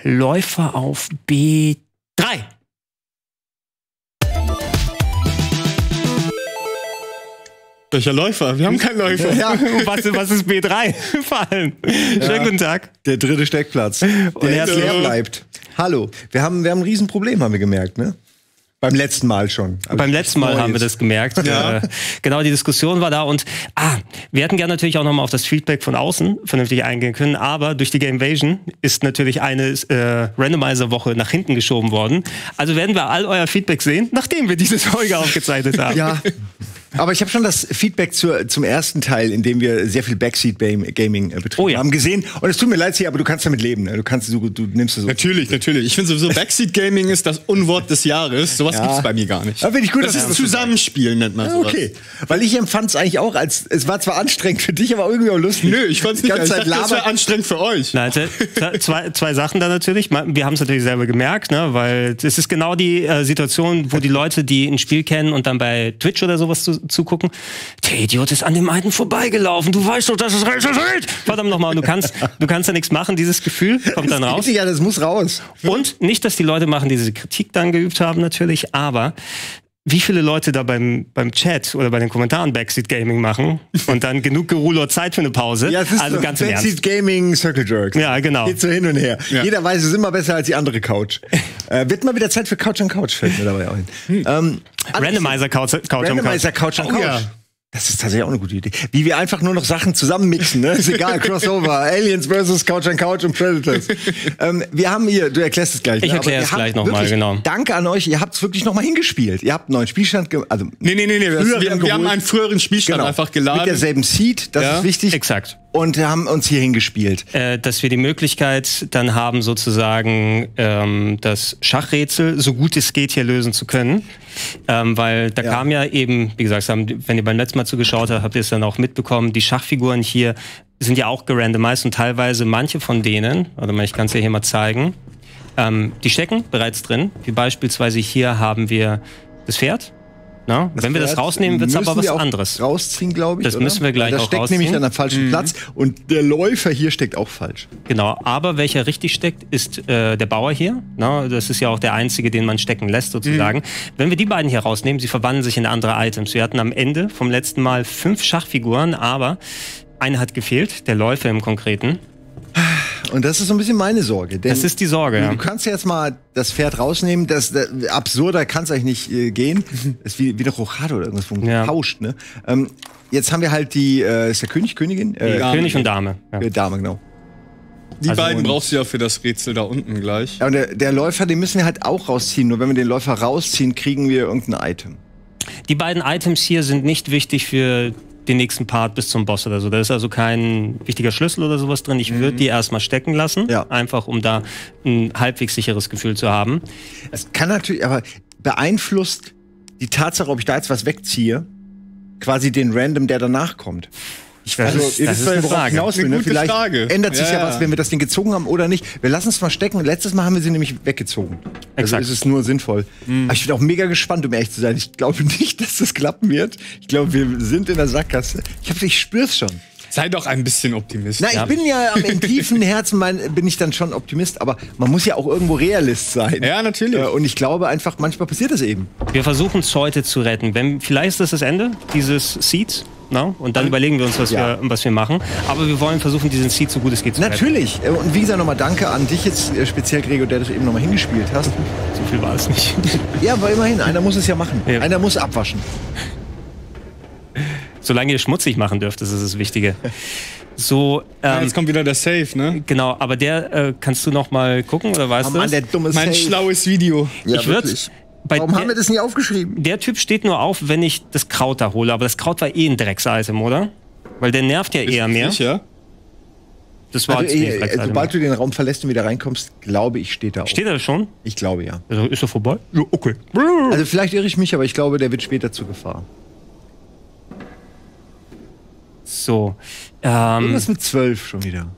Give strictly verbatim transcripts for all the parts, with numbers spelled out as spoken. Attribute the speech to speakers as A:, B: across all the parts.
A: Läufer auf B drei.
B: Welcher Läufer? Wir haben keinen Läufer.
A: Ja, was, was ist B drei? Vor allem. Ja. Schönen guten Tag.
C: Der dritte Steckplatz, der jetzt leer bleibt. Hallo, wir haben, wir haben ein Riesenproblem, haben wir gemerkt, ne? Beim letzten Mal schon.
A: Aber Beim letzten Mal haben wir das gemerkt. Ja. Äh, genau, die Diskussion war da und ah, wir hätten gerne natürlich auch nochmal auf das Feedback von außen vernünftig eingehen können, aber durch die Gamevasion ist natürlich eine äh, Randomizer-Woche nach hinten geschoben worden. Also werden wir all euer Feedback sehen, nachdem wir diese Folge aufgezeichnet haben.
C: Ja. Aber ich habe schon das Feedback zur, zum ersten Teil, in dem wir sehr viel Backseat-Gaming äh, betrieben oh, ja. haben, gesehen. Und es tut mir leid, Sie, aber du kannst damit leben. Ne? Du kannst, du, du nimmst es so.
B: Natürlich, natürlich. Ich finde sowieso, Backseat-Gaming ist das Unwort des Jahres. Sowas ja. gibt's bei mir gar nicht.
C: Aber finde ich gut,
B: das ist Zusammenspiel, nennt man sowas.
C: Okay. Weil ich empfand es eigentlich auch als, es war zwar anstrengend für dich, aber irgendwie auch lustig.
B: Nö, ich fand's nicht.
C: Die ganze Zeit
B: ich dachte, das wäre anstrengend für euch.
A: Nein, zwei, zwei Sachen da natürlich. Wir haben es natürlich selber gemerkt, ne? Weil es ist genau die äh, Situation, wo die Leute, die ein Spiel kennen und dann bei Twitch oder sowas zu, zugucken, der Idiot ist an dem einen vorbeigelaufen. Du weißt doch, dass es rechts ist. Verdammt nochmal, du kannst, du kannst ja nichts machen. Dieses Gefühl kommt dann raus.
C: Ja, das muss raus.
A: Und nicht, dass die Leute machen, die diese Kritik dann geübt haben natürlich, aber wie viele Leute da beim, beim Chat oder bei den Kommentaren Backseat Gaming machen und dann genug Geruhlor Zeit für eine Pause.
C: Ja, es ist
A: also
C: so
A: ganz im Ernst.
C: Backseat Gaming Circle Jerks.
A: Ja, genau.
C: Geht so hin und her. Ja. Jeder weiß, es ist immer besser als die andere Couch. äh, wird mal wieder Zeit für Couch an Couch, fällt mir dabei auch hin. Hm. Ähm,
A: Randomizer Couch, Couch
C: Randomizer Couch an Couch.
A: Oh, ja.
C: Das ist tatsächlich auch eine gute Idee. Wie wir einfach nur noch Sachen zusammenmixen, ne? Ist egal, Crossover, Aliens versus Couch an Couch und Predators. ähm, wir haben hier, du erklärst es gleich.
A: Ich erkläre es gleich nochmal, genau.
C: Danke an euch, ihr habt es wirklich nochmal hingespielt. Ihr habt einen neuen Spielstand, also
B: Nee, nee, nee, nee. Wir, wir haben einen früheren Spielstand
C: genau.
B: einfach geladen.
C: Mit derselben Seed, das ja. ist wichtig.
A: Exakt.
C: Und haben uns hier hingespielt.
A: Äh, dass wir die Möglichkeit dann haben, sozusagen ähm, das Schachrätsel so gut es geht hier lösen zu können. Ähm, weil da ja. kam ja eben, wie gesagt, wenn ihr beim letzten Mal zugeschaut habt, habt ihr es dann auch mitbekommen, die Schachfiguren hier sind ja auch gerandomized und teilweise manche von denen, warte mal, ich kann es ja hier mal zeigen, ähm, die stecken bereits drin. Wie beispielsweise hier haben wir das Pferd. Na, wenn wir das rausnehmen, wird es aber was anderes.
C: Rausziehen, glaube ich.
A: Das
C: oder?
A: müssen wir gleich
C: das
A: auch
C: steckt
A: rausziehen.
C: nämlich an einem falschen mhm. Platz und der Läufer hier steckt auch falsch.
A: Genau, aber welcher richtig steckt, ist äh, der Bauer hier. Na, das ist ja auch der einzige, den man stecken lässt, sozusagen. Mhm. Wenn wir die beiden hier rausnehmen, sie verwandeln sich in andere Items. Wir hatten am Ende vom letzten Mal fünf Schachfiguren, aber eine hat gefehlt, der Läufer im Konkreten.
C: Und das ist so ein bisschen meine Sorge. Denn
A: das ist die Sorge, ja.
C: Du kannst jetzt mal das Pferd rausnehmen. Das, das absurder kann es eigentlich nicht äh, gehen. Das ist wie, wie eine Rochade oder irgendwas, wo man ja. tauscht. Ne? Ähm, jetzt haben wir halt die, äh, ist der König, Königin? Äh,
A: Dame. König und Dame.
C: Ja. Dame, genau.
B: Die
A: also
B: beiden brauchst du ja für das Rätsel da unten gleich.
C: Ja, und der, der Läufer, den müssen wir halt auch rausziehen. Nur wenn wir den Läufer rausziehen, kriegen wir irgendein Item.
A: Die beiden Items hier sind nicht wichtig für den nächsten Part bis zum Boss oder so. Da ist also kein wichtiger Schlüssel oder sowas drin. Ich würde mhm. die erstmal stecken lassen, ja. einfach um da ein halbwegs sicheres Gefühl zu haben.
C: Es kann natürlich, aber beeinflusst die Tatsache, ob ich da jetzt was wegziehe, quasi den Random, der danach kommt. Ich
A: weiß, also,
C: ihr wisst, worauf ich hinaus will, ne? Vielleicht
B: Frage.
C: ändert sich ja,
B: ja,
C: ja was, wenn wir das Ding gezogen haben oder nicht. Wir lassen es mal stecken. Letztes Mal haben wir sie nämlich weggezogen. Also ist es nur sinnvoll. Mhm. Aber ich bin auch mega gespannt, um ehrlich zu sein. Ich glaube nicht, dass das klappen wird. Ich glaube, wir sind in der Sackgasse. Ich, hab, ich spür's schon.
B: Sei doch ein bisschen Optimist.
C: Na, ich ja. bin ja am im tiefen Herzen mein, bin ich dann schon Optimist, aber man muss ja auch irgendwo Realist sein.
B: Ja, natürlich.
C: Und ich glaube einfach, manchmal passiert das eben.
A: Wir versuchen es heute zu retten. Wenn, vielleicht ist das das Ende dieses Seeds. No? Und dann überlegen wir uns, was, ja. wir, was wir machen. Aber wir wollen versuchen, diesen Seed so gut es geht zu retten.
C: Natürlich. Und wie gesagt, nochmal danke an dich jetzt, speziell Gregor, der das eben nochmal hingespielt hast.
A: So viel war es nicht.
C: Ja, aber immerhin, einer muss es ja machen. Ja. Einer muss abwaschen.
A: Solange ihr schmutzig machen dürft, das ist das Wichtige. So, ähm,
B: ja, jetzt kommt wieder der Safe, ne?
A: Genau, aber der, äh, kannst du noch mal gucken, oder weißt du?
C: Mann, der dumme
B: Mein
C: Safe.
B: schlaues Video.
C: Ja,
A: ich würde
C: Warum der, haben wir das nie aufgeschrieben?
A: Der Typ steht nur auf, wenn ich das Kraut da hole. Aber das Kraut war eh ein Drecks-Item, oder? Weil der nervt ja eher mehr.
B: Sicher?
A: Das war
C: also, eh, sobald du den Raum verlässt und wieder reinkommst, glaube ich, steht da auch.
A: Steht er schon?
C: Ich glaube, ja.
A: Also ist er vorbei?
C: Ja, okay. Also vielleicht irre ich mich, aber ich glaube, der wird später zur Gefahr.
A: So. Ähm,
C: Irgendwas mit zwölf schon wieder.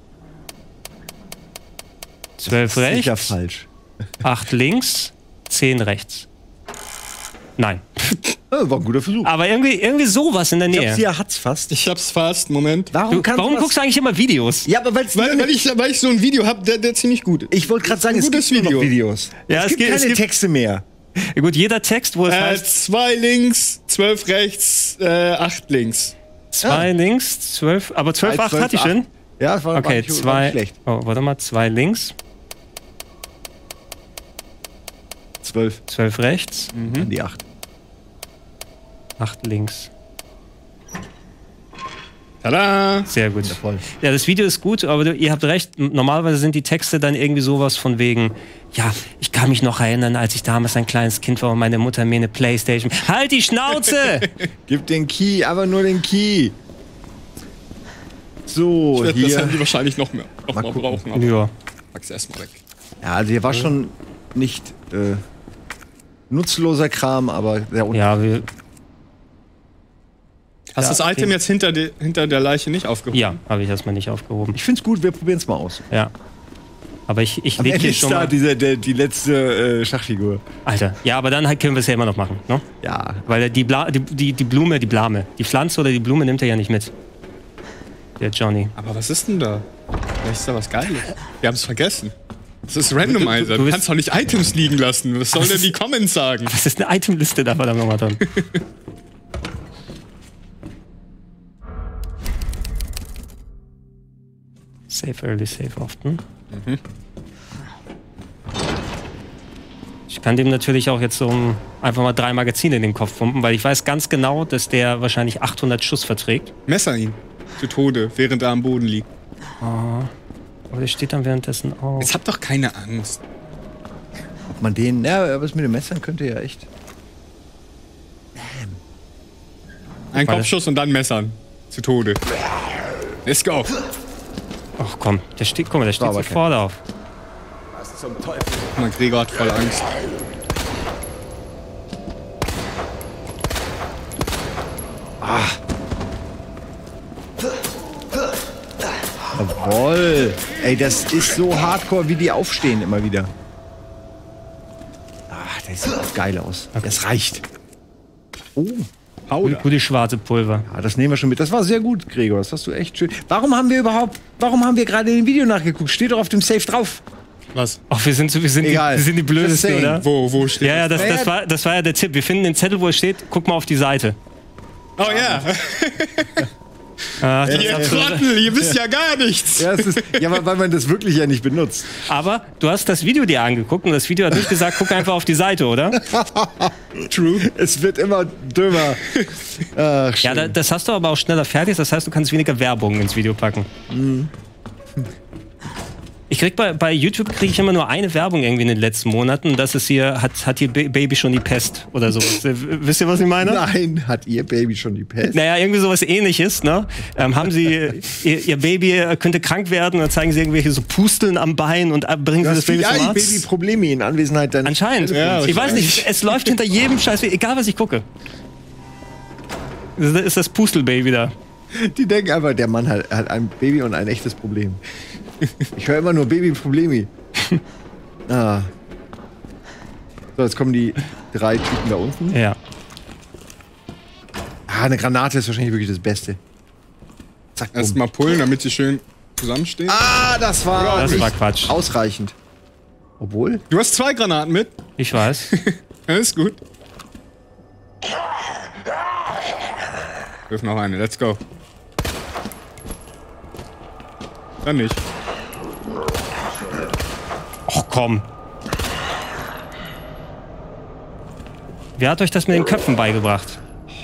A: zwölf rechts.
C: Sicher falsch.
A: acht links. zehn rechts. Nein.
C: Ja, war ein guter Versuch.
A: Aber irgendwie, irgendwie sowas in der
C: Ich
A: Nähe.
C: glaub, sie hat's fast.
B: Ich hab's fast, Moment.
C: Warum,
A: Du,
C: kannst
A: warum
C: du
A: guckst du eigentlich immer Videos?
C: Ja, aber weil's
B: Weil, weil, ich, weil ich so ein Video hab, der, der ziemlich gut ist.
C: Ich wollte gerade sagen,
B: Ein
C: es
B: gutes
C: gibt nur noch
B: Video.
C: Videos.
A: Ja,
C: es,
A: es
C: gibt
A: gibt-
C: keine
A: es gibt-
C: Texte mehr.
A: Ja, gut, jeder Text, wo es
B: Äh,
A: heißt
B: zwei links, zwölf rechts, äh, acht links.
A: zwei links, zwölf, aber zwölf, acht hatte ich schon.
C: Ja, das war, war
A: Okay,
C: nicht, war
A: zwei.
C: nicht schlecht.
A: Oh, warte mal, zwei links,
C: Zwölf.
A: zwölf rechts,
C: An die acht.
A: acht links.
B: Tada!
A: Sehr gut.
C: Voll.
A: Ja, das Video ist gut, aber du, ihr habt recht. Normalerweise sind die Texte dann irgendwie sowas von wegen, ja, ich kann mich noch erinnern, als ich damals ein kleines Kind war und meine Mutter mir eine Playstation. Halt die Schnauze!
C: Gib den Key, aber nur den Key. So,
B: Ich werde das
C: hier.
B: Handy wahrscheinlich noch mehr noch
C: Mal
B: mal
C: gucken.
B: brauchen, aber
A: Ja.
B: pack's erstmal weg.
C: Ja, also hier war schon nicht äh, nutzloser Kram, aber sehr un
A: Ja, wir,
B: Hast
A: Ja,
B: das Item
A: den-
B: jetzt hinter, de, hinter der Leiche nicht aufgehoben?
A: ja habe ich erstmal nicht aufgehoben.
C: Ich find's gut, wir probieren's mal aus.
A: Ja. Aber ich, ich
C: Am
A: leg
C: Ende
A: hier
C: ist
A: schon
C: da
A: mal.
C: diese, der, die letzte äh, Schachfigur.
A: Alter, ja, aber dann halt können wir es ja immer noch machen, ne?
C: Ja.
A: Weil die, Bla, die, die, die Blume, die Blame, die Pflanze oder die Blume nimmt er ja nicht mit. Der Johnny.
B: Aber was ist denn da? Vielleicht ist da was Geiles. Wir haben es vergessen. Das ist Randomizer.
A: du
B: Du,
A: bist-
B: kannst doch nicht Items liegen lassen. Was soll denn die Comments sagen?
A: Was ist eine Itemliste da verdammt nochmal drin? Save early, save often.
B: Mhm.
A: Ich kann dem natürlich auch jetzt so um einfach mal drei Magazine in den Kopf pumpen, weil ich weiß ganz genau, dass der wahrscheinlich achthundert Schuss verträgt.
B: Messer ihn. Zu Tode, während er am Boden liegt.
A: Aber der steht dann währenddessen auf.
B: Jetzt habt doch keine Angst.
C: Ob man den. Ja, was mit den Messern könnte ja echt.
B: Ein
A: Weil-
B: Kopfschuss und dann Messern. Zu Tode. Let's go.
A: Ach komm, der steht, guck mal, der steht
C: aber
A: sofort auf.
B: Guck mal, Gregor hat voll Angst.
C: Jawoll. Ey, das ist so hardcore, wie die aufstehen immer wieder. Ach, das sieht auch geil aus. Das reicht. Oh.
B: Powder.
A: Gute schwarze Pulver.
C: Ja, das nehmen wir schon mit. Das war sehr gut, Gregor. Das hast du echt schön. Warum haben wir überhaupt, warum haben wir gerade in dem Video nachgeguckt? Steht doch auf dem Safe drauf.
B: Was?
A: Ach, wir sind, so- wir sind, die,
C: Egal.
A: wir sind die Blödesten,
C: Just saying.
A: oder?
B: Wo, wo steht
A: Ja, ja, das,
C: Naja.
A: das, war, das war ja der Tipp. Wir finden den Zettel, wo es steht. Guck mal auf die Seite.
B: Oh ja.
A: Ach, das
B: Ihr
A: ist absolut-
B: Trottel, ihr wisst ja gar nichts.
C: Ja, es ist, ja, weil weil man das wirklich ja nicht benutzt.
A: Aber du hast das Video dir angeguckt und das Video hat nicht gesagt, guck einfach auf die Seite, oder?
C: True. Es wird immer dümmer. Ach,
A: Ja, da, das hast du aber auch schneller fertig. Das heißt, du kannst weniger Werbung ins Video packen. Ich krieg bei, bei YouTube kriege ich immer nur eine Werbung irgendwie in den letzten Monaten. Und das ist hier, hat, hat hier Ba- Baby schon die Pest oder so. Wisst ihr, was ich meine?
C: Nein, hat ihr Baby schon die Pest?
A: Naja, irgendwie sowas ähnliches, ne? Ähm, haben sie, ihr, ihr Baby könnte krank werden, dann zeigen sie irgendwelche so Pusteln am Bein und äh, bringen
C: Du
A: sie das
C: hast
A: Baby
C: ja,
A: zum
C: die
A: Arzt.
C: Babyprobleme in Anwesenheit deines.
A: Anscheinend.
B: Ja,
A: ich weiß nicht, es läuft hinter jedem Scheiß, egal was ich gucke. Das ist das Pustelbaby da.
C: Die denken einfach, der Mann hat, hat ein Baby und ein echtes Problem. Ich höre immer nur Baby-Problemi. Ah. So, jetzt kommen die drei Typen da unten.
A: Ja.
C: Ah, eine Granate ist wahrscheinlich wirklich das Beste. Zack, bumm.
B: Erstmal pullen, damit sie schön zusammenstehen.
C: Ah, das war,
A: Das
C: nicht
A: war Quatsch.
C: ausreichend. Obwohl?
B: Du hast zwei Granaten mit.
A: Ich weiß.
B: Alles gut. Wirf noch eine, let's go. Dann nicht.
A: Och komm. Wer hat euch das mit den Köpfen beigebracht?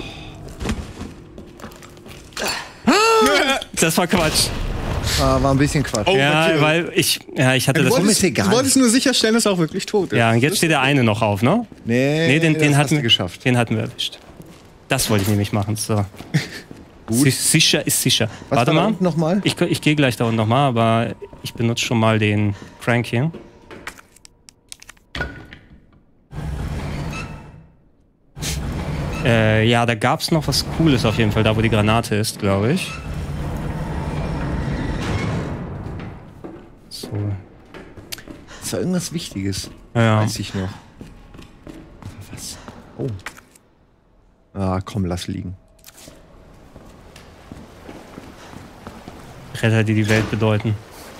A: Das war Quatsch.
C: Ah, war ein bisschen Quatsch.
B: Oh,
A: Ja,
B: Matthias.
A: weil ich, ja, ich hatte
B: Du
A: das.
C: wolltest-
B: wolltest,
C: ist egal.
B: du wolltest nur sicherstellen, dass er auch wirklich tot ist.
A: Ja, und jetzt steht der eine noch auf, ne?
C: Nee,
A: Nee, den, den,
C: das hast
A: hatten,
C: du geschafft.
A: den hatten wir erwischt. Das wollte ich nämlich machen. So. Si- Sicher ist sicher.
C: Was
A: Warte
C: war da
A: mal.
C: unten nochmal?
A: Ich, ich gehe gleich da unten nochmal, aber ich benutze schon mal den Crank hier. Äh, ja, da gab es noch was Cooles auf jeden Fall, da wo die Granate ist, glaube ich. So.
C: Das war irgendwas Wichtiges.
A: Ja.
C: Weiß ich noch. Was? Oh. Ah, komm, lass liegen.
A: Retter, die die Welt bedeuten.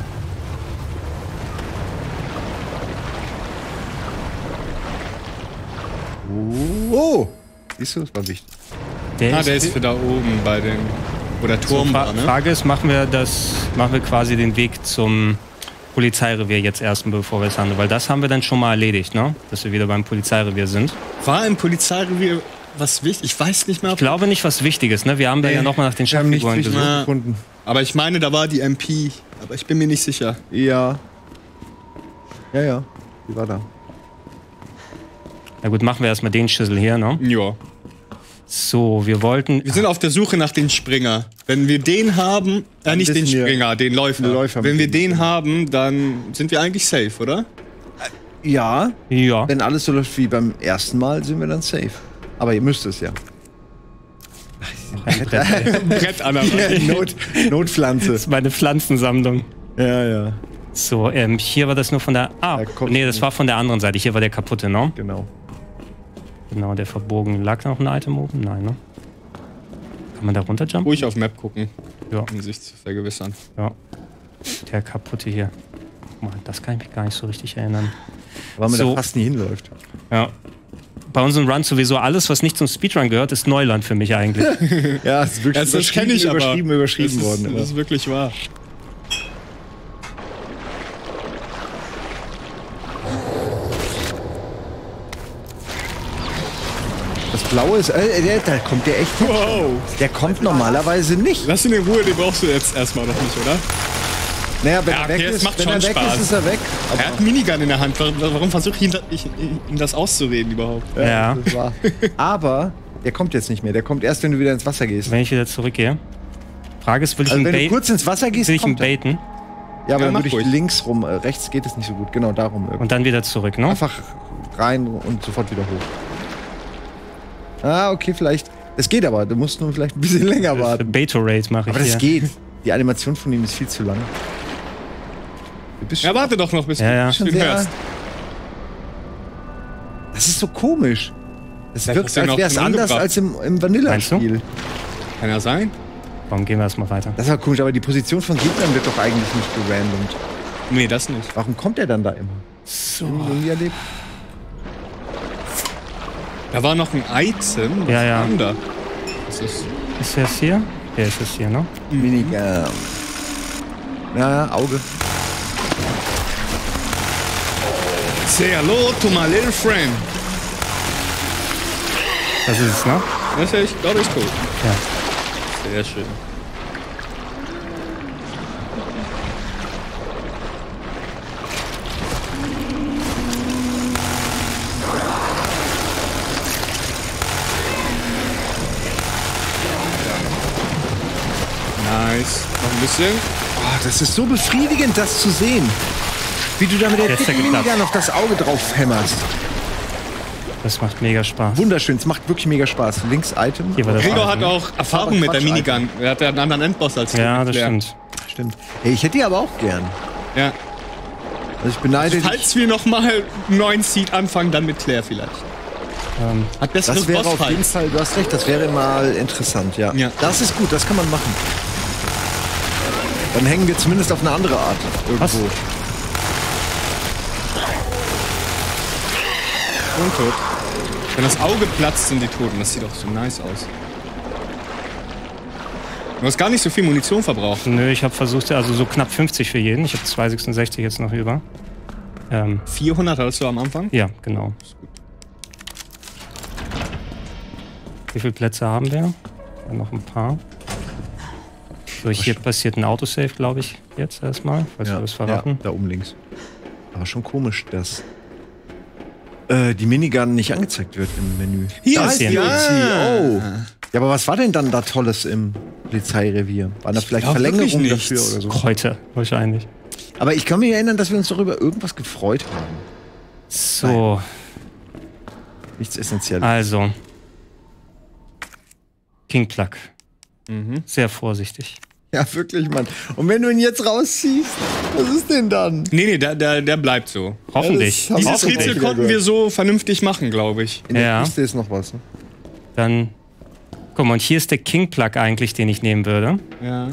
C: Oh! Siehst du, das war wichtig.
A: Der
B: Ah,
A: ist,
B: der ist für da oben bei dem. Wo der Turm
A: so,
B: war,
A: Fra
B: ne?
A: Frage ist, machen wir das, machen wir quasi den Weg zum Polizeirevier jetzt erst, bevor wir es handeln? Weil das haben wir dann schon mal erledigt, ne? Dass wir wieder beim Polizeirevier sind.
B: War im Polizeirevier was wichtig? Ich weiß nicht mehr.
A: Ich glaube nicht was Wichtiges, ne? Wir haben da
C: Nee,
A: ja nochmal nach den
C: wir haben nichts
A: Schachfiguren
C: Wichtiges
A: gesucht.
C: gefunden.
B: Aber ich meine, da war die M P. Aber ich bin mir nicht sicher.
C: Ja. Ja, ja. Die war da.
A: Na gut, machen wir erstmal den Schüssel hier, ne?
B: Ja.
A: So, wir wollten.
B: Wir sind auf der Suche nach dem Springer. Wenn wir den haben, äh, nicht den
C: wissen wir-
B: Springer, den Läufer.
C: Den Läufer
B: Wenn
C: mit
B: wir
C: dem
B: den
C: Springer.
B: haben, dann sind wir eigentlich safe, oder?
C: Ja.
A: Ja.
C: Wenn alles so läuft wie beim ersten Mal, sind wir dann safe. Aber ihr müsst es ja.
B: Brett an der Wand.
C: Not, Notpflanze.
A: Das ist meine Pflanzensammlung.
C: Ja, ja.
A: So, ähm, hier war das nur von der. Ah,
C: Da kommt-
A: nee, das war von der anderen Seite. Hier war der kaputte, ne?
C: Genau.
A: Genau, der verbogen. Lag da noch ein Item oben? Nein, ne? Kann man da runterjumpen?
B: Ruhig auf Map gucken,
A: Ja,
B: um sich zu vergewissern.
A: ja. Der kaputte hier. Guck mal, das kann ich mich gar nicht so richtig erinnern.
C: Weil man
A: So.
C: da fast nie hinläuft.
A: Ja. Bei unserem Run sowieso alles, was nicht zum Speedrun gehört, ist Neuland für mich eigentlich.
C: Ja, es ist wirklich
B: Das, das kenne ich aber.
C: überschrieben, überschrieben
B: das
C: worden.
B: Ist,
C: immer.
B: das ist wirklich wahr.
C: Das Blaue ist, äh, der, da kommt der echt hin.
B: Wow.
C: Der kommt normalerweise nicht.
B: Lass ihn in Ruhe, den brauchst du jetzt erstmal noch nicht, oder?
C: Naja, wenn
B: Ja,
C: er
B: okay,
C: weg
B: es
C: ist,
B: macht
C: wenn
B: schon
C: er weg
B: Spaß.
C: ist, ist er weg.
B: Er hat einen Minigun in der Hand. Warum, warum versuche ich, ihn da- ich ihm das auszureden überhaupt?
A: Ja.
C: Das war. Aber der kommt jetzt nicht mehr. Der kommt erst, wenn du wieder ins Wasser gehst.
A: Wenn ich wieder zurückgehe. Frage ist, will ich
C: Also
A: ihn
C: wenn du
A: baiten?
C: kurz ins Wasser gehst,
A: Will ich ihn
C: kommt er.
A: baiten?
C: Ja, aber
B: Ja,
C: dann
B: mach
C: würde ich
B: ruhig.
C: links rum. Äh, rechts geht es nicht so gut. Genau darum. irgendwie.
A: Und dann wieder zurück, ne?
C: Einfach rein und sofort wieder hoch. Ah, okay, vielleicht. Es geht aber. Du musst nur vielleicht ein bisschen länger
A: Für
C: warten.
A: Beta-Raid mache ich
C: Aber das
A: hier.
C: geht. Die Animation von ihm ist viel zu lang. Du bist
B: Ja, warte doch noch, bis
A: Ja, ja.
B: du
C: schon
B: ihn
C: sehr.
B: hörst.
C: Das ist so komisch. Es
B: Vielleicht
C: wirkt,
B: hast du ihn
C: als
B: auch
C: wäre es
B: schon
C: anders
B: umgebracht.
C: als im, im Vanilla-Spiel.
B: Kann ja sein.
A: Warum gehen wir erstmal weiter?
C: Das war komisch, aber die Position von Gegnern wird doch eigentlich nicht gerandomt.
B: Nee, das nicht.
C: Warum kommt er dann da immer?
A: So.
C: Noch nie erlebt.
B: Da war noch ein Item. Was
A: Ja, ja.
B: war denn da? Das ist
A: Ist der jetzt hier? Der ist jetzt hier, ne?
C: Minigun. Ja, Auge.
B: Say hello to my little friend.
A: Das ist es, ne?
B: Das ist ja, ich glaube, ich tot.
A: Ja.
B: Sehr schön. Nice. Noch ein bisschen.
C: Oh, das ist so befriedigend, das zu sehen. Wie du da mit der
A: Jetzt
C: dicken
A: hat geklappt.
C: Minigun auf das Auge drauf hämmerst.
A: Das macht mega Spaß.
C: Wunderschön, es macht wirklich mega Spaß. Links Item.
A: Hier war das
B: Gregor
A: Item,
B: hat
A: ne?
B: auch Erfahrung mit der
C: Quatsch,
B: Minigun. Er hat ja einen anderen Endboss als du.
A: Ja, das
B: Claire.
A: stimmt.
C: Stimmt. Hey, ich hätte die aber auch gern.
B: Ja.
C: Also ich beneide dich.
B: Falls wir nochmal einen neuen Seed anfangen, dann mit Claire vielleicht.
A: Ähm,
B: Hat bessere
C: Das wäre auf jeden
B: Bossfights.
C: Fall, du hast recht, das wäre mal interessant, ja.
B: Ja.
C: Das ist gut, das kann man machen. Dann hängen wir zumindest auf eine andere Art irgendwo.
A: Was?
B: Untot. Wenn das Auge platzt, sind die Toten. Das sieht doch so nice aus. Du hast gar nicht so viel Munition verbraucht.
A: nö, ich habe versucht, also so knapp fünfzig für jeden. Ich habe zweihundertsechsundsechzig jetzt noch über. Ähm,
B: vierhundert hattest du am Anfang?
A: ja, genau. Wie viele Plätze haben wir? Ja, noch ein paar. So, hier passiert ein Autosave, glaube ich, jetzt erstmal, falls wir das verraten.
C: Ja, da oben links. Aber schon komisch, dass äh, die Minigun nicht angezeigt wird im Menü.
B: Hier
C: Da
B: ist
C: die
B: die.
C: U C.
B: Ah.
C: Oh. Ja, aber was war denn dann da Tolles im Polizeirevier? Waren das vielleicht
B: glaub
C: Verlängerungen
B: wirklich
C: dafür
B: nichts.
C: oder so?
A: Kräuter, wahrscheinlich.
C: Aber ich kann mich erinnern, dass wir uns darüber irgendwas gefreut haben.
A: So,
C: Nichts Essentielles.
A: also. King Plug.
B: Mhm.
A: Sehr vorsichtig.
C: Ja, wirklich, Mann. Und wenn du ihn jetzt rausziehst, was ist denn dann?
B: Nee, nee, der, der, der bleibt so.
A: Hoffentlich.
C: Ja, das haben wir
B: Dieses
C: auch
B: Rätsel
C: wieder
B: konnten
C: gehört.
B: wir so vernünftig machen, glaube ich.
C: In der
A: Ja.
C: Kiste ist noch was. Ne?
A: Dann Guck mal, und hier ist der King-Plug eigentlich, den ich nehmen würde.
B: Ja.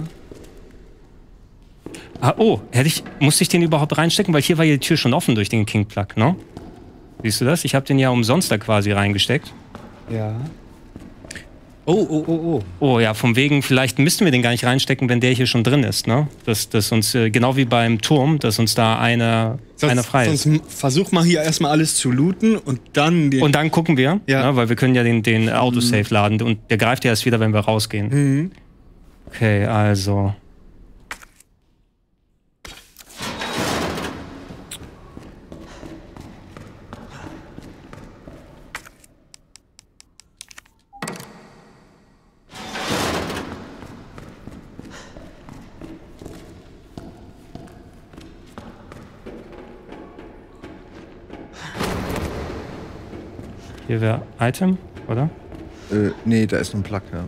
A: Ah, oh, hätte ich, musste ich den überhaupt reinstecken? Weil hier war ja die Tür schon offen durch den King-Plug, ne? Siehst du das? Ich habe den ja umsonst da quasi reingesteckt.
B: Ja. Oh, oh, oh, oh.
A: Oh ja, vom wegen, vielleicht müssten wir den gar nicht reinstecken, wenn der hier schon drin ist, ne? Dass, dass uns, äh, genau wie beim Turm, dass uns da einer,
B: Sonst,
A: einer frei ist.
B: sonst versuch mal hier erstmal alles zu looten und dann... Den
A: Und dann gucken wir,
B: ja.
A: ne? Weil wir können ja den, den Autosave laden und der greift ja erst wieder, wenn wir rausgehen.
B: Mhm.
A: Okay, also... Hier wäre Item, oder?
C: Äh, nee, da ist noch ein Plug, ja.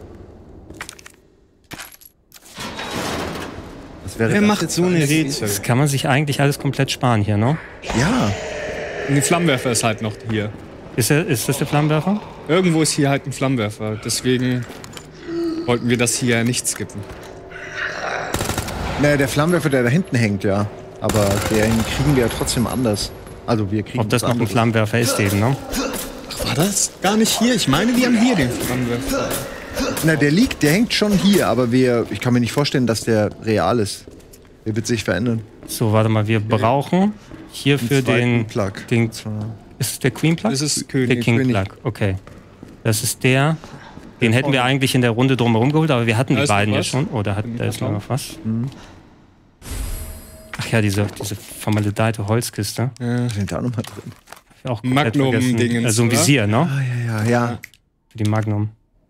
C: Was wäre
B: Wer
C: das
B: macht
C: jetzt
B: so
C: für
B: eine
C: ein
B: Rätsel?
A: Das kann man sich eigentlich alles komplett sparen hier, ne?
C: Ja.
B: Und der Flammenwerfer ist halt noch hier.
A: Ist, er, ist das der Flammenwerfer?
B: Irgendwo ist hier halt ein Flammenwerfer. Deswegen wollten wir das hier nicht skippen.
C: Naja, der Flammenwerfer, der da hinten hängt, ja. Aber den kriegen wir ja trotzdem anders. Also wir kriegen
A: Ob das
C: was
A: noch ein
C: anderes.
A: Flammenwerfer ist eben, ne?
B: Ach, war das gar nicht hier? Ich meine, wir haben hier den Flammenwerfer.
C: Na, der liegt, der hängt schon hier, aber wir, ich kann mir nicht vorstellen, dass der real ist. Der wird sich verändern.
A: So, warte mal, wir brauchen hier für den,
C: Plug.
A: den... Ist es der Queen Plug?
B: Das ist
A: Der
B: König.
A: King
C: König.
A: Plug, okay. Das ist der... Den hätten wir eigentlich in der Runde drumherum geholt, aber wir hatten
B: Da
A: die
B: ist noch
A: beiden ja
B: was.
A: schon. Oh, da, hat, da ist noch was. Ach ja, diese, diese vermaledeite Holzkiste.
B: Ja.
C: Sind da nochmal drin?
A: Hab ich auch komplett
B: Magnum-Dingens,
A: vergessen. Also ein
B: oder?
A: Visier, ne?
C: Ah, ja, ja, ja.
A: Für die Magnum.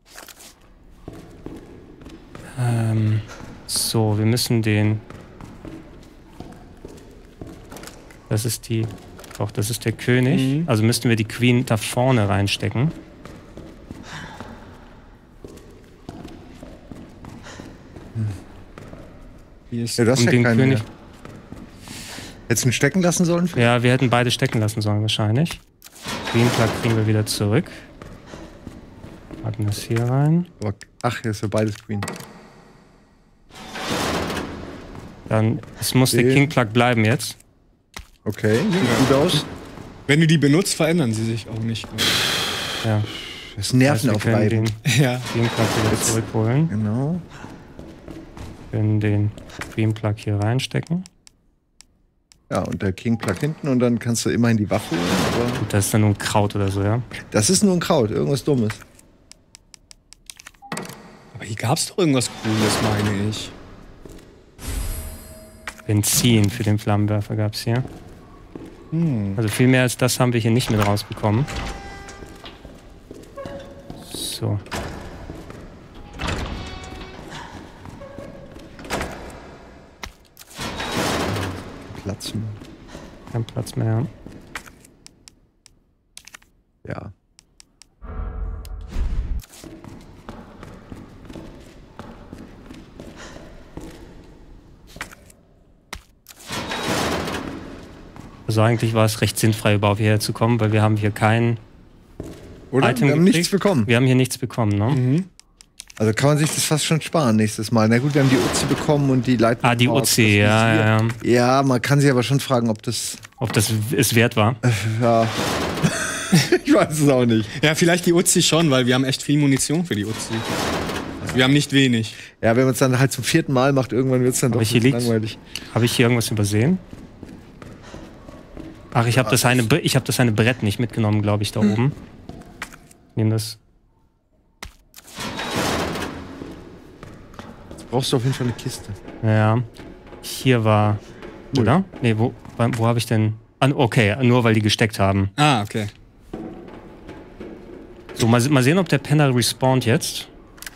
A: Ähm, so, wir müssen den... Das ist die... Doch, das ist der König.
B: Mhm.
A: Also müssten wir die Queen da vorne reinstecken.
B: Hier ist
C: Ja, das ist
A: Um
C: ja
A: den
C: kein
A: König...
C: mehr. Hättest du ihn stecken lassen sollen?
A: Ja, wir hätten beide stecken lassen sollen wahrscheinlich. Queen Plug kriegen wir wieder zurück. Packen das hier rein.
C: Aber, ach, hier ist ja beides Queen.
A: Dann, es muss der
C: Den.
A: King Plug bleiben jetzt.
C: Okay, sieht gut aus.
B: Wenn du die benutzt, verändern sie sich auch nicht.
A: Ja.
C: Das ist
A: Also wir können
C: Nervenaufreibung.
A: den
B: Ja.
A: King Plug wieder zurückholen.
C: Genau.
A: Können den Queen Plug hier reinstecken.
C: Ja, und der King Plug hinten und dann kannst du immerhin die Waffe holen, aber
A: Gut, das ist dann nur ein Kraut oder so, ja.
C: das ist nur ein Kraut, irgendwas Dummes.
B: Aber hier gab es doch irgendwas Cooles, meine ich.
A: Benzin für den Flammenwerfer gab es hier.
C: Hm.
A: Also viel mehr als das haben wir hier nicht mit rausbekommen. So.
C: Platz. mehr.
A: Kein Platz mehr.
C: Ja.
A: Also eigentlich war es recht sinnfrei, überhaupt hierher zu kommen, weil wir haben hier kein
C: Oder?
A: Item
C: Wir haben
A: gekriegt.
C: nichts bekommen.
A: Wir haben hier nichts bekommen, ne?
B: Mhm.
C: Also kann man sich das fast schon sparen nächstes Mal. Na gut, wir haben die Uzi bekommen und die Leitung.
A: Ah, die Uzi, ja, ja, ja.
C: Ja, man kann sich aber schon fragen, ob das.
A: Ob das es wert war.
C: Ja. Ich weiß es auch nicht.
B: Ja, vielleicht die Uzi schon, weil wir haben echt viel Munition für die Uzi. Also wir haben nicht wenig.
C: Ja, wenn man es dann halt zum vierten Mal macht, irgendwann wird es dann
A: Aber
C: doch
A: hier
C: ein bisschen
A: liegt's.
C: langweilig.
A: Habe ich hier irgendwas übersehen? Ach, ich habe das eine Bre- ich habe das eine Brett nicht mitgenommen, glaube ich, da oben. Nehmen das.
C: Jetzt brauchst du auf jeden Fall eine Kiste.
A: Ja. Hier war. Oder? Nee, wo, wo habe ich denn. Ah, okay, nur weil die gesteckt haben.
B: Ah, okay.
A: So, mal, mal sehen, ob der Penner respawnt jetzt.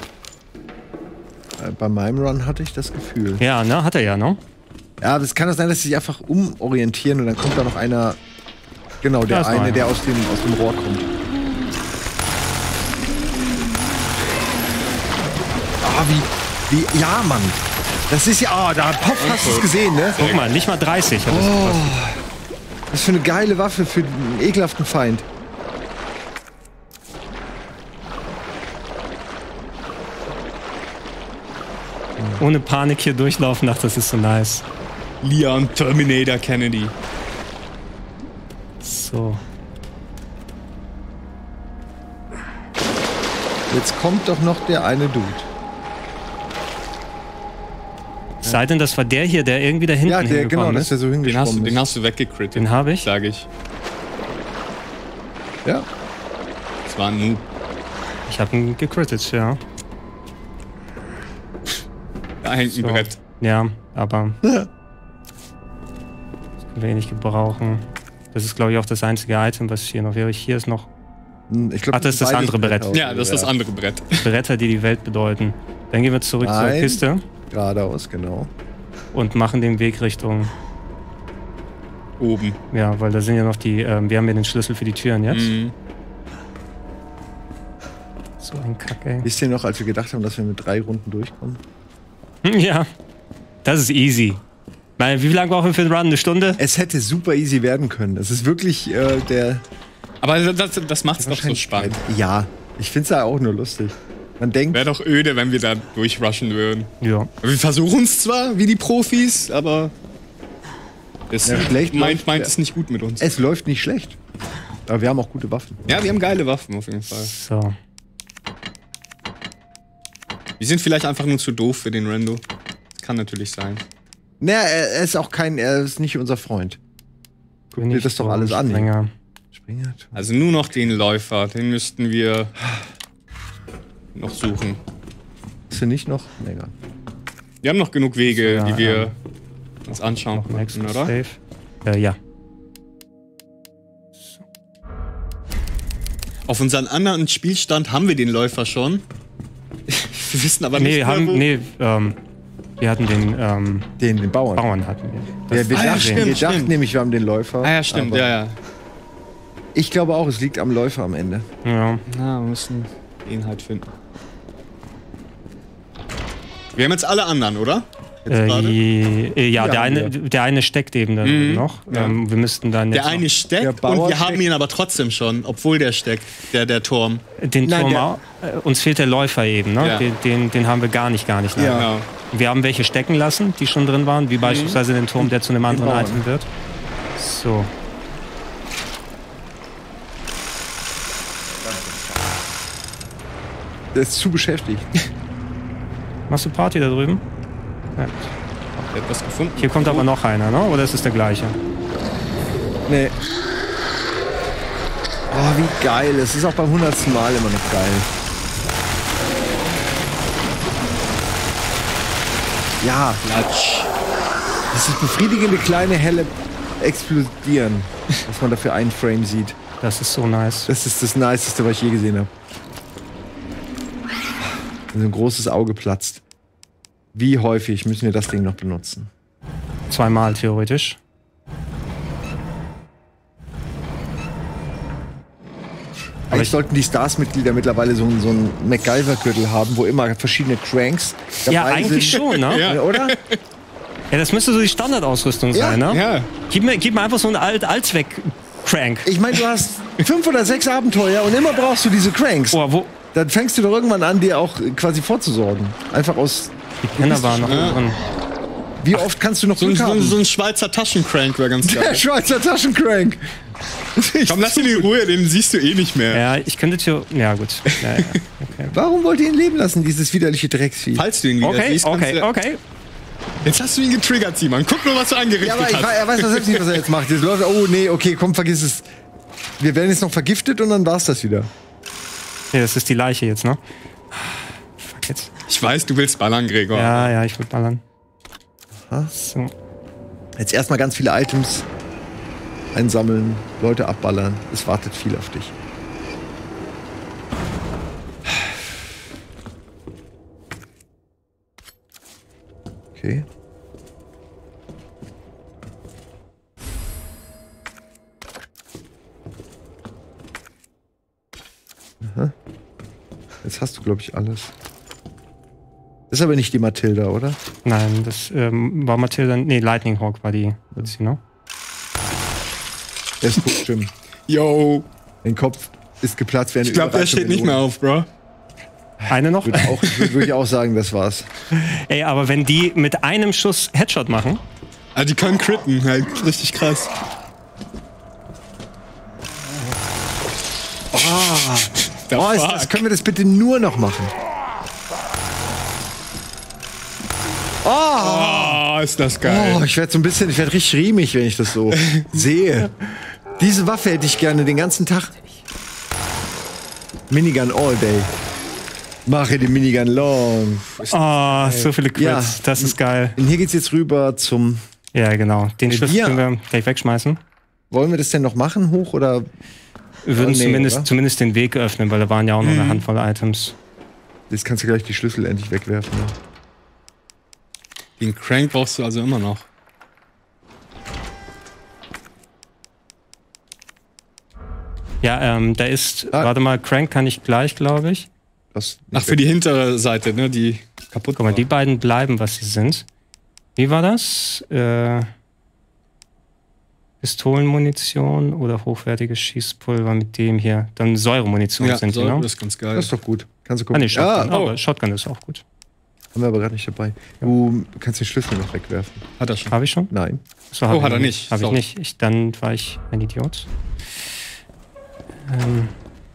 C: Äh, Bei meinem Run hatte ich das Gefühl.
A: Ja, ne? Hat er ja, ne?
C: Ja, aber es kann doch sein, dass sie sich einfach umorientieren und dann kommt da noch einer. Genau,
A: Da
C: der
A: ist noch
C: eine,
A: einer.
C: der aus dem, aus dem Rohr kommt. Ah, wie. wie ja, Mann. Das ist ja. Ah, da Pop, hast du es gesehen, ne?
A: Guck mal, nicht mal dreißig hat das
C: Oh,
A: gekostet.
C: was für eine geile Waffe für einen ekelhaften Feind.
A: ohne Panik hier durchlaufen. Ach, das ist so nice.
B: Leon Terminator Kennedy.
A: So.
C: Jetzt kommt doch noch der eine Dude.
A: Sei denn, das war der hier, der irgendwie da hinten
C: Ja, der, genau,
A: ist.
C: dass der so
B: Den hast,
C: hingeschwommen
B: den
C: ist.
B: hast du weggecrittet.
A: Den habe ich.
B: Sag ich.
C: Ja.
B: Das war ein Noob.
A: Ich habe ihn gecrittet, ja.
B: Da hängt ein
A: So.
B: Brett.
A: Ja, aber das können wir eh nicht gebrauchen. Das ist, glaube ich, auch das einzige Item, was hier noch wäre. Hier ist noch
C: Ich glaub,
A: Ach, das ist das
C: beides
A: andere Brett.
C: aus-
B: Ja, das ist das andere Brett.
A: Bretter, die die Welt bedeuten. Dann gehen wir zurück zur
C: Nein.
A: Kiste
C: Geradeaus, genau.
A: und machen den Weg Richtung...
B: Oben.
A: Ja, weil da sind ja noch die... Ähm, wir haben ja den Schlüssel für die Türen jetzt.
B: Mhm.
A: So ein Kack, ey.
C: Wisst ihr noch, als wir gedacht haben, dass wir mit drei Runden durchkommen?
A: Ja, das ist easy. Meine, wie lange brauchen wir für den Run? Eine Stunde?
C: Es hätte super easy werden können. Das ist wirklich äh, der...
B: Aber das, das macht's doch so spannend.
C: Ja, ich find's ja auch nur lustig. Man denkt,
B: Wäre doch öde, wenn wir da durchrushen würden.
A: Ja.
B: Wir versuchen es zwar, wie die Profis, aber es
C: Ja, schlecht
B: meint,
C: läuft-
B: meint
C: ja.
B: es nicht gut mit uns.
C: es läuft nicht schlecht. Aber wir haben auch gute Waffen.
B: Ja, wir haben geile Waffen auf jeden Fall.
A: So.
B: Wir sind vielleicht einfach nur zu doof für den Rando. Das kann natürlich sein.
C: Naja, er er ist auch kein, er ist nicht unser Freund. Guck
A: Bin
C: dir
A: ich
C: das doch
A: so
C: alles an.
A: Springer.
C: Springer.
B: Also nur noch den Läufer, den müssten wir noch suchen.
C: Ist er nicht noch? Nee, egal.
B: Wir haben noch genug Wege,
A: Ja,
B: die wir
A: ähm,
B: uns anschauen
A: Noch Max
B: können,
A: ist
B: oder?
A: safe. Äh, ja.
B: Auf unseren anderen Spielstand haben wir den Läufer schon. Wir wissen aber nicht
A: Nee,
B: mehr,
A: haben,
B: wo.
A: nee, ähm, wir hatten den ähm,
C: Den, den Bauern.
A: Bauern hatten wir.
C: Ja, wir
B: Ah, ja,
C: dachten,
B: stimmt,
C: wir dachten
B: stimmt.
C: nämlich, wir haben den Läufer.
B: Ah ja, stimmt,
C: aber
B: ja, ja.
C: Ich glaube auch, es liegt am Läufer am Ende.
A: Ja.
B: Na, wir müssen den halt finden. Wir haben jetzt alle anderen, oder? Jetzt
A: Äh,
B: gerade?
A: je, äh, ja,
C: Ja,
A: der eine,
C: ja.
A: der eine steckt eben da
B: Mhm.
A: noch.
B: Ja.
A: Ähm, wir müssten dann
B: Der
A: jetzt
B: eine
C: Der
B: steckt
C: Bauer
B: und wir haben
C: steckt.
B: ihn aber trotzdem schon, obwohl der steckt, der, der Turm.
A: noch den
C: Nein,
A: Turm
C: der-
A: auch. Äh, uns fehlt der Läufer eben, ne?
B: Ja.
A: Den, den, den haben wir gar nicht, gar nicht.
C: Ja.
A: leider.
B: Genau.
A: Wir haben welche stecken lassen, die schon drin waren, wie beispielsweise den Turm, der zu einem anderen
C: Bauern.
A: Item wird. So.
C: Der ist zu beschäftigt.
A: Machst du Party da drüben? Ja.
B: Der hat was gefunden.
A: Hier kommt aber noch einer, ne? Oder ist es der gleiche?
C: Nee. Oh, wie geil. Es ist auch beim hundertsten Mal immer noch geil. Ja,
B: Klatsch.
C: das ist befriedigende kleine helle Explodieren, was man da für einen Frame sieht.
A: Das ist so nice.
C: Das ist das Niceste, was ich je gesehen habe. So ein großes Auge platzt. Wie häufig müssen wir das Ding noch benutzen?
A: Zweimal theoretisch.
C: Eigentlich sollten die Stars-Mitglieder mittlerweile so, ein- so ein MacGyver-Gürtel haben, wo immer verschiedene Cranks dabei
A: Ja, eigentlich
C: sind.
A: schon, ne?
B: Ja.
C: Ja, oder?
A: Ja, das müsste so die Standardausrüstung
C: Ja,
A: sein, ne?
B: Ja.
A: Gib mir, gib mir einfach so einen Alt Allzweck-Crank.
C: Ich meine, du hast fünf oder sechs Abenteuer und immer brauchst du diese Cranks.
A: Oh, wo?
C: Dann fängst du doch irgendwann an, dir auch quasi vorzusorgen. Einfach aus.
A: Die Penner waren noch
B: Ja.
A: drin.
C: Wie oft kannst du noch
B: So ein,
C: Glück
B: so, ein,
C: haben?
B: so ein Schweizer Taschencrank wäre ganz
C: Der
B: geil.
C: Schweizer Taschencrank.
B: Komm, lass ihn in Ruhe, den siehst du eh nicht mehr.
A: Ja, ich könnte theo... Ja, gut. Ja, ja. Okay,
C: Warum wollt ihr ihn leben lassen, dieses widerliche Drecksvieh?
B: Falls du ihn wieder
A: okay,
B: siehst, kannst
A: okay.
B: du,
A: okay.
B: Jetzt hast du ihn getriggert, Simon. Guck nur, was du angerichtet
C: Ja, aber ich,
B: hast.
C: wei- er weiß doch selbst nicht, was er jetzt macht. Jetzt läuft er, oh nee, okay, komm, vergiss es. Wir werden jetzt noch vergiftet und dann war's das wieder.
A: Ja, das ist die Leiche jetzt, ne? Fuck jetzt.
B: Ich weiß, du willst ballern, Gregor.
A: Ja, ja, ich will ballern.
C: Aha.
A: So.
C: Jetzt erstmal ganz viele Items einsammeln, Leute abballern. Es wartet viel auf dich. Okay. Aha. Jetzt hast du, glaube ich, alles. Das ist aber nicht die Matilda, oder?
A: Nein, das ähm, war Matilda. Nee, Lightning Hawk war die. Wird sie, ne?
C: Der ist gut, stimmt.
B: Yo.
C: Dein Kopf ist geplatzt wie eine
B: Ich glaube, der
C: überreife
B: steht nicht
C: Melone.
B: mehr auf, Bro.
A: Eine noch?
C: Würde auch, würde ich auch sagen, das war's.
A: Ey, aber wenn die mit einem Schuss Headshot machen.
B: Ah, die können critten, halt richtig krass.
C: Oh, oh ist, das, können wir das bitte nur noch machen? Oh,
B: oh ist das geil.
C: Oh, ich werde so ein bisschen, ich werde richtig riemig, wenn ich das so sehe. Diese Waffe hätte ich gerne den ganzen Tag. Minigun all day. Mache die Minigun long.
A: Oh, so viele Crits. Ja. Das ist geil.
C: Und hier geht's jetzt rüber zum...
A: Ja, genau. Den Schlüssel können wir gleich wegschmeißen.
C: Wollen wir das denn noch machen, hoch, oder...
A: Wir würden oh, nee, zumindest, zumindest den Weg öffnen, weil da waren ja auch noch hm. eine Handvoll Items.
C: Jetzt kannst du gleich die Schlüssel endlich wegwerfen. Ne?
B: Den Crank brauchst du also immer noch.
A: Ja, ähm, da ist, ah. warte mal, Crank kann ich gleich, glaube ich.
B: Ach, für die hintere Seite, ne, die kaputt
A: Guck mal, war. Die beiden bleiben, was sie sind. Wie war das? Äh, Pistolenmunition oder hochwertiges Schießpulver mit dem hier. Dann Säuremunition
B: ja,
A: sind
B: Säure,
A: die, ne?
B: Das ist ganz geil.
C: Das ist doch gut. Kannst du gucken.
A: Ah, nee, Shotgun.
C: Ah,
A: oh. aber Shotgun ist auch gut.
C: Haben wir aber gerade nicht dabei. Du kannst den Schlüssel noch wegwerfen.
B: Hat er schon?
A: Habe ich schon?
C: Nein.
A: So,
B: oh, hat er nicht.
A: Habe ich nicht. Ich, dann war ich ein Idiot. Ähm.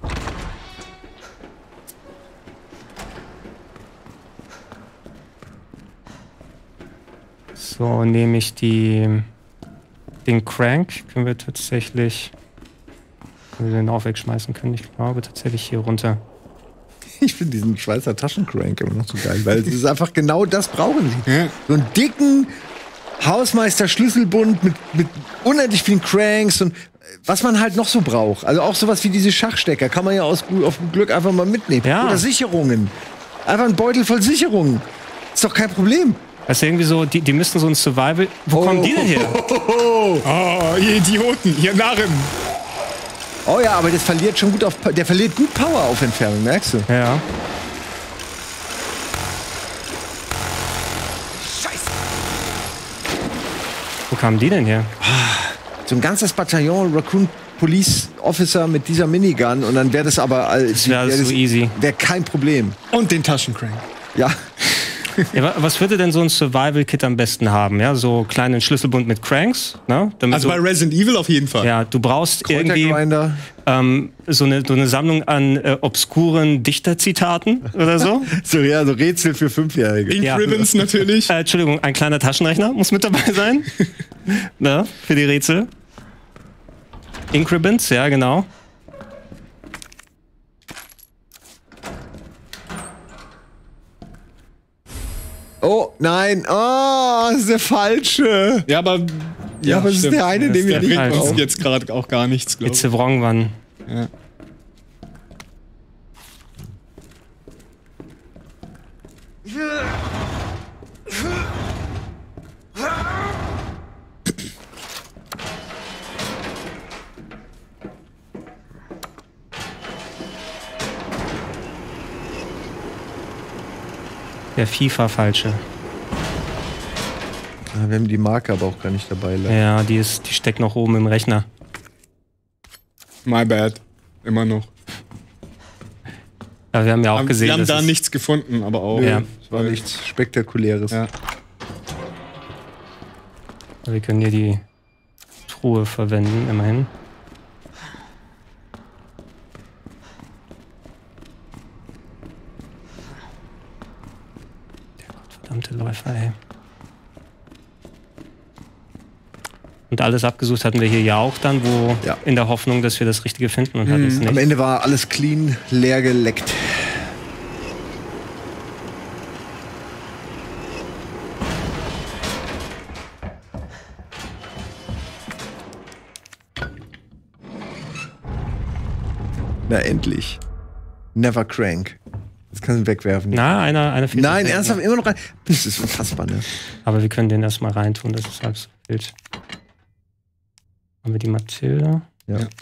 A: So, nehme ich die den Crank. Können wir tatsächlich können wir den auch wegschmeißen können. Ich glaube tatsächlich hier runter.
C: Ich finde diesen Schweizer Taschencrank immer noch so geil, weil es ist einfach genau das brauchen sie. Ja. So einen dicken Hausmeister-Schlüsselbund mit, mit unendlich vielen Cranks und was man halt noch so braucht. Also auch sowas wie diese Schachstecker kann man ja aus, auf gut Glück einfach mal mitnehmen.
A: Ja.
C: Oder Sicherungen. Einfach ein Beutel voll Sicherungen. Ist doch kein Problem.
A: Das ist irgendwie so, die, die müssten so ein Survival... Wo oh. kommen die denn her?
B: Oh, oh, oh, ihr Idioten, ihr Narren.
C: Oh ja, aber das verliert schon gut auf... Der verliert gut Power auf Entfernung, merkst du?
A: Ja.
C: Scheiße.
A: Wo kamen die denn her?
C: So ein ganzes Bataillon Raccoon Police Officer mit dieser Minigun und dann wäre das aber...
A: Das wäre wär so easy.
C: Wäre kein Problem.
B: Und den Taschencrank.
C: Ja.
A: Ja, was würde denn so ein Survival-Kit am besten haben? Ja, so kleinen Schlüsselbund mit Cranks. Ne? Damit
B: also
A: so,
B: bei Resident Evil auf jeden Fall.
A: Ja, du brauchst irgendwie ähm, so, eine, so eine Sammlung an äh, obskuren Dichterzitaten oder so.
C: So, ja, so Rätsel für Fünfjährige.
B: Ink
A: ja.
B: Ribbons natürlich.
A: Äh, Entschuldigung, ein kleiner Taschenrechner muss mit dabei sein. Ne? Für die Rätsel. Ink Ribbons, ja, genau.
C: Oh, nein. Oh, das ist der falsche.
B: Ja, aber...
C: Ja, ja aber das ist der eine, den wir nicht brauchen.
B: Das ist jetzt gerade auch gar nichts, glaube ich.
A: It's the wrong one.
B: Ja.
A: Der FIFA-Falsche.
C: Ja, wir haben die Marke aber auch gar nicht dabei. Leider.
A: Ja, die, ist, die steckt noch oben im Rechner.
B: My bad. Immer noch.
A: Ja, wir haben ja auch
B: wir
A: gesehen,
B: Wir haben da nichts gefunden, aber auch.
C: Ja, es war nichts Spektakuläres.
B: Ja.
A: Wir können hier die Truhe verwenden, immerhin. Verdammte Läufer, ey. Und alles abgesucht hatten wir hier ja auch dann, wo ja. in der Hoffnung, dass wir das Richtige finden und mhm. hatten es nicht.
C: Am Ende war alles clean, leer geleckt. Na endlich. Never crank. Das kannst du wegwerfen.
A: Na, einer, einer fehlt.
C: Nein, ernsthaft, immer noch rein. Das ist unfassbar, ne?
A: Aber wir können den erstmal reintun, das ist halb so wild. Haben wir die Mathilda?
C: Ja. ja.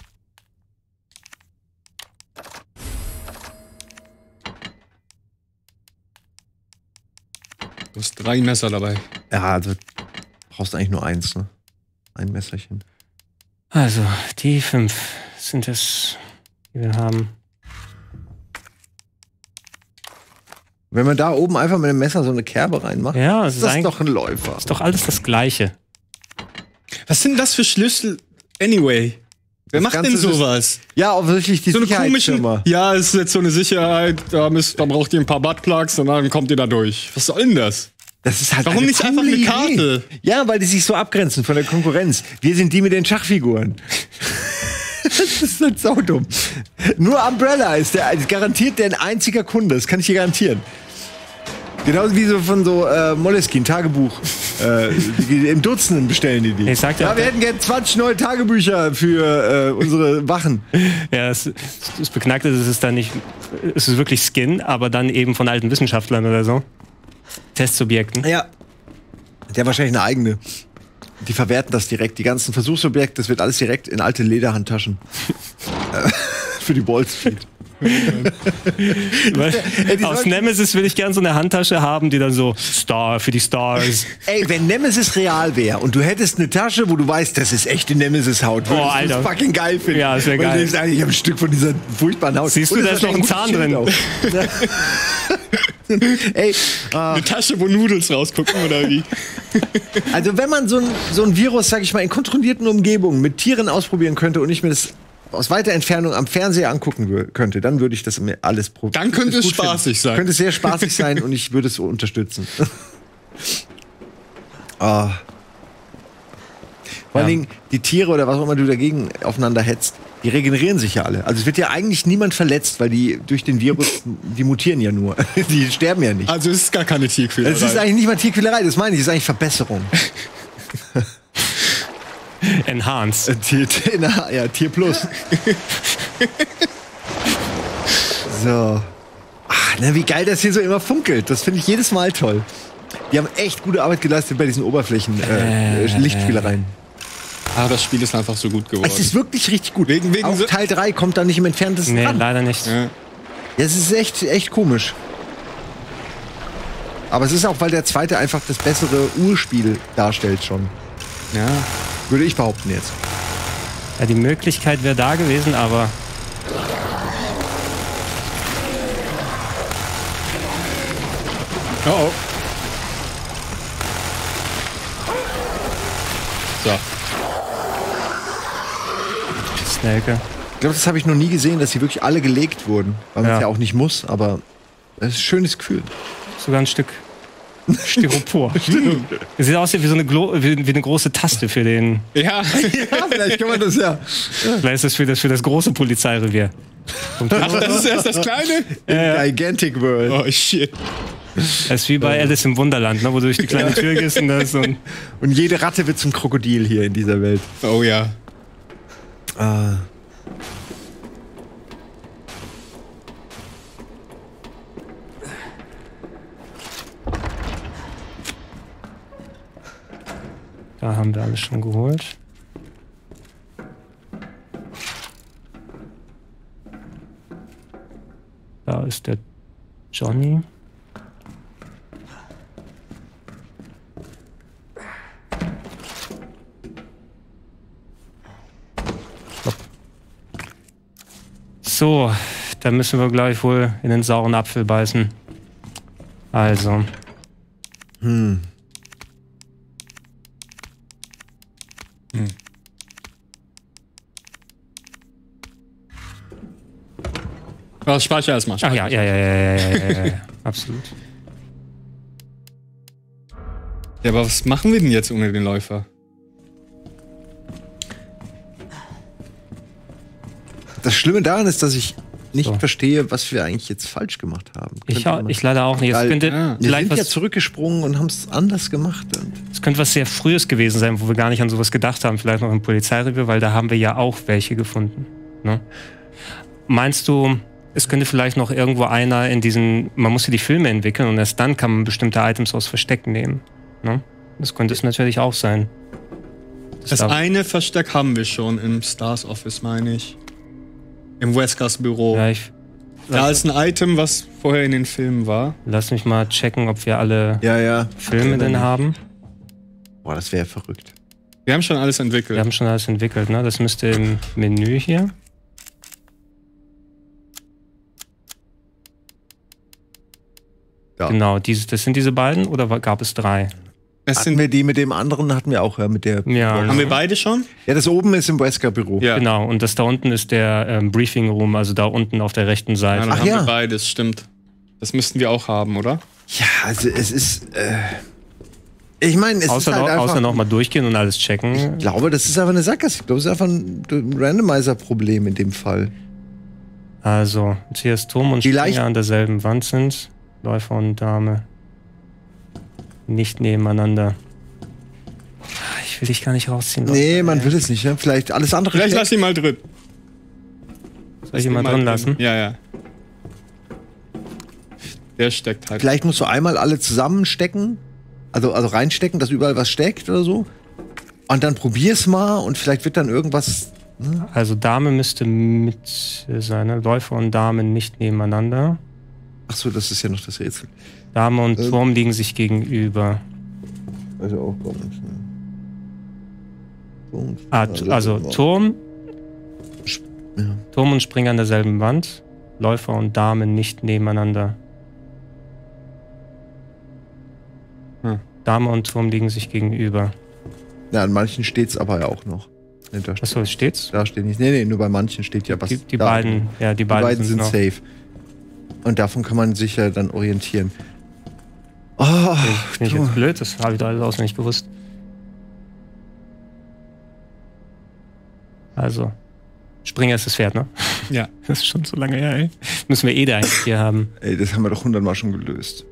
B: Du hast drei Messer dabei.
C: Ja, also brauchst eigentlich nur eins, ne? Ein Messerchen.
A: Also, die fünf sind es, die wir haben.
C: Wenn man da oben einfach mit dem Messer so eine Kerbe reinmacht,
A: ja,
C: ist das ist doch ein Läufer.
A: Ist doch alles das Gleiche.
B: Was sind das für Schlüssel? Anyway. Wer
C: Das
B: macht
C: Ganze
B: denn sowas?
C: Ist, ja, offensichtlich die
B: So eine komischen.
C: Sicherheitsfirma.
B: Ja, es ist jetzt so eine Sicherheit. Da, müsst, da braucht ihr ein paar Buttplugs und dann kommt ihr da durch. Was soll denn das?
C: Das ist halt
B: Warum
C: eine
B: nicht einfach
C: coole
B: eine Karte?
C: Idee. Ja, weil die sich so abgrenzen von der Konkurrenz. Wir sind die mit den Schachfiguren. Das ist halt saudumm. Nur Umbrella ist der ist garantiert der ein einziger Kunde. Das kann ich dir garantieren. Genauso wie so von so äh, Moleskine, Tagebuch. äh, die, Im Dutzenden bestellen die die.
A: Ich sag dir,
C: ja, wir hätten gerne zwanzig neue Tagebücher für äh, unsere Wachen.
A: Ja, das, das Beknackte ist, es ist dann nicht, es ist wirklich Skin, aber dann eben von alten Wissenschaftlern oder so. Testsubjekten.
C: Ja. Der hat wahrscheinlich eine eigene. Die verwerten das direkt. Die ganzen Versuchsobjekte, das wird alles direkt in alte Lederhandtaschen. Für die Wall Street.
A: Weil, aus Nemesis will ich gern so eine Handtasche haben, die dann so Star für die Stars.
C: Ey, wenn Nemesis real wäre und du hättest eine Tasche, wo du weißt, das ist echte Nemesis-Haut, würdest
A: oh, Alter.
C: du das fucking geil finden.
A: Ja, das wäre geil.
C: Und du denkst, eigentlich, ich habe ein Stück von dieser furchtbaren Haut.
A: Siehst du,
C: und
A: da ist noch ein Zahn drin.
C: Ey, ah.
B: Eine Tasche, wo Nudels rausgucken oder wie?
C: Also wenn man so ein, so ein Virus, sag ich mal, in kontrollierten Umgebungen mit Tieren ausprobieren könnte und ich mir das aus weiter Entfernung am Fernseher angucken könnte, dann würde ich das mir alles probieren.
B: Dann könnte es spaßig sein.
C: Könnte sehr spaßig sein und ich würde es so unterstützen. Ah. Vor allen Dingen, die Tiere oder was auch immer du dagegen aufeinander hetzt, die regenerieren sich ja alle. Also es wird ja eigentlich niemand verletzt, weil die durch den Virus, die mutieren ja nur. Die sterben ja nicht.
B: Also es ist gar keine Tierquälerei.
C: Es ist eigentlich nicht mal Tierquälerei, das meine ich, das ist eigentlich Verbesserung.
A: Enhance.
C: Äh, Tier, Tier, ja, Tier Plus. So. Ach, na, wie geil das hier so immer funkelt. Das finde ich jedes Mal toll. Die haben echt gute Arbeit geleistet bei diesen Oberflächen, äh, äh, Lichtspielereien.
B: Ah, das Spiel ist einfach so gut geworden.
C: Es ist wirklich richtig gut.
B: Wegen, wegen
C: Auch
B: so
C: Teil drei kommt da nicht im entferntesten
A: Nee,
C: ran.
A: leider nicht.
B: Ja.
C: Ja, es ist echt, echt komisch. Aber es ist auch, weil der zweite einfach das bessere Urspiel darstellt schon.
B: Ja.
C: Würde ich behaupten jetzt.
A: Ja, die Möglichkeit wäre da gewesen, aber
B: Oh oh. So.
A: Snake.
C: Ich glaube, das habe ich noch nie gesehen, dass sie wirklich alle gelegt wurden. Weil man es
A: Ja.
C: ja auch nicht muss, aber das ist ein schönes Gefühl.
A: Sogar ein Stück Styropor. Es sieht aus wie so eine, Glo wie, wie eine große Taste für den.
B: Ja.
C: Ja, vielleicht kann man das ja.
A: Vielleicht ist das für das, für das große Polizeirevier.
B: Ach, das ist erst das Kleine?
A: Ja.
C: Gigantic World.
B: Oh, shit.
A: Das ist wie bei Alice im Wunderland, ne, wo du durch die kleine Tür gehst und da ist so ein.
C: Und jede Ratte wird zum Krokodil hier in dieser Welt.
B: Oh ja.
C: Ah.
A: Da haben wir alles schon geholt. Da ist der Johnny. Hopp. So, da müssen wir gleich wohl in den sauren Apfel beißen. Also.
C: Hm.
B: Oh, speicher erstmal.
A: Ach ja, ja, ja, ja, ja, ja, ja, ja. Absolut.
B: Ja, aber was machen wir denn jetzt ohne den Läufer?
C: Das Schlimme daran ist, dass ich nicht
A: So.
C: verstehe, was wir eigentlich jetzt falsch gemacht haben.
A: Ich,
C: Könnte man-
A: ich leider auch nicht. Es
C: Weil-
A: könnte,
B: Ja.
C: Wir
A: vielleicht
C: sind ja
A: was,
C: zurückgesprungen und haben es anders gemacht. Und
A: es könnte was sehr Frühes gewesen sein, wo wir gar nicht an sowas gedacht haben. Vielleicht noch im Polizeirevier, weil da haben wir ja auch welche gefunden. Ne? Meinst du, es könnte vielleicht noch irgendwo einer in diesen, man muss ja die Filme entwickeln und erst dann kann man bestimmte Items aus Verstecken nehmen. Ne? Das könnte es natürlich auch sein.
B: Das
A: darf-
B: eine Versteck haben wir schon im Stars Office, meine ich. Im Weskers Büro.
A: Ja, ich,
B: Da ist ein Item, was vorher in den Filmen war.
A: lass mich mal checken, ob wir alle
C: ja, ja.
A: Filme denn haben.
C: Boah, das wäre verrückt.
B: Wir haben schon alles entwickelt.
A: Wir haben schon alles entwickelt, ne? Das müsste im Menü hier.
C: Ja.
A: Genau, diese, das sind diese beiden oder war- gab es drei?
B: Das
C: Hatten
B: sind,
C: wir die mit dem anderen, hatten wir auch, ja, mit der.
A: Ja,
B: haben wir beide schon?
C: Ja, das oben ist im Wesker-Büro.
B: Ja.
A: Genau, und das da unten ist der ähm, Briefing Room, also da unten auf der rechten
B: Ja,
A: Seite.
B: dann
C: Ach
B: haben
C: ja.
B: wir beides, stimmt. Das müssten wir auch haben, oder?
C: Ja, also es ist. Äh, ich meine, es
A: außer
C: ist halt
A: noch,
C: einfach.
A: außer noch mal durchgehen und alles checken.
C: Ich glaube, das ist einfach eine Sackgasse. Ich glaube, es ist einfach ein, ein Randomizer-Problem in dem Fall.
A: Also, jetzt hier ist Turm und
C: Vielleicht-
A: Springer an derselben Wand sind. Läufer und Dame. Nicht nebeneinander. Ich will dich gar nicht rausziehen.
C: Nee, man will es nicht. Ne? Vielleicht alles andere.
B: Vielleicht
C: steckt.
B: lass ihn mal drin.
A: Soll ich ihn mal drin lassen?
B: Ja, ja. Der steckt halt.
C: Vielleicht musst du einmal alle zusammenstecken. Also, also reinstecken, dass überall was steckt oder so. Und dann probier's mal und vielleicht wird dann irgendwas.
A: Also Dame müsste mit sein, ne? Läufer und Dame nicht nebeneinander.
C: Ach so, das ist ja noch das Rätsel.
A: Dame und
C: Ähm.
A: Turm liegen sich gegenüber.
C: Also auch komisch. Ne?
A: Ah, t- also Turm,
C: Ja.
A: Turm und Springer an derselben Wand. Läufer und Dame nicht nebeneinander.
B: Hm.
A: Dame und Turm liegen sich gegenüber.
C: Ja, an manchen steht's aber ja auch noch. Nee, da, steht,
A: Achso, es steht's?
C: da steht nicht. Nee, nee, nur bei manchen steht ja was.
A: Die, die
C: da,
A: beiden, ja, die
C: die
A: beiden,
C: beiden sind
A: noch.
C: safe. Und davon kann man sich ja dann orientieren. Oh,
A: Finde ich jetzt blöd, das habe ich da alles auswendig gewusst. Also, Springer ist das Pferd, ne?
B: Ja.
A: Das ist schon so lange her, ey. Müssen wir eh da eigentlich hier haben.
C: ey, das haben wir doch hundertmal schon gelöst.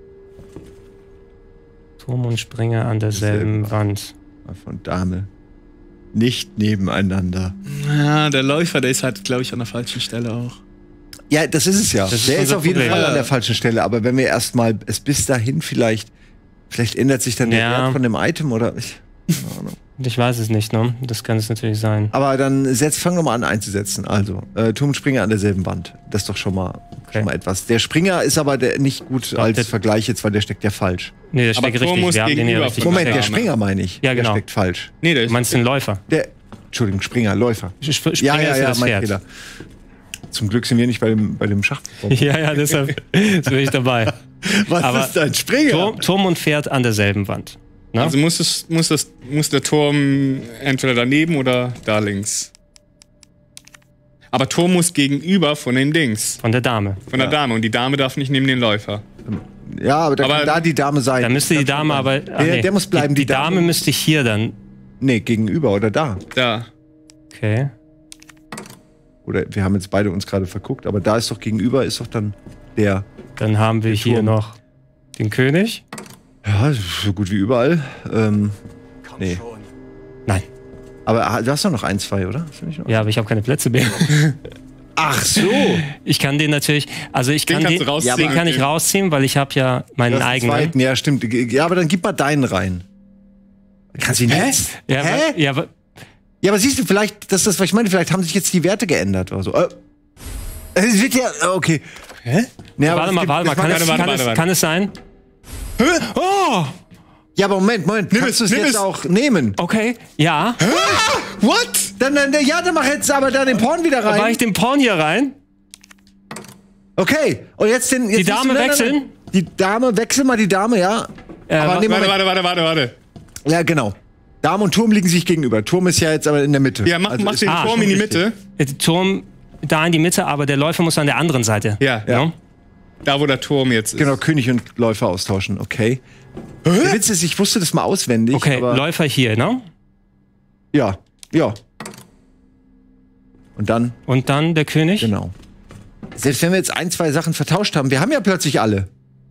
A: Turm und Springer an derselben
C: Derselben
A: Wand.
C: Von Dame. Nicht nebeneinander.
B: Ja, der Läufer, der ist halt, glaube ich, an der falschen Stelle auch.
C: Ja, das ist es ja.
A: Das ist
C: der ist
A: unser
C: auf jeden
A: Problem.
C: Fall an der falschen Stelle. Aber wenn wir erstmal es bis dahin vielleicht, vielleicht ändert sich dann der
A: Ja.
C: Wert von dem Item oder ich, keine Ahnung.
A: Ich weiß es nicht, ne? Das kann es natürlich sein.
C: Aber dann setz, fang doch mal an einzusetzen. Also, äh, Turm und Springer an derselben Wand. Das ist doch schon mal,
A: Okay.
C: schon mal etwas. Der Springer ist aber der, nicht gut
A: Doch,
C: als
A: der-
C: Vergleich jetzt, weil der steckt ja falsch.
A: Nee, der
B: Aber
A: steckt
B: Turm
A: richtig.
B: muss
A: Wir haben den hier
B: gegenüber
A: richtig
B: von
C: Moment,
B: der
C: der
B: Dame.
C: Springer meine ich.
A: Ja, genau.
C: Der steckt falsch.
B: Nee, der
A: Du
B: ist.
A: meinst den Läufer?
C: Der, Entschuldigung, Springer, Läufer.
A: Sp Springer
C: Ja, ja,
A: ist ja
C: ja,
A: das
C: mein
A: Pferd.
C: Fehler. Zum Glück sind wir nicht bei dem, bei dem Schach.
A: Ja, ja, deshalb bin ich dabei.
C: Was
A: Aber
C: ist ein Springer?
A: Turm, Turm und Pferd an derselben Wand. Ne?
B: Also muss, es, muss, das, muss der Turm entweder daneben oder da links. Aber Turm muss gegenüber von den Dings.
A: Von der Dame.
B: Von der
C: Ja.
B: Dame. Und die Dame darf nicht neben den Läufer.
C: Ja, aber da
B: Aber-
C: kann da die Dame sein.
A: Da müsste die Dame aber. ah,
C: Der- der muss bleiben,
A: Die,
C: die
A: die Dame,
C: Dame-
A: müsste hier dann.
C: Nee, gegenüber oder da.
B: Da.
A: Okay.
C: Oder wir haben jetzt beide uns gerade verguckt, aber da ist doch gegenüber, ist doch dann der.
A: Dann haben wir
C: Der
A: hier
C: Turm.
A: noch den König.
C: Ja, so gut wie überall. Ähm, nee.
A: Nein.
C: Aber ah, du hast doch noch ein, zwei, oder? Hast du nicht noch?
A: Ja, aber ich habe keine Plätze mehr.
C: Ach so.
A: Ich kann den natürlich. Also ich
B: Den
A: kann
B: kannst
A: den,
B: du rausziehen.
A: den kann ich rausziehen, weil ich habe ja meinen
C: Du hast einen
A: eigenen.
C: zweiten, ja, stimmt. Ja, aber dann gib mal deinen rein. Kannst du ihn jetzt?
A: Ja,
C: Hä?
A: aber, ja, aber
C: Ja, aber siehst du, vielleicht, das ist das, was ich meine, vielleicht haben sich jetzt die Werte geändert oder so. Äh, es wird ja, okay. Hä? Ja,
A: warte mal, warte mal. Kann, es,
B: warte,
A: kann,
B: warte,
A: es,
B: warte.
A: kann es sein? Oh!
C: Ja, aber Moment, Moment.
B: Nimm
C: Kannst
B: es,
C: du es
B: nimm
C: jetzt
B: es.
C: auch nehmen?
A: Okay, ja.
C: What? Dann, dann, ja, dann mach jetzt aber da den Porn wieder
A: Dann mache
C: rein.
A: ich den Porn hier rein.
C: Okay. Und jetzt den. Jetzt
A: Die Dame
C: musst du- nein, nein,
A: wechseln?
C: nein. Die Dame, wechsel mal die Dame, ja.
A: Äh,
C: aber
A: wa-
C: nee,
B: Warte,
C: Moment.
B: warte, warte, warte, warte.
C: Ja, genau. Dame und Turm liegen sich gegenüber. Turm ist ja jetzt aber in der Mitte.
B: Ja, mach,
C: Also
B: mach
C: ist-
B: den
A: Ah,
B: Turm
C: schon
B: in die
C: richtig.
B: Mitte.
A: Der Turm da in die Mitte, aber der Läufer muss an der anderen Seite.
B: Ja,
A: Ja.
B: da wo der Turm jetzt ist.
C: Genau, König und Läufer austauschen, okay. Der Witz ist, ich wusste das mal auswendig.
A: Okay,
C: aber
A: Läufer hier, ne?
C: ja, ja. Und dann,
A: Und dann der König.
C: genau. Selbst wenn wir jetzt ein, zwei Sachen vertauscht haben, wir haben ja plötzlich alle.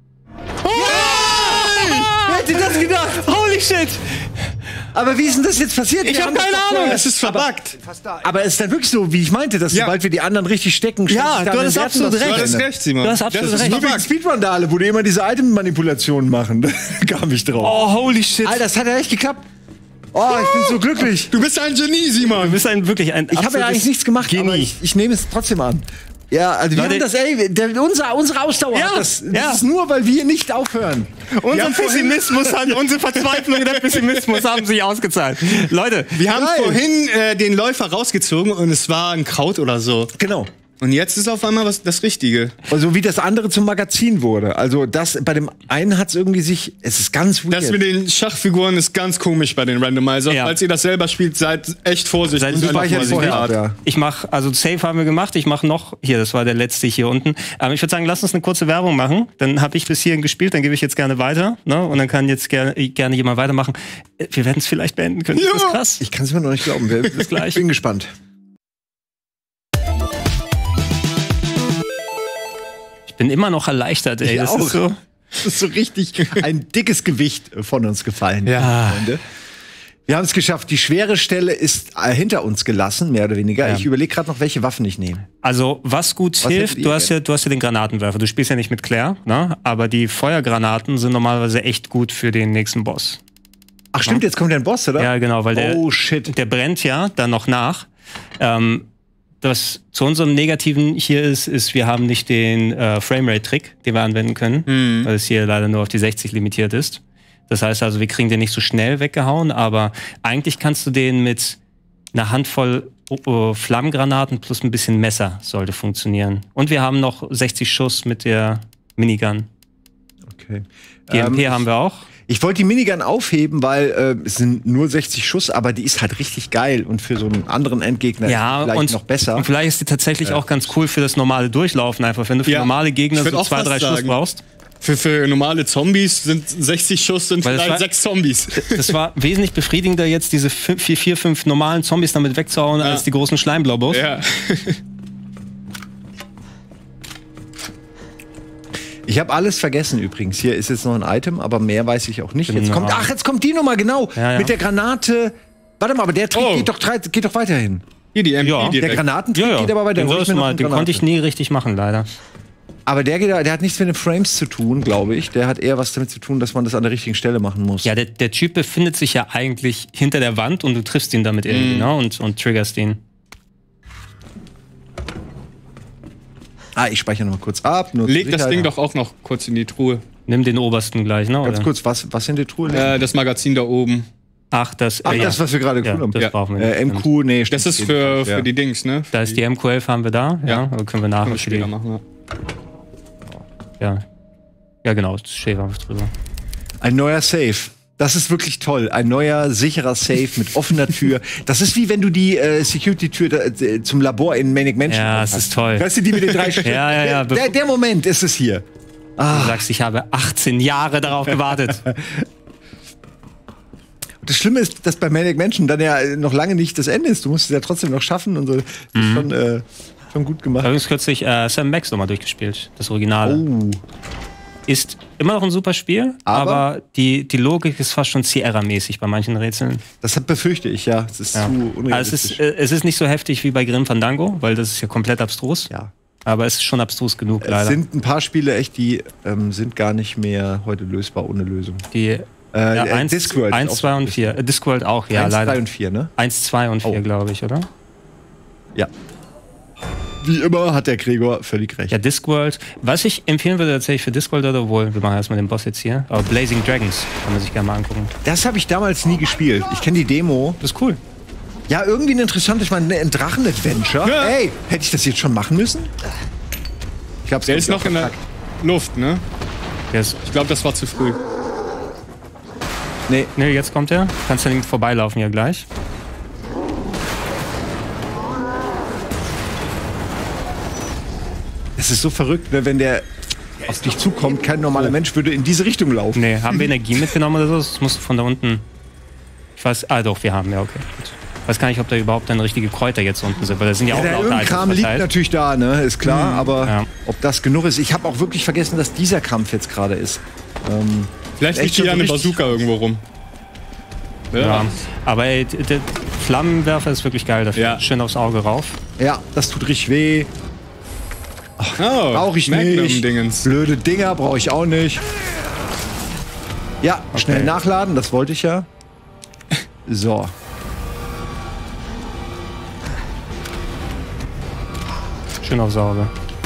C: Wer hätte das gedacht?
A: Holy shit!
C: Aber wie ist denn das jetzt passiert?
A: Ich
C: Wir
A: hab
C: haben das
A: keine
C: doch
A: Ahnung.
C: vorher-
B: Es ist verbuggt.
C: Aber es ist dann wirklich so, wie ich meinte, dass
B: Ja.
C: sobald wir die anderen richtig stecken, stellt
A: Ja,
C: sich da
A: du
C: an den
A: hattest
C: Werten
A: absolut
C: was
A: recht.
B: Du
C: zu
B: hast
C: ändern.
B: recht, Simon.
A: Du hast absolut
B: das ist
A: recht.
C: Wie
B: verbuggt.
C: Speedrun-Dale, wo die immer diese Item-Manipulationen machen. Da kam ich drauf.
A: Oh, holy shit.
C: Alter, das hat ja echt geklappt. Oh, ich bin so glücklich.
B: Du bist ein Genie, Simon.
A: Du bist ein wirklich ein
C: Ich habe ja
A: absolutes
C: eigentlich nichts gemacht, aber
A: Genie.
C: ich, ich nehme es trotzdem an. Ja, also wir
A: Leute-
C: haben das, ey, der, unser, unsere Ausdauer,
A: Ja,
C: hat das, das
A: ja.
C: ist nur, weil wir nicht aufhören.
A: Unser
B: Ja,
A: Pessimismus, hat, unsere Verzweiflung und der Pessimismus haben sich ausgezahlt. Leute,
B: Wir haben
C: Geil.
B: vorhin äh, den Läufer rausgezogen und es war ein Kraut oder so.
C: Genau.
B: Und jetzt ist auf einmal was das Richtige.
C: Also wie das andere zum Magazin wurde. Also das bei dem einen hat es irgendwie sich. Es ist ganz weird.
B: Das mit den Schachfiguren ist ganz komisch bei den Randomizer.
A: Ja.
B: Falls ihr das selber spielt, seid echt vorsichtig.
A: Seid
B: Und
A: super
B: einfach
C: vorsichtig.
B: vorsichtig.
C: Ja.
A: Ich mache, also Save haben wir gemacht, ich mache noch, hier, das war der letzte hier unten. Aber ich würde sagen, lass uns eine kurze Werbung machen. Dann habe ich bis hierhin gespielt, dann gebe ich jetzt gerne weiter. Ne? Und dann kann jetzt gerne, gerne jemand weitermachen. Wir werden es vielleicht beenden können.
B: Ja.
A: Das ist krass.
C: Ich kann es mir noch nicht glauben. Bis gleich. Ich bin gespannt.
A: Ich bin immer noch erleichtert, ey.
C: Ich
A: Das
C: auch.
A: ist so.
C: Das ist so richtig ein dickes Gewicht von uns gefallen.
A: Ja.
C: Freunde. Wir haben es geschafft. Die schwere Stelle ist äh, hinter uns gelassen, mehr oder weniger.
A: Ja.
C: Ich überlege gerade noch, welche Waffen ich nehme.
A: Also, was gut
C: Was
A: hilft,
C: hättet ihr
A: du hast,
C: denn?
A: ja, du hast ja den Granatenwerfer. Du spielst ja nicht mit Claire, ne? Aber die Feuergranaten sind normalerweise echt gut für den nächsten Boss.
C: Ach stimmt, jetzt kommt der Boss, oder?
A: Ja, genau, weil der,
C: Oh shit.
A: der brennt ja dann noch nach. Ähm, was zu unserem Negativen hier ist, ist, wir haben nicht den äh, Framerate-Trick, den wir anwenden können,
B: Mhm.
A: weil es hier leider nur auf die sechzig limitiert ist. Das heißt also, wir kriegen den nicht so schnell weggehauen, aber eigentlich kannst du den mit einer Handvoll uh, Flammgranaten plus ein bisschen Messer sollte funktionieren. Und wir haben noch sechzig Schuss mit der Minigun.
C: Okay.
A: G M P
C: Ähm,
A: haben wir auch.
C: Ich wollte die Minigun aufheben, weil äh, es sind nur sechzig Schuss, aber die ist halt richtig geil und für so einen anderen Endgegner
A: Ja,
C: vielleicht
A: und,
C: noch besser.
A: und vielleicht ist die tatsächlich auch ganz cool für das normale Durchlaufen einfach. Wenn du für
B: Ja,
A: normale Gegner
B: ich würd
A: so
B: auch
A: zwei,
B: fast
A: drei Schuss
B: sagen.
A: brauchst.
B: Für, für normale Zombies sind sechzig Schuss sind
A: Weil das
B: vielleicht
A: war-
B: sechs Zombies.
A: Das war wesentlich befriedigender, jetzt diese fünf, vier, vier, fünf normalen Zombies damit wegzuhauen,
B: Ja.
A: als die großen Schleimblaubos.
B: Ja.
C: Ich habe alles vergessen übrigens. Hier ist jetzt noch ein Item, aber mehr weiß ich auch nicht. Jetzt
A: Genau.
C: kommt, ach, jetzt kommt die Nummer, genau.
A: Ja, ja.
C: Mit der Granate. Warte mal, aber der Trick
B: Oh.
C: geht, doch, drei- geht doch weiterhin.
B: Hier die M P
A: Ja.
B: direkt.
C: Der Granatentrick geht aber weiter.
A: Den,
C: Hol ich
A: sollst
C: mir
A: du
C: noch
A: mal,
C: eine
A: den
C: Granate.
A: konnte ich nie richtig machen, leider.
C: Aber der, geht, der hat nichts mit den Frames zu tun, glaube ich. Der hat eher was damit zu tun, dass man das an der richtigen Stelle machen muss.
A: Ja, der, der Typ befindet sich ja eigentlich hinter der Wand und du triffst ihn damit irgendwie,
B: Mhm.
A: ne? Und, und triggerst ihn.
C: Ah, ich speichere noch mal kurz ab. Nur zur
B: Leg das
C: Sicherheit.
B: Ding doch auch noch kurz in die Truhe.
A: Nimm den obersten gleich, ne?
C: Ganz
A: Oder?
C: kurz, was, was in der Truhe?
B: Äh, das Magazin da oben.
A: Ach, das,
C: Ach,
A: äh, ja.
C: das, was wir gerade
A: ja,
C: cool haben.
A: das
B: Ja.
A: brauchen wir nicht.
C: Äh, M Q, nee,
B: Das
C: stimmt,
B: ist für, für
C: ja.
B: die Dings, ne?
A: Da ist die M Q elf haben wir da, ja.
B: Ja.
A: Aber können wir nachher
B: Können wir
A: für die,
B: später machen, ja.
A: ja. Ja, genau, das steht einfach drüber.
C: Ein neuer Safe. Das ist wirklich toll. Ein neuer, sicherer Safe mit offener Tür. Das ist wie wenn du die äh, Security-Tür äh, zum Labor in Manic Mansion
A: Ja,
C: hast.
A: es ist toll.
C: Weißt du, die mit den drei Schritten?
A: Ja, ja, ja.
C: Der, der, der Moment ist es hier.
A: Du sagst, ich habe achtzehn Jahre darauf gewartet.
C: Das Schlimme ist, dass bei Manic Mansion dann ja noch lange nicht das Ende ist. Du musst es ja trotzdem noch schaffen und so. Das ist schon, äh, schon gut gemacht.
A: Übrigens kürzlich äh, Sam Max nochmal durchgespielt, das Originale.
C: Oh.
A: Ist immer noch ein super Spiel, aber,
C: Aber-
A: die, die Logik ist fast schon Sierra-mäßig bei manchen Rätseln.
C: Das befürchte ich, ja. Es ist
A: Ja.
C: zu
A: Also es,
C: unrealistisch.
A: ist, äh, es ist nicht so heftig wie bei Grim Fandango, weil das ist ja komplett abstrus.
C: ja.
A: Aber es ist schon abstrus genug,
C: Es
A: leider.
C: sind ein paar Spiele echt, die ähm, sind gar nicht mehr heute lösbar ohne Lösung.
A: Die
C: Äh,
A: ja,
C: äh,
A: eins,
C: Discworld
A: eins,
C: auch
A: zwei und vier. Äh, Discworld auch, ja,
C: eins,
A: leider.
C: drei und vier, ne?
A: eins, zwei und vier,
C: Oh.
A: glaube ich, oder?
C: Ja. Wie immer hat der Gregor völlig recht.
A: Ja, Discworld. Was ich empfehlen würde tatsächlich für Discworld, oder wohl, wir machen erstmal den Boss jetzt hier. Aber Blazing Dragons kann man sich gerne mal angucken.
C: Das habe ich damals nie gespielt. Ich kenne die Demo.
A: Das ist cool.
C: Ja, irgendwie ein interessantes, ich meine, ein Drachen-Adventure.
B: Ja.
C: Ey, hätte ich das jetzt schon machen müssen? Ich glaube,
B: Der ist noch in der Luft, ne?
A: Der ist,
B: Ich glaube, das war zu früh.
C: Nee,
A: ne, jetzt kommt er. Kannst du an ihm vorbeilaufen ja gleich.
C: das ist so verrückt, ne, wenn der auf dich zukommt. Kein normaler Mensch würde in diese Richtung laufen.
A: Nee, haben wir Energie mitgenommen oder so? Das musst du von da unten. Ich weiß. Ah, doch, wir haben, ja, okay. Gut. Ich weiß gar nicht, ob da überhaupt dann richtige Kräuter jetzt unten sind, weil da sind ja,
C: Ja,
A: auch
C: der
A: lauter Items
C: Ölkram liegt
A: verteilt.
C: natürlich da, ne, ist klar, aber
A: Ja.
C: ob das genug ist. Ich habe auch wirklich vergessen, dass dieser Kampf jetzt gerade ist. Ähm,
B: Vielleicht
C: Echt
B: liegt hier
C: schon
B: eine
C: so richtig-
B: Bazooka irgendwo rum.
A: Ja. Aber ey, d- der Flammenwerfer ist wirklich geil dafür.
B: Ja.
A: Schön aufs Auge rauf.
C: ja, das tut richtig weh.
B: Oh,
C: Brauche ich nicht.
B: Magnum-Dingens.
C: Blöde Dinger brauche ich auch nicht. Ja, schnell nachladen, das wollte ich ja. So.
A: Schön aufs Auge.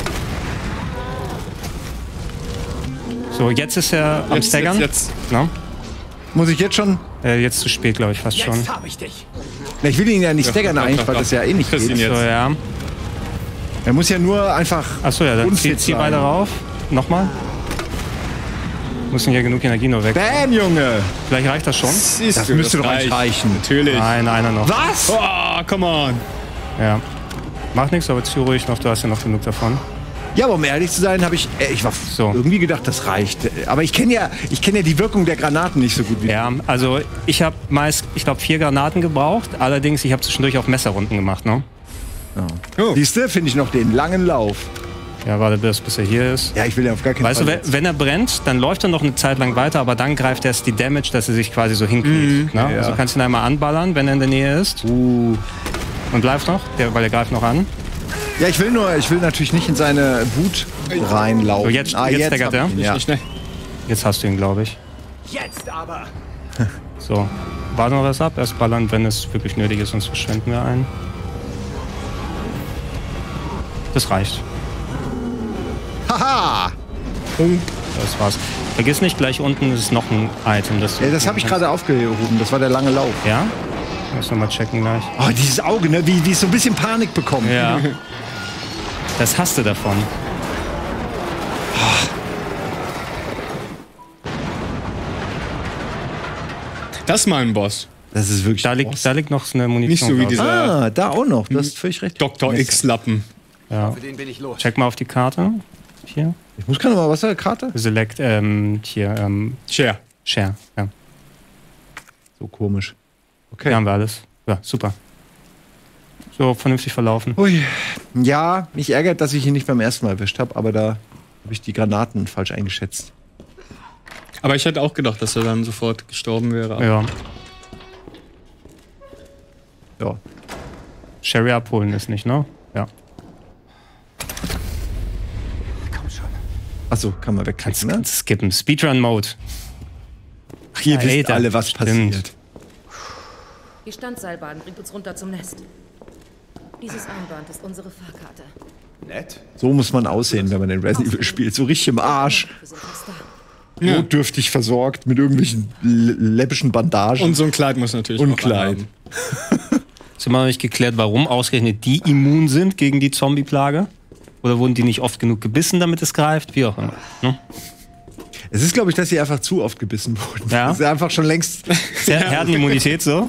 A: So, jetzt ist er am
B: Jetzt,
A: Staggern.
B: jetzt, jetzt.
A: Na?
C: Muss ich jetzt schon?
A: Äh, jetzt zu spät, glaube ich, fast schon.
C: Na, ich will ihn ja nicht staggern
B: doch,
C: eigentlich,
B: doch,
C: weil
B: doch.
C: das ja eh nicht
B: Kriegst ihn
C: geht.
B: jetzt.
A: So, ja.
C: Er muss ja nur einfach.
A: Achso, ja, dann zieh,
C: unfit
A: zieh
C: sein.
A: weiter rauf. Nochmal. Müssen hier genug Energie nur weg.
C: Bam, Junge!
A: Vielleicht reicht das schon.
B: Das, ist
C: Das
B: gut,
C: müsste doch eigentlich
B: reicht.
C: reichen.
B: Natürlich.
A: Nein, einer noch.
C: Was?
B: Oh, come on.
A: Ja. Mach nichts, aber zieh ruhig noch, du hast ja noch genug davon.
C: Ja, aber um ehrlich zu sein, habe ich, äh, ich war
A: So.
C: irgendwie gedacht, das reicht. Aber ich kenne ja, ich kenne ja die Wirkung der Granaten nicht so gut wie
A: Ja, also ich habe meist, ich glaube, vier Granaten gebraucht. Allerdings, ich habe zwischendurch auch Messerrunden gemacht, ne?
C: du. Oh. Siehst du, finde ich noch den langen Lauf.
A: Ja, warte, bis, bis er hier ist.
C: Ja, ich will ja auf gar keinen
A: Weißt du,
C: Fall.
A: wenn, wenn er brennt, dann läuft er noch eine Zeit lang weiter, aber dann greift erst die Damage, dass er sich quasi so hinkriegt. Ne?
C: ja.
A: Also kannst du ihn einmal anballern, wenn er in der Nähe ist.
C: Uh.
A: Und bleibst noch, der, weil er greift noch an.
C: Ja, ich will nur, ich will natürlich nicht in seine Wut reinlaufen.
A: So, jetzt-
C: ah,
A: jetzt deckert
C: hab
A: er.
C: ich ihn, ja.
B: Nicht schnell.
A: Jetzt hast du ihn, glaube ich.
D: Jetzt aber!
A: So, warte noch was ab, erst ballern, wenn es wirklich nötig ist, sonst verschwenden wir einen. Das reicht.
C: Haha!
A: Das war's. Vergiss nicht, gleich unten ist noch ein Item. Das, du
C: Ja, das habe ich gerade aufgehoben. Das war der lange Lauf.
A: Ja? Muss noch mal checken gleich.
C: Oh, dieses Auge, ne? Wie, wie es so ein bisschen Panik bekommt.
A: Ja. Das hast du davon.
B: Das ist mal ein Boss.
C: Das ist wirklich.
A: Da liegt, da liegt noch eine Munition.
B: Nicht so wie
A: glaub ich.
B: dieser
C: Ah, da auch noch. Du hast völlig recht.
B: Doktor X-Lappen.
A: Ja.
D: Für den bin ich los.
A: Check mal auf die Karte. Hier.
C: Ich muss gerade mal, was war die Karte?
A: Select, ähm, hier, ähm,
B: Share.
A: Share. Ja.
C: So komisch. Okay.
A: Hier haben wir alles. Ja, super. So, vernünftig verlaufen.
C: Ui. Ja, mich ärgert, dass ich ihn nicht beim ersten Mal erwischt habe, aber da habe ich die Granaten falsch eingeschätzt.
B: Aber ich hätte auch gedacht, dass er dann sofort gestorben wäre.
A: Ja.
C: Ja.
A: Sherry abholen ist nicht, ne? Ja.
D: Komm schon.
C: Achso, kann man
A: Kannst,
C: wegklicken, ne?
A: kannst skippen. Speedrun-Mode.
C: Ach, ihr wisst
A: Alter,
C: alle, was
A: stimmt.
C: passiert.
E: Die Standseilbahn bringt uns runter zum Nest. Dieses Armband ist unsere Fahrkarte.
D: Nett.
C: So muss man aussehen, wenn man den Resident Evil spielt. So richtig im Arsch.
E: Wir sind fast da.
B: Ja.
C: Notdürftig versorgt mit irgendwelchen l- läppischen Bandagen.
B: Und so ein Kleid muss natürlich
C: Und
B: auch
C: Kleid.
B: anhaben.
A: Ist immer noch nicht geklärt, warum ausgerechnet die immun sind gegen die Zombie-Plage. Oder wurden die nicht oft genug gebissen, damit es greift? Wie auch immer. Ne?
C: Es ist, glaube ich, dass sie einfach zu oft gebissen wurden.
A: Ja.
C: Das ist einfach schon längst.
A: Sehr Herdenimmunität so.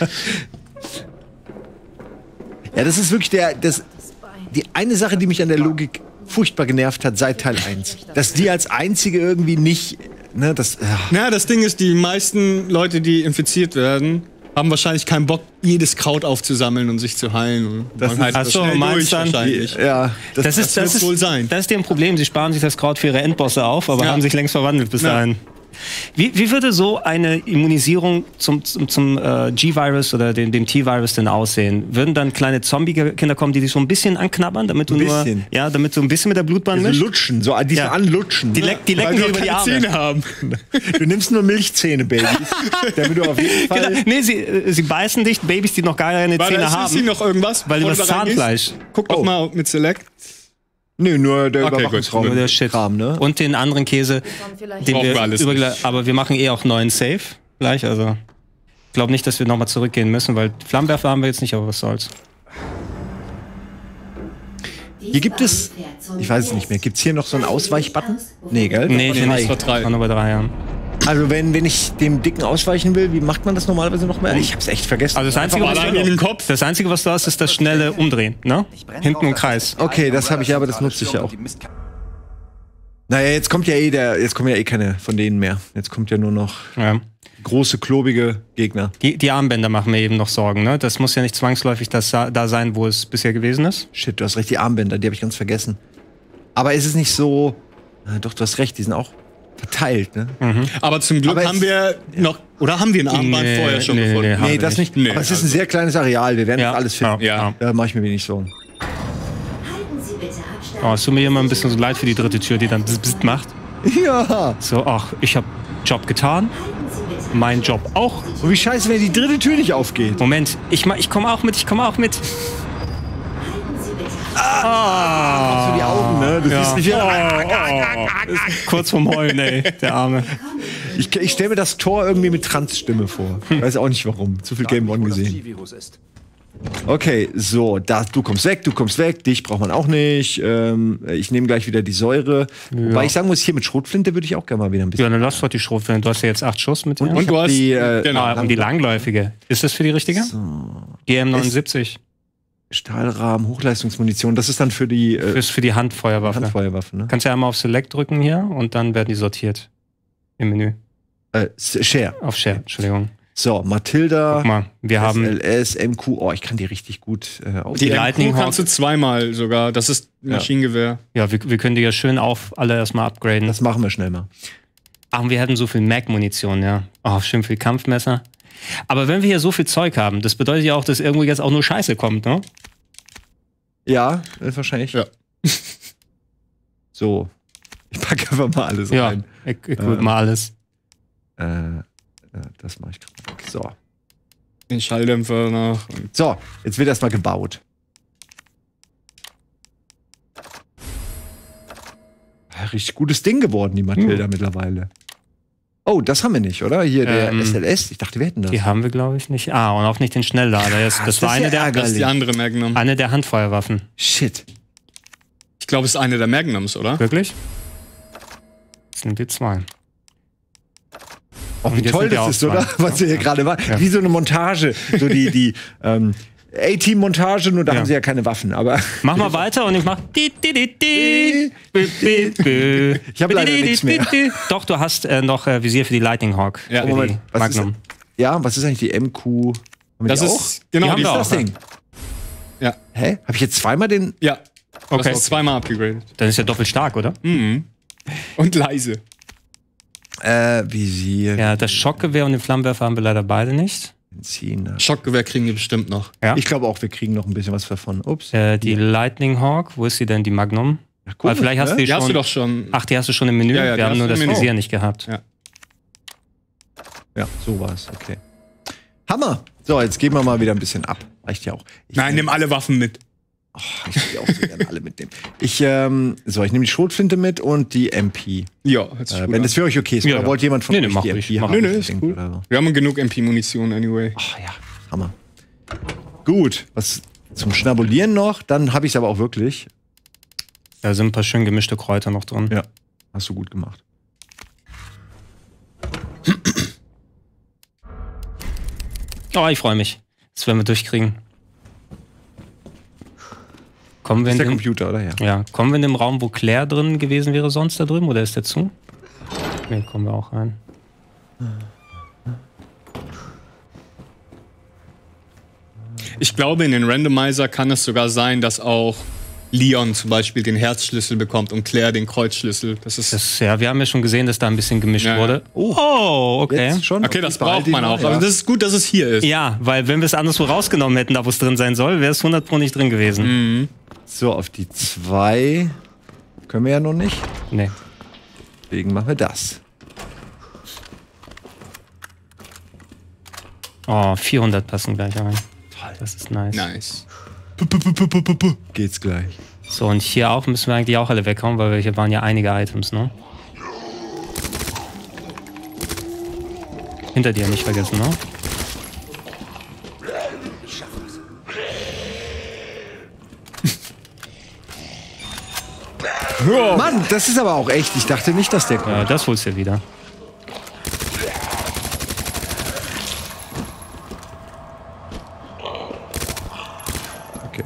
C: Ja, das ist wirklich der, das,
E: Das Bein.
C: die eine Sache, die mich an der Logik furchtbar genervt hat seit Teil eins. Dass die als einzige irgendwie nicht. Ne, das, ja.
B: Na, das Ding ist, die meisten Leute, die infiziert werden, haben wahrscheinlich keinen Bock, jedes Kraut aufzusammeln und sich zu heilen. Und
C: Das
B: man
C: ist-
B: halt
A: Ach so,
B: schnell
A: meinst
B: durch
A: dann-
B: wahrscheinlich.
C: ja, das,
A: Das ist,
B: das
A: das
B: wird's
A: ist,
B: wohl sein.
A: das ist deren Problem. Sie sparen sich das Kraut für ihre Endbosse auf, aber
B: Ja.
A: haben sich längst verwandelt bis
B: Ja.
A: dahin. Wie, wie würde so eine Immunisierung zum, zum, zum äh, G-Virus oder dem, dem T-Virus denn aussehen? Würden dann kleine Zombie-Kinder kommen, die dich so ein bisschen anknabbern, damit du
C: Ein
A: nur,
C: bisschen.
A: ja, damit du ein bisschen mit der Blutbahn
C: so
A: mischst?
C: lutschen, so, die
A: Ja.
C: so anlutschen.
A: Die, leck, die
B: Weil
A: lecken
B: die
A: dir
B: auch
A: über die
B: keine
A: Arme.
B: Zähne haben.
C: Du nimmst nur Milchzähne, Babys. damit du auf jeden Fall.
A: Genau. Nee, sie, äh, sie beißen dich, Babys, die noch gar keine
B: Warte,
A: Zähne
B: ist, ist hier
A: haben.
B: noch irgendwas?
A: Weil du
B: bevor
A: das
B: da reingehst?
A: Zahnfleisch.
B: Guck doch
C: Oh.
B: mal mit Select.
C: Nö, nur der
B: Okay,
C: Überwachungsraum.
B: gut.
A: Nur der Shit.
C: Kram, ne?
A: Und den anderen Käse,
E: Vielleicht
A: den
B: Brauchen
A: wir,
B: wir alles
A: übergla-
B: nicht.
A: aber wir machen eh auch einen neuen Save gleich, also ich glaube nicht, dass wir nochmal zurückgehen müssen, weil Flammenwerfer haben wir jetzt nicht, aber was soll's.
C: Hier gibt es. Ich weiß es nicht mehr. Gibt es hier noch so einen Ausweichbutton? Nee, gell?
A: Nee,
C: Das
A: hier
C: war
A: nicht.
C: drei.
B: Das war drei.
A: War nur bei drei Jahren.
C: Also, wenn, wenn ich dem Dicken ausweichen will, wie macht man das normalerweise noch mehr? Ich hab's echt vergessen.
A: Also das Einzige,
B: War
A: was
B: da
A: du,
B: in den Kopf?
A: das Einzige, was du hast, ist das schnelle Umdrehen, ne? Hinten im Kreis.
C: Okay, das habe ich ja, aber das nutze ich ja auch. Naja, jetzt kommt ja eh der. Jetzt kommen ja eh keine von denen mehr. Jetzt kommt ja nur noch
A: Ja.
C: große, klobige Gegner.
A: Die, die Armbänder machen mir eben noch Sorgen, ne? Das muss ja nicht zwangsläufig das sa- da sein, wo es bisher gewesen ist.
C: Shit, du hast recht, die Armbänder, die habe ich ganz vergessen. Aber ist es nicht so. Na, doch, du hast recht, die sind auch verteilt, ne?
B: Aber zum Glück
C: Aber es-
B: haben wir noch. Oder haben wir ein Armband
A: Nee,
B: vorher schon
A: nee, nee,
B: gefunden?
A: nee, haben
C: Nee,
A: wir
C: das nicht.
B: Nee,
C: aber es ist ein
B: also-
C: sehr kleines Areal, wir werden
A: Ja.
C: alles finden.
B: Ja.
C: Da mache ich mir wenig Sorgen.
F: Halten Sie bitte Abstand.
A: Oh, es tut mir immer ein bisschen so leid für die dritte Tür, die dann bzz, bzz macht.
C: Ja.
A: So, ach, ich hab Job getan,
F: Halten Sie bitte.
A: mein Job auch.
C: Und wie scheiße, wenn die dritte Tür nicht aufgeht.
A: Moment, ich, ma- ich komme auch mit, ich komme auch mit.
F: Halten Sie bitte.
C: So die Augen, ne? Du
A: Ja.
C: siehst nicht,
A: Kurz vorm Heulen, ey, der Arme.
C: ich ich stelle mir das Tor irgendwie mit Trans-Stimme vor. Weiß auch nicht warum. Zu viel Game One
D: Wo das
C: gesehen.
D: T-Virus ist.
C: Okay, so, da, du kommst weg, du kommst weg, dich braucht man auch nicht. Ähm, ich nehme gleich wieder die Säure. Ja. Wobei ich sagen muss, hier mit Schrotflinte würde ich auch gerne mal wieder ein bisschen.
A: Ja, dann lass doch die Schrotflinte. Du hast ja jetzt acht Schuss mit dir.
B: Und, und du hast
C: die, äh,
B: genau.
A: ah, und die langläufige. Ist das für die richtige?
C: So.
A: Die M neunundsiebzig.
C: Stahlrahmen, Hochleistungsmunition, das ist dann für die äh,
A: Fürs für die Handfeuerwaffe.
C: Handfeuerwaffe, ne?
A: Kannst ja einmal auf Select drücken hier und dann werden die sortiert. Im Menü.
C: Äh, Share.
A: Auf Share, Entschuldigung.
C: So, Matilda.
A: Guck mal, wir haben
C: S L S, M Q. Oh, ich kann die richtig gut äh, auf.
A: Die
B: Die
A: Lightning
B: M Q kannst du
A: Hawk.
B: zweimal sogar. Das ist Maschinengewehr.
A: Ja, wir, wir können die ja schön auf alle erstmal upgraden.
C: Das machen wir schnell mal.
A: Ach, und wir hätten so viel Mag-Munition, ja. Oh, schön viel Kampfmesser. Aber wenn wir hier so viel Zeug haben, das bedeutet ja auch, dass irgendwo jetzt auch nur Scheiße kommt, ne?
C: Ja, äh, wahrscheinlich.
B: Ja.
C: So. Ich packe einfach mal alles
A: Ja,
C: rein.
A: ich, ich äh, mal alles.
C: Äh, äh, das mache ich gerade. So.
B: Den Schalldämpfer nach.
C: So, jetzt wird erstmal gebaut. Richtig gutes Ding geworden, die Matilda
A: Hm.
C: mittlerweile. Oh, das haben wir nicht, oder? Hier der
A: Ähm,
C: S L S. Ich dachte, wir hätten das.
A: Die haben wir, glaube ich, nicht. Ah, und auch nicht den Schnelllader. Das, das
C: das
A: war
C: ist
A: eine
C: ja
A: der,
C: ärgerlich.
B: Das ist die andere Magnum.
A: eine der Handfeuerwaffen.
C: Shit.
B: Ich glaube, es ist eine der Magnums, oder?
A: Wirklich? Das sind die zwei.
C: Oh, wie
A: Und jetzt
C: toll
A: sind wir
C: das
A: auch
C: ist, oder?
A: zwei.
C: Was hier gerade war.
A: Ja.
C: Wie so eine Montage. So die, die ähm, A-Team-Montage, nur da
A: Ja.
C: haben sie ja keine Waffen. Aber
A: Mach mal weiter und ich mach. di, di, di, di, bü, bü, bü.
C: Ich hab leider
A: Di, di,
C: nichts
A: di,
C: mehr.
A: di. Doch, du hast äh, noch äh, Visier für die Lightning Hawk.
B: Ja.
A: Für
C: Moment,
A: die
C: was ist-
A: Magnum.
C: ja, was ist eigentlich die M Q? Haben wir
B: Das
C: die
B: ist
C: auch?
B: genau
A: Die haben
B: die
A: wir
C: Was ist das Ding?
B: Ja.
C: Hä? Habe ich jetzt zweimal den?
B: Ja.
A: Okay.
B: Das ist zweimal abgegradet.
A: Dann ist ja doppelt stark, oder?
B: Mhm. Und leise.
C: Äh, Visier.
A: Ja, das Schockgewehr und den Flammenwerfer haben wir leider beide nicht.
C: Benziner.
B: Schockgewehr kriegen die bestimmt noch.
A: Ja.
C: Ich glaube auch, wir kriegen noch ein bisschen was davon. Ups.
A: Äh, die Lightning Hawk, wo ist sie denn, die Magnum?
C: Ja,
A: Weil vielleicht hast du die
B: Die hast du
A: schon.
B: doch schon.
A: Ach, die hast du schon im Menü.
B: Ja, ja, die
A: wir haben
B: hast
A: nur
B: du
A: das
B: im Menü.
A: Visier nicht gehabt.
B: Ja.
C: Ja, so war's. Okay. Hammer. So, jetzt geben wir mal wieder ein bisschen ab. Reicht ja auch. Ich
B: Nein, nimm alle Waffen mit.
C: Oh, ich will auch so gerne alle mitnehmen. Ich, ähm, so, ich nehme die Schrotflinte mit und die M P.
B: Ja, hört sich
C: Äh,
B: gut
C: wenn
B: an.
C: das für euch okay ist.
A: Ja,
C: Oder
A: ja.
C: wollt jemand von
A: Nee, nee,
C: euch
A: mach
C: die
A: ruhig,
C: M P
A: mach
C: haben?
B: Nö, nö, ist
C: Unbedingt
B: gut.
C: oder so?
B: Wir haben genug M P-Munition anyway.
C: Ach ja, Hammer. Gut, was zum Schnabulieren noch, dann habe ich es aber auch wirklich.
A: Da sind ein paar schön gemischte Kräuter noch drin.
C: Ja, hast du gut gemacht.
A: Oh, ich freue mich. Das werden wir durchkriegen. Kommen wir
C: Das
A: in
C: ist der
A: den,
C: Computer, oder? Ja.
A: ja, kommen wir in den Raum, wo Claire drin gewesen wäre sonst da drüben, oder ist der zu? Ne, kommen wir auch rein.
B: Ich glaube, in den Randomizer kann es sogar sein, dass auch Leon zum Beispiel den Herzschlüssel bekommt und Claire den Kreuzschlüssel. Das ist.
A: Das, ja, wir haben ja schon gesehen, dass da ein bisschen gemischt
B: Ja, ja.
A: wurde. Oh, okay.
C: Jetzt schon?
B: okay, das
C: behalt
B: braucht
C: ihn
B: man
C: mal,
B: auch.
C: ja.
B: Aber das ist gut, dass es hier ist.
A: Ja, weil wenn wir es anderswo rausgenommen hätten, da wo es drin sein soll, wäre es hundert Pro nicht drin gewesen.
B: Mhm.
C: So, auf die zwei können wir ja noch nicht.
A: Nee.
C: Deswegen machen wir das.
A: Oh, vierhundert passen gleich rein. Das ist nice.
B: Nice.
C: Geht's gleich.
A: So, und hier auch müssen wir eigentlich auch alle weghauen, weil wir hier waren ja einige Items, ne? Hinter dir nicht vergessen, ne?
C: Mann, das ist aber auch echt. Ich dachte nicht, dass der kommt.
A: Ja, das holst du wieder.
C: Okay.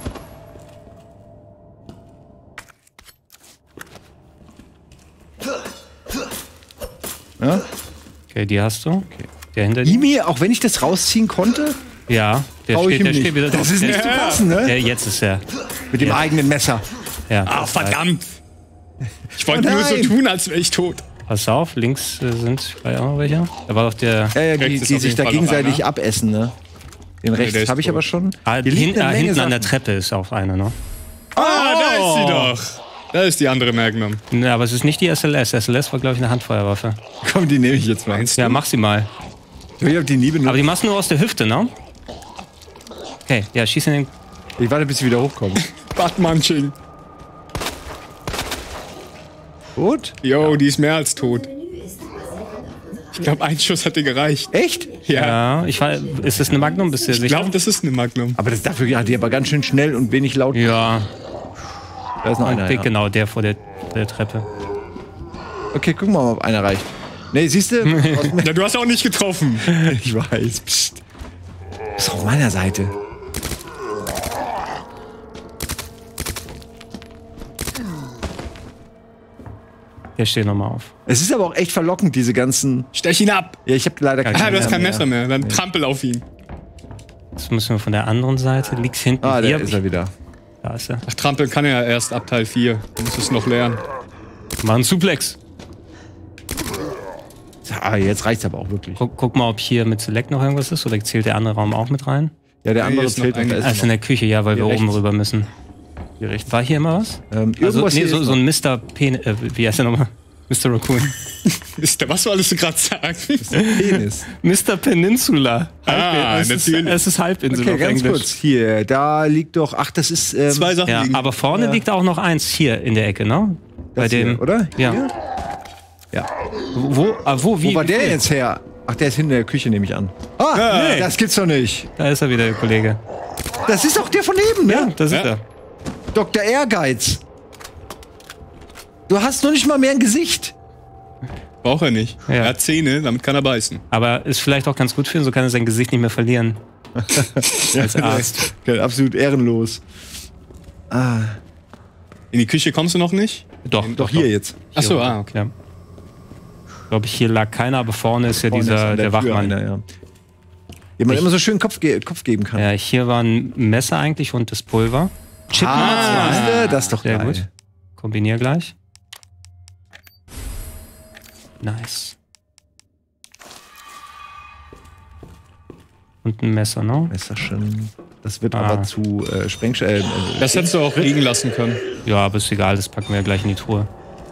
C: Ja?
A: Okay, die hast du. Der hinter dir.
C: Imi, auch wenn ich das rausziehen konnte,
A: Ja, der
C: trau ich
A: steht,
C: ihm
A: der
C: nicht.
A: steht wieder
C: Das
A: drauf.
C: ist
A: der,
C: nicht zu fassen, ne?
A: der, jetzt ist er.
C: Mit dem
A: Ja.
C: eigenen Messer.
A: Ja,
B: Ah, verdammt! Ich wollte
C: Oh
B: nur so
C: nein.
B: tun, als wäre ich tot.
A: pass auf, links äh, sind bei auch noch welche. Da war doch der.
C: Ja, ja, die,
B: Rechts ist
C: die
B: auf
C: sich
B: jeden
C: da
B: Fall noch
C: gegenseitig
B: einer.
C: abessen, ne? Den
B: der
C: rechts
B: ist
C: habe ich
B: tot.
C: aber schon.
A: Ah,
C: Hier liegt
A: hin,
C: eine
A: ah,
C: Menge
A: hinten an der
C: Sachen.
A: Treppe ist auch eine, ne?
B: Ah, da ist sie doch. Da ist die andere Magnum.
A: Ne, aber es ist nicht die S L S. S L S war, glaube ich, eine Handfeuerwaffe.
C: Komm, die nehme ich jetzt mal.
B: Meinst
A: Ja, mach sie mal.
C: Ich hab die nie benutzt.
A: Aber die machst du nur aus der Hüfte, ne? Okay, ja, schieß in den.
C: Ich warte, bis sie wieder hochkommen.
B: Buttmunching.
C: Gut.
B: Yo, die ist mehr als tot. Ich glaube, ein Schuss hat dir gereicht.
C: Echt?
A: Ja, ich war, ist das eine Magnum? Bist du dir
B: Ich
A: sicher?
B: glaube, das ist eine Magnum.
C: Aber das dafür hat die aber ganz schön schnell und wenig laut.
A: Ja,
C: Da ist noch
A: und
C: einer.
A: der,
C: Ja.
A: genau, der vor der, der Treppe.
C: Okay, gucken wir mal, ob einer reicht. Nee, siehst du?
B: Ja, du hast auch nicht getroffen.
C: Ich weiß. Psst. Ist auf meiner Seite.
A: Der steht nochmal auf.
C: Es ist aber auch echt verlockend, diese ganzen.
B: Stech ihn ab.
C: Ja, ich habe leider
A: Ja,
C: kein
B: Ah, du hast kein Messer
C: mehr.
B: mehr. Dann trampel auf ihn.
A: Das müssen wir von der anderen Seite. Liegt hinten.
C: Ah,
A: hier.
C: da ist er wieder.
A: Da ist er.
B: Ach, trampeln kann er ja erst ab Teil vier. Du musst es noch lernen.
A: Mach einen Suplex.
C: Ah, jetzt reicht's aber auch wirklich.
A: Guck, guck mal, ob hier mit Select noch irgendwas ist. Oder zählt der andere Raum auch mit rein?
C: Ja, der
B: Nee,
C: andere
B: ist noch
C: zählt noch.
B: ein-
C: Da ist
A: Ah, ist
C: er
A: in
C: noch.
A: der Küche, ja, weil
C: Hier
A: wir oben
C: rechts.
A: rüber müssen.
C: Hier rechts.
A: War hier immer was?
C: Ähm,
A: Also,
C: irgendwas
A: nee,
C: hier
A: so,
C: ist
A: so
C: noch.
A: ein Mister Pen äh, wie heißt der nochmal? Mister Raccoon.
B: Ist der, was wolltest du gerade sagen?
C: Penis.
A: Mister Peninsula.
B: Ah,
A: es, ist,
B: natürlich.
A: es ist Halbinsel
C: Okay,
A: auf
C: ganz
A: Englisch.
C: kurz. Hier, da liegt doch. Ach, das ist. Ähm,
B: Zwei Sachen
A: Ja,
B: liegen.
A: aber vorne
C: Ja.
A: liegt auch noch eins hier in der Ecke, ne? Bei
C: das
A: dem,
C: hier, oder?
A: Ja.
C: Hier? Ja.
A: Wo, ah, wo, wie?
C: Wo war
A: wie
C: der
A: viel?
C: jetzt her? Ach, der ist hinter der Küche, nehme ich an. Ah, nee, das gibt's doch nicht.
A: Da ist er wieder, der Kollege.
C: Das ist doch der von eben, ne?
A: Ja, da ist
B: Ja.
A: er.
C: Doktor Ehrgeiz. Du hast noch nicht mal mehr ein Gesicht.
B: Braucht er nicht.
A: Ja.
B: Er hat Zähne, damit kann er beißen.
A: Aber ist vielleicht auch ganz gut für ihn, so kann er sein Gesicht nicht mehr verlieren. Als Arzt.
C: Okay, absolut ehrenlos. Ah,
B: In die Küche kommst du noch nicht?
A: Doch,
C: doch hier jetzt.
B: Achso, ah, okay.
A: Ja. Ich glaube, hier lag keiner, aber vorne ist ja
C: Vorne ist
A: dieser,
C: an
A: der,
C: Tür
A: Wachmann.
C: einer, ja. Dem man immer so schön Kopf, ge Kopf geben kann.
A: Ja, hier war ein Messer eigentlich und das Pulver. Chip Nummer
C: Ah,
A: zwei.
C: siehste, das ist doch
A: Sehr
C: geil.
A: gut. Kombinier gleich. Nice. Und ein Messer, ne?
C: Ist das schon. Das wird
A: Ah.
C: aber zu äh, Sprengsch... Äh, äh,
B: Das hättest du auch liegen lassen können.
A: Ja, aber ist egal, das packen wir ja gleich in die Truhe.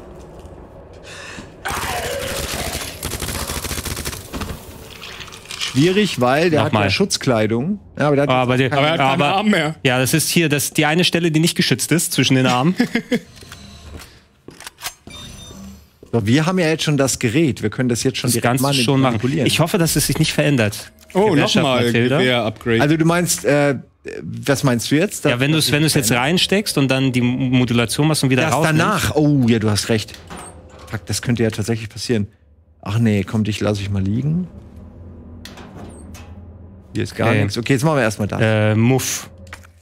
C: schwierig, weil der hat
A: Nochmal.
C: ja Schutzkleidung. Ja, aber der hat
A: Aber, der,
B: Aber er hat keine Arme mehr.
A: Ja, das ist hier das, die eine Stelle, die nicht geschützt ist, zwischen den Armen.
C: so, wir haben ja jetzt schon das Gerät. Wir können das jetzt schon
A: Das kannst du
C: mani-
A: schon machen.
C: manipulieren.
A: Ich hoffe, dass es sich nicht verändert.
B: Oh,
A: Gewerkschaft
B: nochmal
A: Mathilda.
B: Gewehr-Upgrade.
C: Also du meinst, äh, was meinst du jetzt?
A: Ja, wenn du es wenn du's jetzt reinsteckst und dann die Modulation machst und wieder
C: Erst
A: raus.
C: danach. Oh, ja, du hast recht. Fuck, das könnte ja tatsächlich passieren. Ach nee, komm, dich lasse ich mal liegen. Hier ist gar
A: Okay.
C: nichts. Okay, jetzt machen wir erstmal das.
A: Äh, Muff.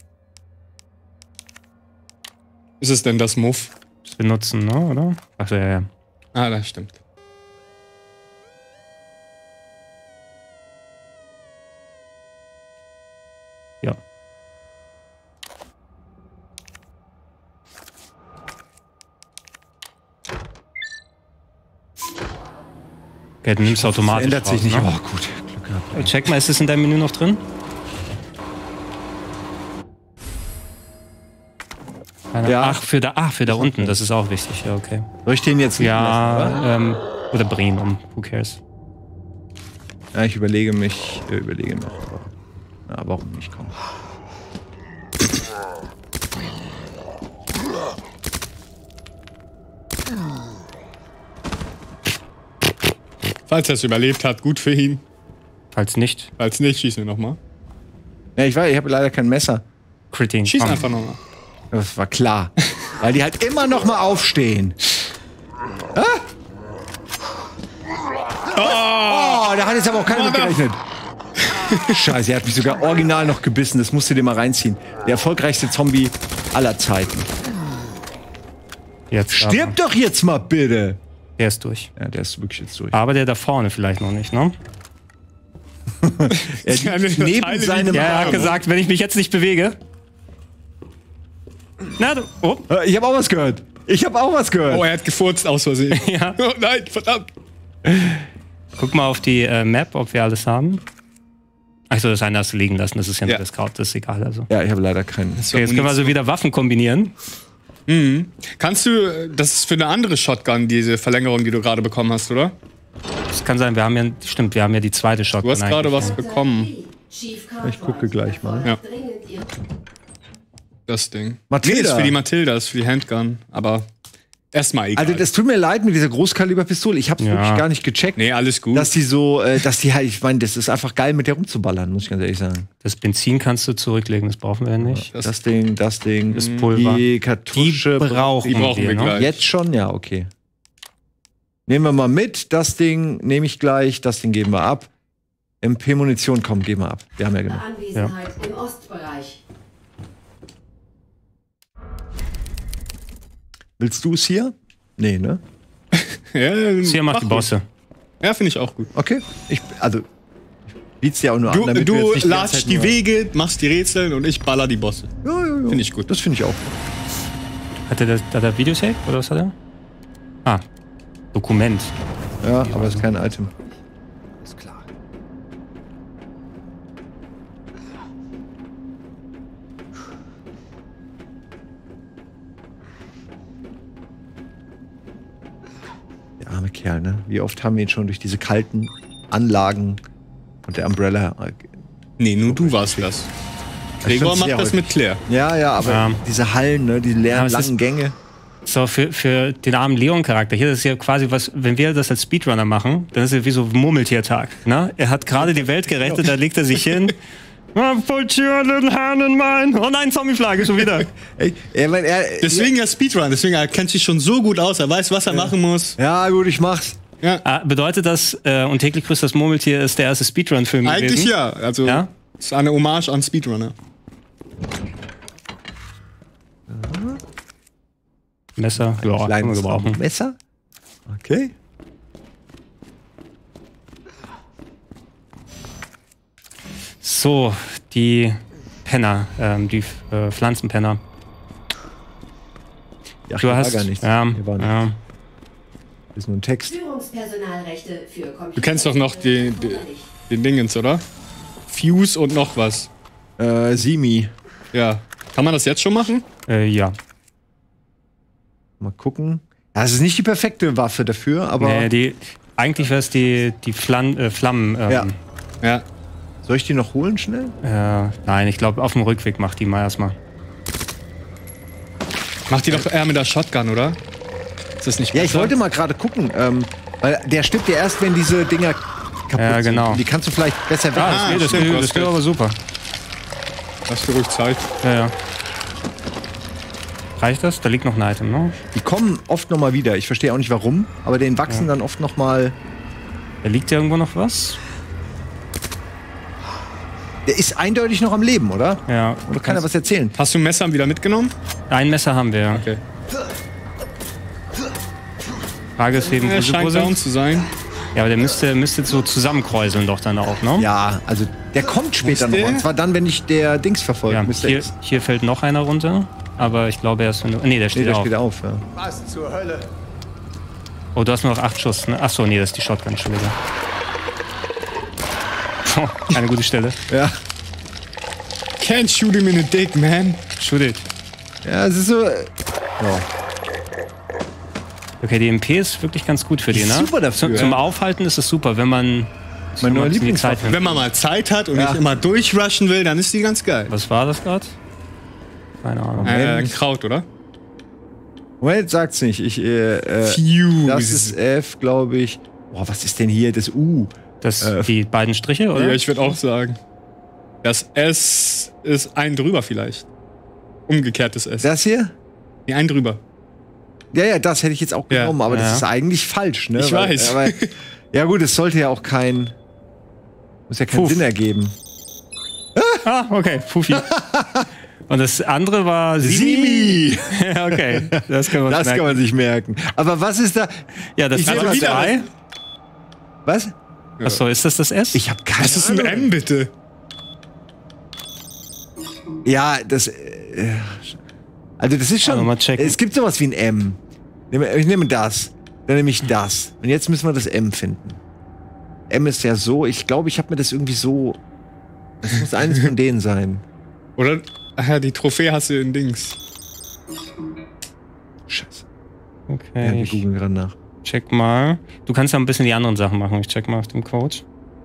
B: Ist es denn das Muff?
A: Das benutzen, ne, oder? Ach ja, ja.
B: Ah, das stimmt.
A: Ja. Okay, du nimmst automatisch
C: Ändert sich
A: raus,
C: nicht.
A: ne?
C: Oh, gut. Glück gehabt.
A: Check mal, ist es in deinem Menü noch drin? Keine-
C: Ja.
A: Ach, für da, ach, für da unten, das ist auch wichtig, ja, okay.
C: Soll ich den jetzt liegen lassen, oder?
A: Ja, ähm, oder Breen, um, who cares?
C: Ja, ich überlege mich, äh, überlege noch. Ja, warum nicht? Komm.
B: Falls er es überlebt hat, gut für ihn.
A: Falls nicht,
B: Falls nicht, schießen wir nochmal.
C: Ja, ich weiß, ich habe leider kein Messer.
A: Critting.
B: Schieß
A: Komm.
B: einfach nochmal.
C: Das war klar. Weil die halt immer noch mal aufstehen. Ah? Oh, da hat jetzt aber auch keiner mit gerechnet. Scheiße, er hat mich sogar original noch gebissen. Das musst du dir mal reinziehen. Der erfolgreichste Zombie aller Zeiten.
A: Jetzt aber.
C: Stirb doch jetzt mal bitte.
A: Der ist durch.
C: Ja, der ist wirklich jetzt durch.
A: Aber der da vorne vielleicht noch nicht, ne?
C: Er liegt neben seinem
A: Ja, er hat
C: Arm.
A: gesagt, wenn ich mich jetzt nicht bewege. Na, du. Oh.
C: Äh, Ich habe auch was gehört. Ich habe auch was gehört.
B: Oh, er hat gefurzt aus Versehen.
A: Ja.
B: Oh nein, verdammt.
A: Guck mal auf die äh, Map, ob wir alles haben. Achso, das eine hast du liegen lassen, das ist ja,
B: Ja.
A: nur das Scout, das ist egal. Also.
C: Ja, ich habe leider keinen.
A: Okay, jetzt können wir so wieder Waffen kombinieren.
B: Kannst du, das ist für eine andere Shotgun, diese Verlängerung, die du gerade bekommen hast, oder?
A: Das kann sein, wir haben ja, stimmt, wir haben ja die zweite
B: Du
A: Shotgun.
B: hast gerade
A: eigentlich,
B: was
A: ja.
B: bekommen.
C: Ich gucke gleich mal.
B: Ja.
F: Dringend ihr
B: Das Ding.
C: Mathilda.
B: Nee, ist für die Mathilda, ist für die Handgun. Aber Erstmal egal.
C: Also das tut mir leid mit dieser Großkaliberpistole. Ich hab's
A: Ja.
C: wirklich gar nicht gecheckt.
B: Nee, alles gut.
C: Dass die so, äh, dass die halt, ich meine, das ist einfach geil, mit der rumzuballern, muss ich ganz ehrlich sagen.
A: Das Benzin kannst du zurücklegen, das brauchen wir ja nicht.
C: Das, das Ding, das Ding,
A: Das Pulver.
C: die Kartusche.
A: Die brauchen,
B: Die brauchen wir
A: wir, ne?
B: gleich.
C: Jetzt schon, ja, okay. Nehmen wir mal mit, das Ding nehme ich gleich, das Ding geben wir ab. M P-Munition, komm, geben wir ab. Wir haben ja genug.
F: Anwesenheit im Ostbereich.
C: Willst du es hier? Nee, ne?
B: Ja,
A: Hier macht
B: mach
A: die
B: ruhig.
A: Bosse.
B: Ja, finde ich auch gut.
C: Okay. Ich, also, ich biet's dir auch nur
B: Du,
C: an, damit
B: du
C: wir jetzt nicht die ganze
B: ladst
C: Zeit
B: die
C: nur-
B: Wege, machst die Rätsel und ich baller die Bosse.
C: Ja, ja, ja.
B: Finde ich gut.
C: Das finde ich auch.
A: Hat er das, hat er Videosave oder was hat er? Ah, Dokument.
C: Ja, aber es ist kein Item.
D: Ist klar.
C: Der arme Kerl, ne? Wie oft haben wir ihn schon durch diese kalten Anlagen und der Umbrella.
B: Nee, nur du warst das. Gregor
C: find's
B: macht
C: sehr
B: das
C: häufig.
B: mit Claire.
C: Ja, ja, aber
A: Ja.
C: diese Hallen, ne? Die
A: Ja,
C: leeren,
A: es ist-
C: langen Gänge.
A: So, für, für den armen Leon-Charakter hier, das ist ja quasi was, wenn wir das als Speedrunner machen, dann ist es wie so Murmeltiertag. Ne? Er hat gerade die Welt gerettet, da legt er sich hin. Ah, Put your little hand in mine. Oh nein, Zombie-Flagge schon wieder.
C: Ey, er, mein, er,
B: Deswegen ja Speedrun, deswegen er kennt sich schon so gut aus, er weiß, was er machen muss.
C: ja, gut, ich mach's.
B: Ja.
A: Ah, bedeutet das, äh, und täglich grüßt das Murmeltier ist der erste Speedrun-Film gewesen?
B: Eigentlich ja. Also,
A: Ja?
B: es ist eine Hommage an Speedrunner.
A: Messer, ja, kann man
C: Kleines
A: gebrauchen.
C: Messer. Okay.
A: So, die Penner, ähm, die äh, Pflanzenpenner.
C: Ja,
A: Du
C: hier war
A: hast,
C: gar nichts.
A: ja,
C: Hier war nichts.
A: ja,
C: Das ist nur ein Text.
F: Führungspersonalrechte für Computer.
B: Du kennst doch noch die, die, den Dingens, oder? Fuse und noch was.
C: Äh, Simi.
B: Ja. Kann man das jetzt schon machen?
A: äh, ja.
C: Mal gucken. Ja, es ist nicht die perfekte Waffe dafür, aber.
A: Nee, die, eigentlich wäre es die, die Flan äh, Flammen. Ähm,
C: Ja.
B: Ja.
C: Soll ich die noch holen schnell?
A: äh, nein, ich glaube, auf dem Rückweg macht die mal erstmal.
B: Mach die doch eher mit der Shotgun, oder? Ist das nicht
C: Ja, ich
B: besser?
C: wollte mal gerade gucken. Ähm, weil der stirbt ja erst, wenn diese Dinger kaputt
A: Ja, genau.
C: sind. Die kannst du vielleicht besser weg.
B: Ah,
A: Das geht, das
B: stimmt,
A: geht,
B: das
A: das geht
B: geht.
A: aber super.
B: Lass dir ruhig Zeit.
A: Ja, ja. Reicht das? Da liegt noch ein Item, ne?
C: Die kommen oft noch mal wieder. Ich verstehe auch nicht warum, aber denen wachsen dann oft noch mal.
A: Da liegt ja irgendwo noch was.
C: Der ist eindeutig noch am Leben, oder?
A: Ja.
C: Oder kann er was erzählen?
B: Hast du ein Messer wieder mitgenommen?
A: Ein Messer haben wir.
B: Okay.
A: Frage ist eben,
B: Er
A: wo,
B: scheint
A: wo
B: down
A: sind?
B: zu sein.
A: Ja, aber der müsste, müsste so zusammenkräuseln doch dann auch, ne?
C: Ja, also der kommt später
B: Wo
C: noch.
B: ist der?
C: Und zwar dann, wenn ich der Dings verfolge.
A: Ja,
C: Mister
A: hier,
C: X.
A: hier fällt noch einer runter. Aber ich glaube, er ist... Nee, der
C: Nee,
A: steht
C: der
A: auf.
C: steht auf. Ja.
D: Was zur Hölle?
A: Oh, du hast nur noch acht Schuss, ne? Achso, nee, das ist die Shotgun schon wieder. Oh, keine gute Stelle.
C: Ja.
B: Can't shoot him in the dick, man.
A: Shoot it.
C: Ja, es ist so. äh, Ja.
A: Okay, die M P ist wirklich ganz gut für die,
C: ist
A: ne?
C: super dafür,
A: Zum, zum
C: ja.
A: Aufhalten ist es super, wenn man...
C: Mein neuer
A: wenn man die
C: Lieblingswaffe.
A: Zeit nimmt.
B: Wenn man mal Zeit hat und
C: Ja.
B: nicht immer durchrushen will, dann ist die ganz geil.
A: Was war das gerade? Keine Ahnung.
B: Äh, ein Kraut, oder?
C: Moment, sagt's nicht. Ich, äh, äh,
B: Fuse.
C: das ist F, glaube ich. Boah, was ist denn hier? Das U.
A: Das,
C: Äh,
A: die beiden Striche, oder?
B: Ja, ich würde auch sagen. Das S ist ein drüber vielleicht. Umgekehrtes S.
C: Das hier?
B: Nee, ein drüber.
C: Ja, ja, das hätte ich jetzt auch
B: Ja.
C: genommen, aber
A: Ja.
C: das ist eigentlich falsch, ne?
B: Ich weiß.
C: Aber, ja gut, es sollte ja auch kein. Muss ja keinen
A: Puff.
C: Sinn ergeben.
A: Ah, okay, Fufi. Und das andere war
C: Simi!
A: Ja, okay, das können wir uns
C: Das kann
A: merken.
C: man sich merken. Aber was ist da?
A: Ja, das
C: Ich seh
A: ist
C: mal
A: das
B: wieder
A: drei.
C: Was?
A: Achso, ist das das S?
C: Ich habe keine
B: Was ist ein
C: Ahnung.
B: M, bitte?
C: Ja, das. Äh, also das ist schon.
A: Also mal checken.
C: Es gibt sowas wie ein M. Ich nehme das. Dann nehme ich das. Und jetzt müssen wir das M finden. M ist ja so. Ich glaube, ich habe mir das irgendwie so. Das muss eines von denen sein.
B: Oder? Ach ja, die Trophäe hast du in Dings.
C: Scheiße.
A: Okay,
C: Ja, wir
A: ich
C: googeln gerade nach.
A: check mal. Du kannst ja ein bisschen die anderen Sachen machen. Ich check mal auf dem Code.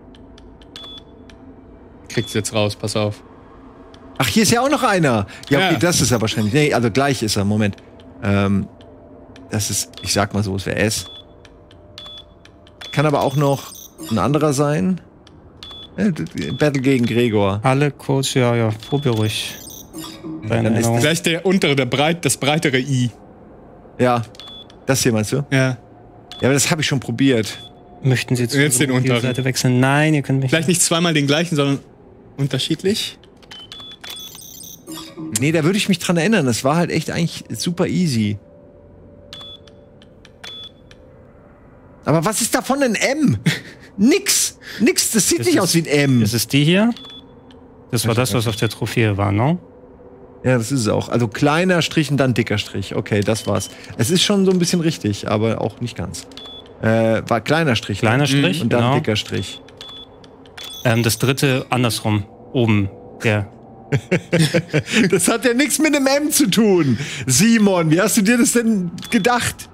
B: Kriegt's jetzt raus, pass auf.
C: Ach, hier ist ja auch noch einer. Ja, okay,
B: Ja.
C: das ist er wahrscheinlich. Nee, also gleich ist er. Moment. Ähm, Das ist, ich sag mal so, es wäre S. Kann aber auch noch ein anderer sein. Äh, Battle gegen Gregor.
A: Alle Codes, ja, ja, probier ruhig. Deine
C: Dann ist
A: Erinnerung.
B: Vielleicht der untere, der breit, das breitere I.
C: Ja. Das hier meinst du?
B: Ja.
C: Ja, aber das habe ich schon probiert.
A: Möchten Sie zu
B: Jetzt den
A: unserer
B: unteren.
A: Seite wechseln? Nein, ihr könnt mich.
B: Vielleicht nicht zweimal den gleichen, sondern unterschiedlich.
C: Nee, da würde ich mich dran erinnern. Das war halt echt eigentlich super easy. Aber was ist davon ein M? Nix. Nix. Das sieht
A: Das
C: nicht
A: ist-
C: aus wie ein M.
A: Das ist die hier. Das war das, was auf der Trophäe war, ne?
C: Ja, das ist es auch. Also kleiner Strich und dann dicker Strich. Okay, das war's. Es ist schon so ein bisschen richtig, aber auch nicht ganz. Äh, war kleiner Strich.
A: Kleiner
C: ne?
A: Strich,
C: Und dann
A: genau.
C: dicker Strich.
A: Ähm, das dritte andersrum. Oben. Der.
C: Das hat ja nichts mit einem M zu tun. Simon, wie hast du dir das denn gedacht?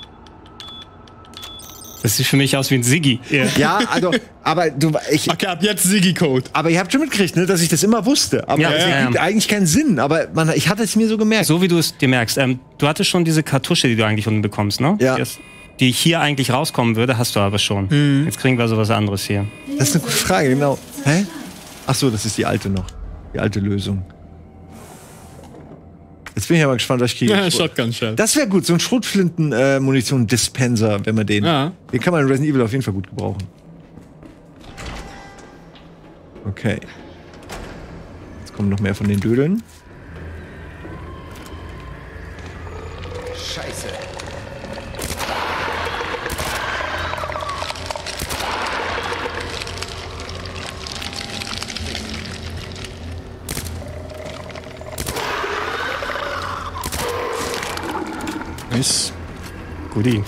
A: Das sieht für mich aus wie ein Siggi. Ja.
C: Ja, also, aber du, ich,
B: Okay, ab jetzt Siggi-Code.
C: aber ihr habt schon mitgekriegt, ne, dass ich das immer wusste. Aber
A: Ja,
C: es
A: ja,
C: ergibt
A: ja.
C: eigentlich keinen Sinn. Aber man, ich hatte es mir so gemerkt.
A: So wie du es dir merkst. Ähm, du hattest schon diese Kartusche, die du eigentlich unten bekommst, ne?
C: Ja.
A: Die, ist, die hier eigentlich rauskommen würde, hast du aber schon.
C: Mhm.
A: Jetzt kriegen wir so was anderes hier.
C: Das ist eine gute Frage, genau. Hä? Ach so, das ist die alte noch. Die alte Lösung. Jetzt bin ich aber gespannt, was ich kriege.
B: Ja, Shotgun-Shell.
C: Das wäre gut, so ein Schrotflinten-Munition-Dispenser, wenn man den.
B: Ja.
C: Den kann man in Resident Evil auf jeden Fall gut gebrauchen. Okay. Jetzt kommen noch mehr von den Dödeln.
D: Scheiße.
B: Nice.
A: Guti.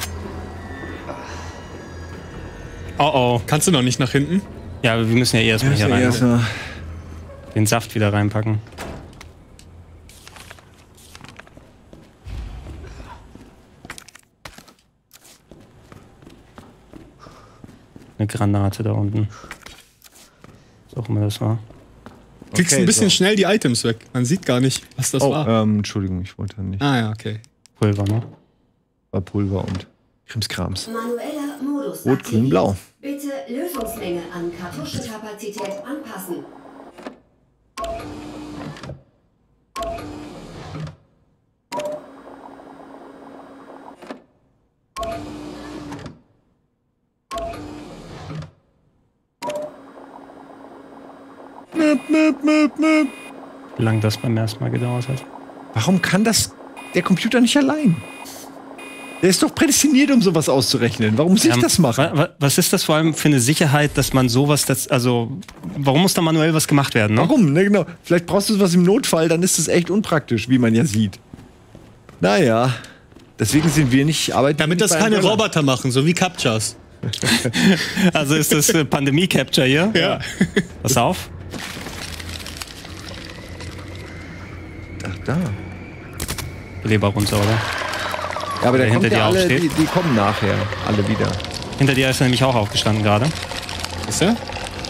A: Oh oh.
B: Kannst du noch nicht nach hinten?
A: Ja, aber wir müssen ja eh erstmal hier rein.
C: Erst mal-
A: Den Saft wieder reinpacken. Eine Granate da unten. Was auch immer das war.
B: Kriegst
C: Okay,
B: ein bisschen
C: so.
B: schnell die Items weg. Man sieht gar nicht, was das
C: Oh,
B: war.
C: ähm, Entschuldigung, ich wollte nicht.
B: Ah ja, okay.
A: Pulver, ne?
C: War Pulver und Krimskrams.
F: Manueller Modus.
C: Rot, grün, blau.
F: Bitte Lösungsmenge an Kartuschenkapazität anpassen.
A: Wie lange das beim ersten Mal gedauert hat.
C: Warum kann das der Computer nicht allein? Der ist doch prädestiniert, um sowas auszurechnen. Warum muss ich
A: Ähm,
C: das machen?
A: wa- wa- Was ist das vor allem für eine Sicherheit, dass man sowas, das, also, warum muss da manuell was gemacht werden, ne?
C: Warum? Ne, genau. Vielleicht brauchst du was im Notfall, dann ist es echt unpraktisch, wie man ja sieht. Naja, deswegen sind wir nicht arbeiten.
B: Damit
C: nicht
B: das
C: bei
B: keine
C: einem Böller.
B: Roboter machen, so wie Captchas.
A: Also ist das äh, Pandemie-Capture hier?
B: Ja.
A: Pass auf.
C: Ach, da.
A: Leber runter, oder?
C: Ja, aber der
A: Der
C: kommt
A: hinter
C: ja
A: dir
C: alle,
A: aufsteht.
C: die, die kommen nachher. Alle wieder.
A: Hinter dir ist er nämlich auch aufgestanden gerade.
B: Ist er?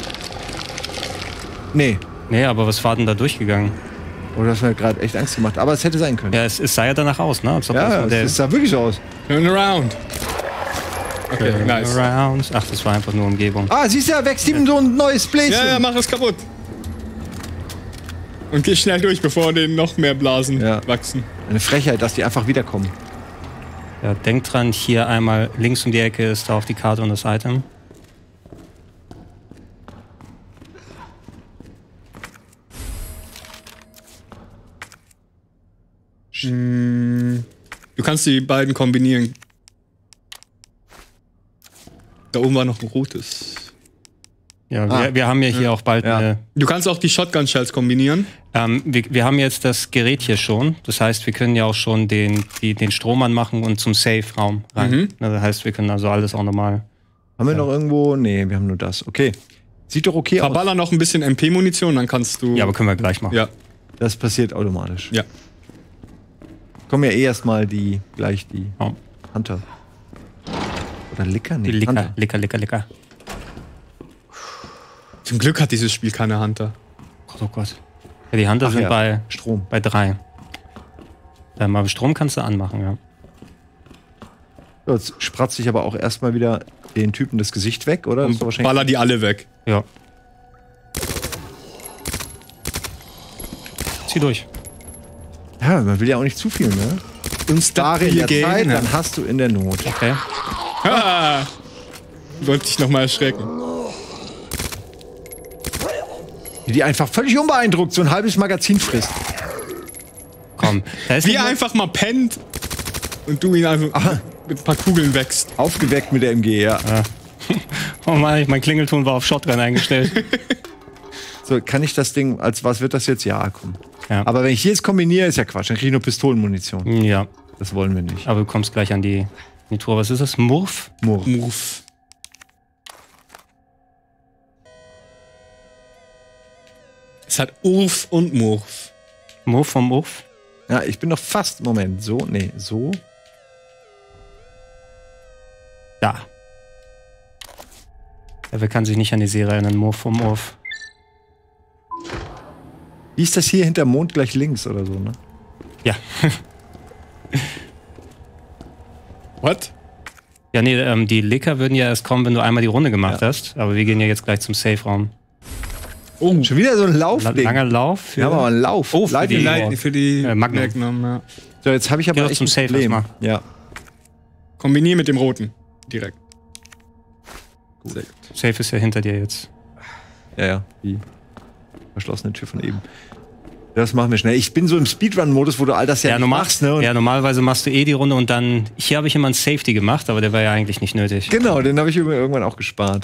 C: Nee.
A: Nee, aber was war denn da durchgegangen?
C: Oder das hat mir gerade echt Angst gemacht. Aber es hätte sein können.
A: Ja, es, es sah ja danach aus, ne? Als ob das
C: Ja,
A: Modell-
C: es sah wirklich so aus.
B: Turn around. Okay, nice.
A: Around. Ach, das war einfach nur Umgebung.
C: Ah, siehst du, da wächst ihm so ein neues Bläschen.
B: Ja, ja, mach es kaputt. Und geh schnell durch, bevor denen noch mehr Blasen
C: Ja.
B: wachsen.
C: Eine Frechheit, dass die einfach wiederkommen.
A: Ja, denkt dran, hier einmal links um die Ecke ist da auf die Karte und das Item.
B: Du kannst die beiden kombinieren. Da oben war noch ein rotes.
A: Ja,
C: Ah.
A: wir, wir haben ja hier auch bald
C: Ja.
A: eine.
B: Du kannst auch die Shotgun-Shells kombinieren.
A: Ähm, wir, wir haben jetzt das Gerät hier schon. Das heißt, wir können ja auch schon den, die, den Strom anmachen und zum Safe-Raum rein.
B: Mhm.
A: Na, das heißt, wir können also alles auch normal.
C: Haben wir noch irgendwo? Nee, wir haben nur das. Okay. Sieht doch okay aus.
B: Verballer noch ein bisschen M P-Munition, dann kannst du.
A: Ja, aber können wir gleich machen.
B: Ja,
C: Das passiert automatisch.
B: ja.
C: Kommen ja eh erstmal die, gleich die
A: Oh.
C: Hunter. Oder Licker? Nee,
A: Die Licker,
C: Hunter.
A: Licker, Licker, Licker.
B: Zum Glück hat dieses Spiel keine Hunter.
A: Gott, oh Gott. Ja, die Hunter
C: Ach
A: sind
C: ja,
A: bei,
C: Strom.
A: bei drei. Ähm, aber Strom kannst du anmachen, ja.
C: So, jetzt spratze ich aber auch erstmal wieder den Typen das Gesicht weg, oder?
B: Und baller die alle weg.
A: Ja. Zieh durch.
C: Ja, man will ja auch nicht zu viel, ne? Und spare in der
B: gehen,
C: Zeit,
B: ne?
C: dann hast du in der Not.
A: Okay.
B: Ah, wollte ich noch mal erschrecken.
C: Die einfach völlig unbeeindruckt so ein halbes Magazin frisst.
A: Komm. Da ist
B: Wie
A: ein-
B: einfach mal pennt und du ihn einfach
C: Aha.
B: mit ein paar Kugeln wächst.
C: Aufgeweckt mit der M G, ja.
A: Oh Mann, mein Klingelton war auf Shotgun eingestellt.
C: So, kann ich das Ding, als was wird das jetzt? Ja, komm.
A: Ja.
C: Aber wenn ich hier jetzt kombiniere, ist ja Quatsch. Dann kriege ich nur Pistolenmunition.
A: Ja,
C: Das wollen wir nicht.
A: aber du kommst gleich an die, die Tore. Was ist das? Murph?
C: Murr.
B: Move. Es hat Urf und Murf.
A: Murph vom Murph?
C: Ja, ich bin noch fast, Moment, so, nee, so.
A: Da. Ja, wer kann sich nicht an die Serie erinnern? Murph vom Murph.
C: Wie ist das hier hinter Mond gleich links oder so, ne?
A: Ja.
B: What?
A: Ja, nee, ähm, die Licker würden ja erst kommen, wenn du einmal die Runde gemacht
C: Ja.
A: hast. Aber wir gehen ja jetzt gleich zum Safe-Raum.
C: Oh, schon wieder so ein
A: La
C: Laufding.
A: langer Lauf. Für
C: Wir haben aber einen Lauf.
A: Oh, für
C: Lightning
A: die-
C: Round.
B: Nein, für die
A: Äh, Magnum.
B: Magnum, ja.
C: So, jetzt habe ich
A: Geh
C: aber
A: doch
C: echt
A: zum
C: ein
A: Safe
C: Problem.
A: erstmal.
C: Ja.
B: Kombinier mit dem roten. Direkt. Sehr gut.
A: Safe ist ja hinter dir jetzt.
C: Ja, ja, die verschlossene Tür von eben. Das machen wir schnell. Ich bin so im Speedrun-Modus, wo du all das ja,
A: Ja,
C: nicht
A: normal,
C: machst, ne? Und
A: ja, normalerweise machst du eh die Runde und dann. Hier habe ich immer ein Safety gemacht, aber der war ja eigentlich nicht nötig.
C: Genau, den habe ich irgendwann auch gespart.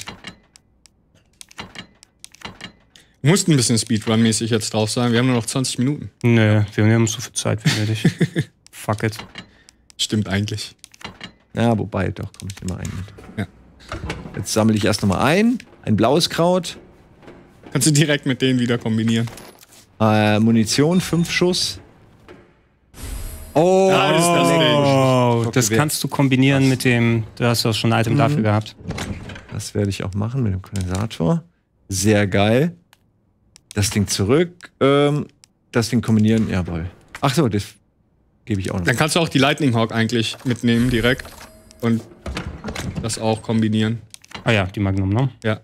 B: Musst ein bisschen Speedrun-mäßig jetzt drauf sein. Wir haben nur noch zwanzig Minuten.
A: Nö, wir haben so viel Zeit wie nötig. Fuck it.
B: Stimmt eigentlich.
C: Ja, wobei, doch, komme ich immer ein mit.
B: Ja.
C: Jetzt sammle ich erst noch mal ein. Ein blaues Kraut.
B: Kannst du direkt mit denen wieder kombinieren.
C: Äh, Munition, fünf Schuss. Oh,
B: Ah, das ist das Ding.
A: Oh, das
C: Stockgewehr.
A: kannst du kombinieren mit dem. Du hast doch schon ein Item dafür gehabt.
C: Das werde ich auch machen mit dem Kondensator. Sehr geil. Das Ding zurück. Ähm, das Ding kombinieren. Jawohl. Ach so, das gebe ich auch noch.
B: Dann kannst du auch die Lightning Hawk eigentlich mitnehmen direkt. Und das auch kombinieren.
A: Ah ja, die Magnum, ne?
B: Ja.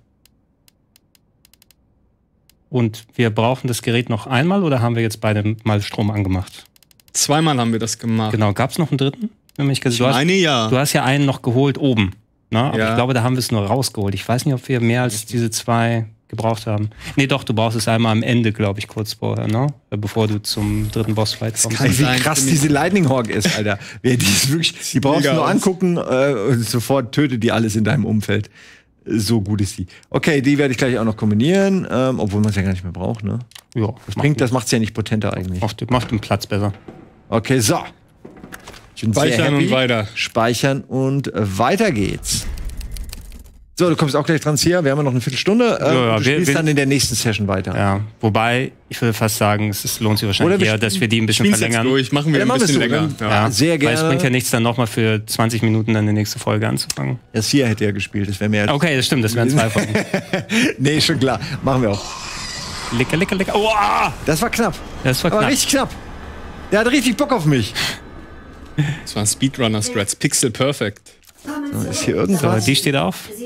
A: Und wir brauchen das Gerät noch einmal oder haben wir jetzt beide mal Strom angemacht?
B: Zweimal haben wir das gemacht.
A: Genau, gab es noch einen dritten? Wenn mich du, hast,
B: Eine ja.
A: du hast ja einen noch geholt oben. Ne? Aber
B: Ja.
A: ich glaube, da haben wir es nur rausgeholt. Ich weiß nicht, ob wir mehr als diese zwei gebraucht haben. Nee, doch, du brauchst es einmal am Ende, glaube ich, kurz vorher, ne? Bevor du zum dritten Bossfight kommst.
B: kann
C: Ey, wie
B: sein,
C: krass
B: für mich-
C: diese Lightning Hawk ist, Alter. Wer die ist wirklich, die brauchst du
B: mega
C: nur
B: aus.
C: angucken äh, und sofort tötet die alles in deinem Umfeld. So gut ist die. Okay, die werde ich gleich auch noch kombinieren, ähm, obwohl man es ja gar nicht mehr braucht, ne?
A: Ja,
C: Das bringt, das macht es ja nicht potenter eigentlich.
A: macht, macht den Platz besser.
C: Okay, so. Ich bin sehr
B: Speichern
C: happy.
B: und weiter.
C: Speichern und äh, weiter geht's. So, du kommst auch gleich dran, Sia. Wir haben ja noch eine Viertelstunde. Ähm,
A: Ja, ja,
C: du
A: wir-
C: spielst
A: wir-
C: dann in der nächsten Session weiter.
A: Ja, wobei, ich würde fast sagen, es ist, lohnt sich wahrscheinlich
C: Oder wir
A: eher, dass wir die ein bisschen
B: Spiel's jetzt
A: verlängern.
B: durch. Machen wir
C: Ja,
B: ein
C: machen
B: bisschen
C: wir's so,
B: länger.
C: dann-
B: Ja.
A: Ja,
C: sehr
A: Weil es
C: gerne.
A: bringt ja nichts, dann nochmal für zwanzig Minuten dann die nächste Folge anzufangen.
C: Ja, Sia hätte ja gespielt. Das wäre mehr.
A: Okay, das stimmt, das wären zwei Folgen.
C: Nee, schon klar. Machen wir auch.
A: Lecker, lecker, lecker. Oh, ah!
C: Das war knapp.
A: Das war
C: Aber
A: knapp.
C: richtig knapp. Der hat richtig Bock auf mich.
B: Das waren Speedrunner-Strats. Pixel Perfect.
F: Kommen
C: Ist
F: zurück.
C: hier irgendwas?
A: So, die steht auf.
F: Sie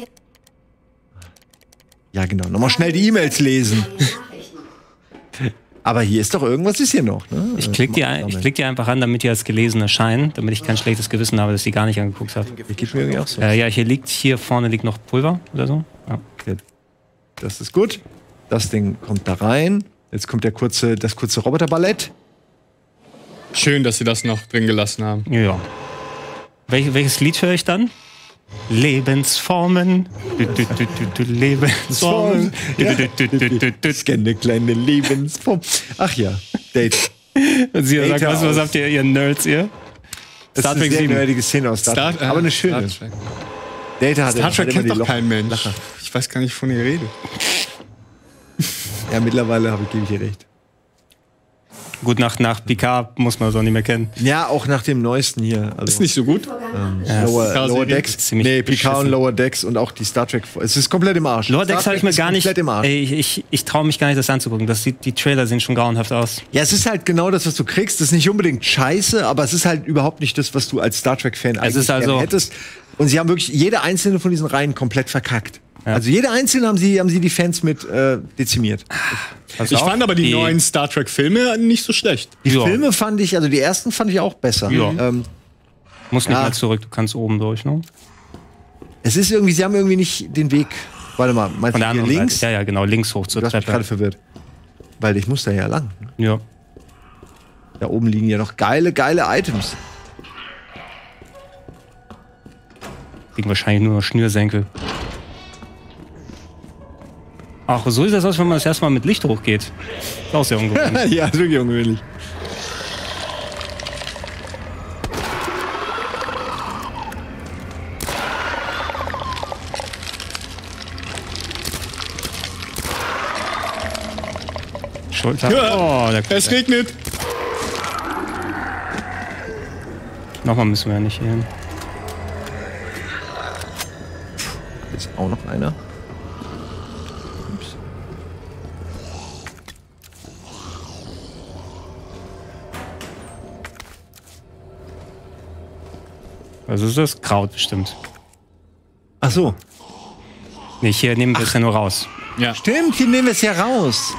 C: Ja, genau. Nochmal schnell die E-Mails lesen.
F: Nachrichten.
C: Aber hier ist doch irgendwas, ist hier noch. Ne?
A: Ich klick, die ein, ich klick die einfach an, damit die als gelesen erscheinen, damit ich kein schlechtes Gewissen habe, dass ich die gar nicht angeguckt habe.
C: Hier geht mir irgendwie auch so.
A: Äh, ja, hier liegt, hier vorne liegt noch Pulver oder so. Ja.
C: Okay. Das ist gut. Das Ding kommt da rein. Jetzt kommt der kurze, das kurze Roboterballett.
B: Schön, dass sie das noch drin gelassen haben.
A: ja. Welch, welches Lied höre ich dann? Lebensformen. Du, du, du, du, du, Lebensformen. Du, du, du, du, du, du.
C: Scanne kleine Lebensform. Ach ja, Date.
A: Und sie sagt,
C: Data
A: was, was
C: aus.
A: habt ihr, ihr Nerds, ihr?
C: Das
A: Star
C: ist eine
A: Trek
C: sehr
A: sieben.
C: nerdige Szene aus Star Trek.
B: Star, äh,
C: Aber eine schöne.
B: Star Trek,
C: Data hat
B: Star
C: hat
B: Trek
C: immer
B: kennt
C: die
B: doch
C: Loch-
B: kein Mensch.
C: Lacher.
B: Ich weiß gar nicht, von ihr rede.
C: Ja, mittlerweile habe ich, gebe ich ihr recht.
A: Gut, nach, nach Picard muss man das auch nicht mehr kennen.
C: Ja, auch nach dem neuesten hier. Also,
B: Ist nicht so gut.
C: ähm,
A: Ja,
C: Lower,
B: Picard
C: Lower
B: Serie
C: Decks.
A: ist ziemlich
C: Nee, Picard und
A: beschissen.
C: Lower Decks und auch die Star Trek. Es ist komplett im Arsch.
A: Lower
C: Star
A: Decks habe ich
C: Trek
A: mir
C: ist
A: gar nicht.
C: komplett im Arsch.
A: Ey, ich ich, ich traue mich gar nicht, das anzugucken. Das sieht, die Trailer sehen schon grauenhaft aus.
C: Ja, es ist halt genau das, was du kriegst. Das ist nicht unbedingt scheiße, aber es ist halt überhaupt nicht das, was du als Star Trek-Fan eigentlich
A: ist also-
C: gerne hättest. Und sie haben wirklich jede einzelne von diesen Reihen komplett verkackt.
A: Ja.
C: Also jede einzelne haben sie, haben sie die Fans mit äh, dezimiert.
A: Pass
B: Ich
A: auf,
B: fand aber die, neuen Star Trek-Filme nicht so schlecht.
C: Die
A: Ja.
C: Filme fand ich, also die ersten fand ich auch besser.
A: Ja.
C: Ähm,
A: Muss nicht
C: Ja.
A: mehr zurück, du kannst oben durch, ne?
C: es ist irgendwie, sie haben irgendwie nicht den Weg. Warte mal, meinst
A: Von
C: du
A: der
C: hier
A: anderen
C: links?
A: Seite. Ja, ja, genau, links hoch zur
C: Du hast mich gerade
A: Treppe.
C: verwirrt. Weil ich muss da ja lang.
A: Ja.
C: Da oben liegen ja noch geile, geile Items.
A: Liegen wahrscheinlich nur noch Schnürsenkel. Ach, so sieht das aus, wenn man das erste Mal mit Licht hochgeht. Ist auch sehr ungewöhnlich.
C: Ja, ist wirklich ungewöhnlich.
A: Schulter.
B: Ja,
A: Oh, der
B: es regnet.
A: Nochmal müssen wir ja nicht hier hin.
C: Ist auch noch einer. Ups.
A: Was ist das? Kraut bestimmt.
C: Ach so.
A: Nee, hier nehmen wir es ja nur raus.
B: Ja.
C: Stimmt, hier nehmen wir es ja raus.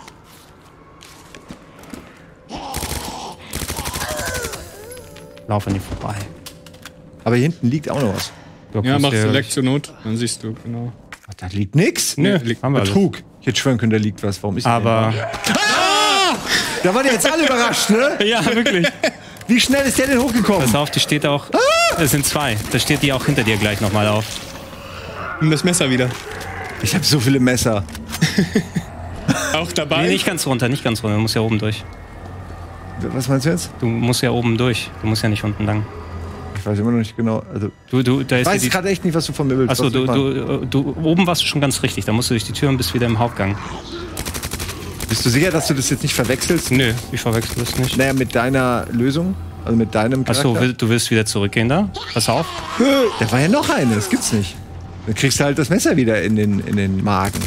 A: Lauf an die vorbei.
C: Aber hier hinten liegt auch noch was.
A: Du
B: Ja,
A: kommst
B: mach
A: hier-
B: Select zur Not. Dann siehst du, genau.
C: Ach, da liegt nix.
A: Nö,
B: liegt-
A: haben wir alles.
C: Betrug. Ich hätte schwören können, da liegt was. Warum ist der
A: Aber.
C: denn da? Da waren die jetzt alle überrascht, ne?
A: Ja, wirklich.
C: Wie schnell ist der denn hochgekommen?
A: Pass auf, die steht auch. Es sind zwei. Da steht die auch hinter dir gleich nochmal auf.
B: Nimm das Messer wieder.
C: Ich habe so viele Messer.
B: Auch dabei.
A: Nee, nicht ganz runter, nicht ganz runter. Du musst ja oben durch.
C: Was meinst du jetzt?
A: Du musst ja oben durch. Du musst ja nicht unten lang.
C: Ich weiß immer noch nicht genau. Also,
A: Du, du, da
C: ich
A: ist
C: weiß
A: ja die.
C: gerade echt nicht, was du von mir willst.
A: Achso,
C: Was
A: du,
C: wir
A: du, du, oben warst du schon ganz richtig. Da musst du durch die Tür und bist wieder im Hauptgang.
C: machen. Bist du sicher, dass du das jetzt nicht verwechselst?
A: Nö, ich verwechsel das nicht.
C: Naja, mit deiner Lösung? Also mit deinem Charakter?
A: Achso, will- du willst wieder zurückgehen da? Pass auf.
C: Da war ja noch eine, das gibt's nicht. Dann kriegst du halt das Messer wieder in den, in den Magen.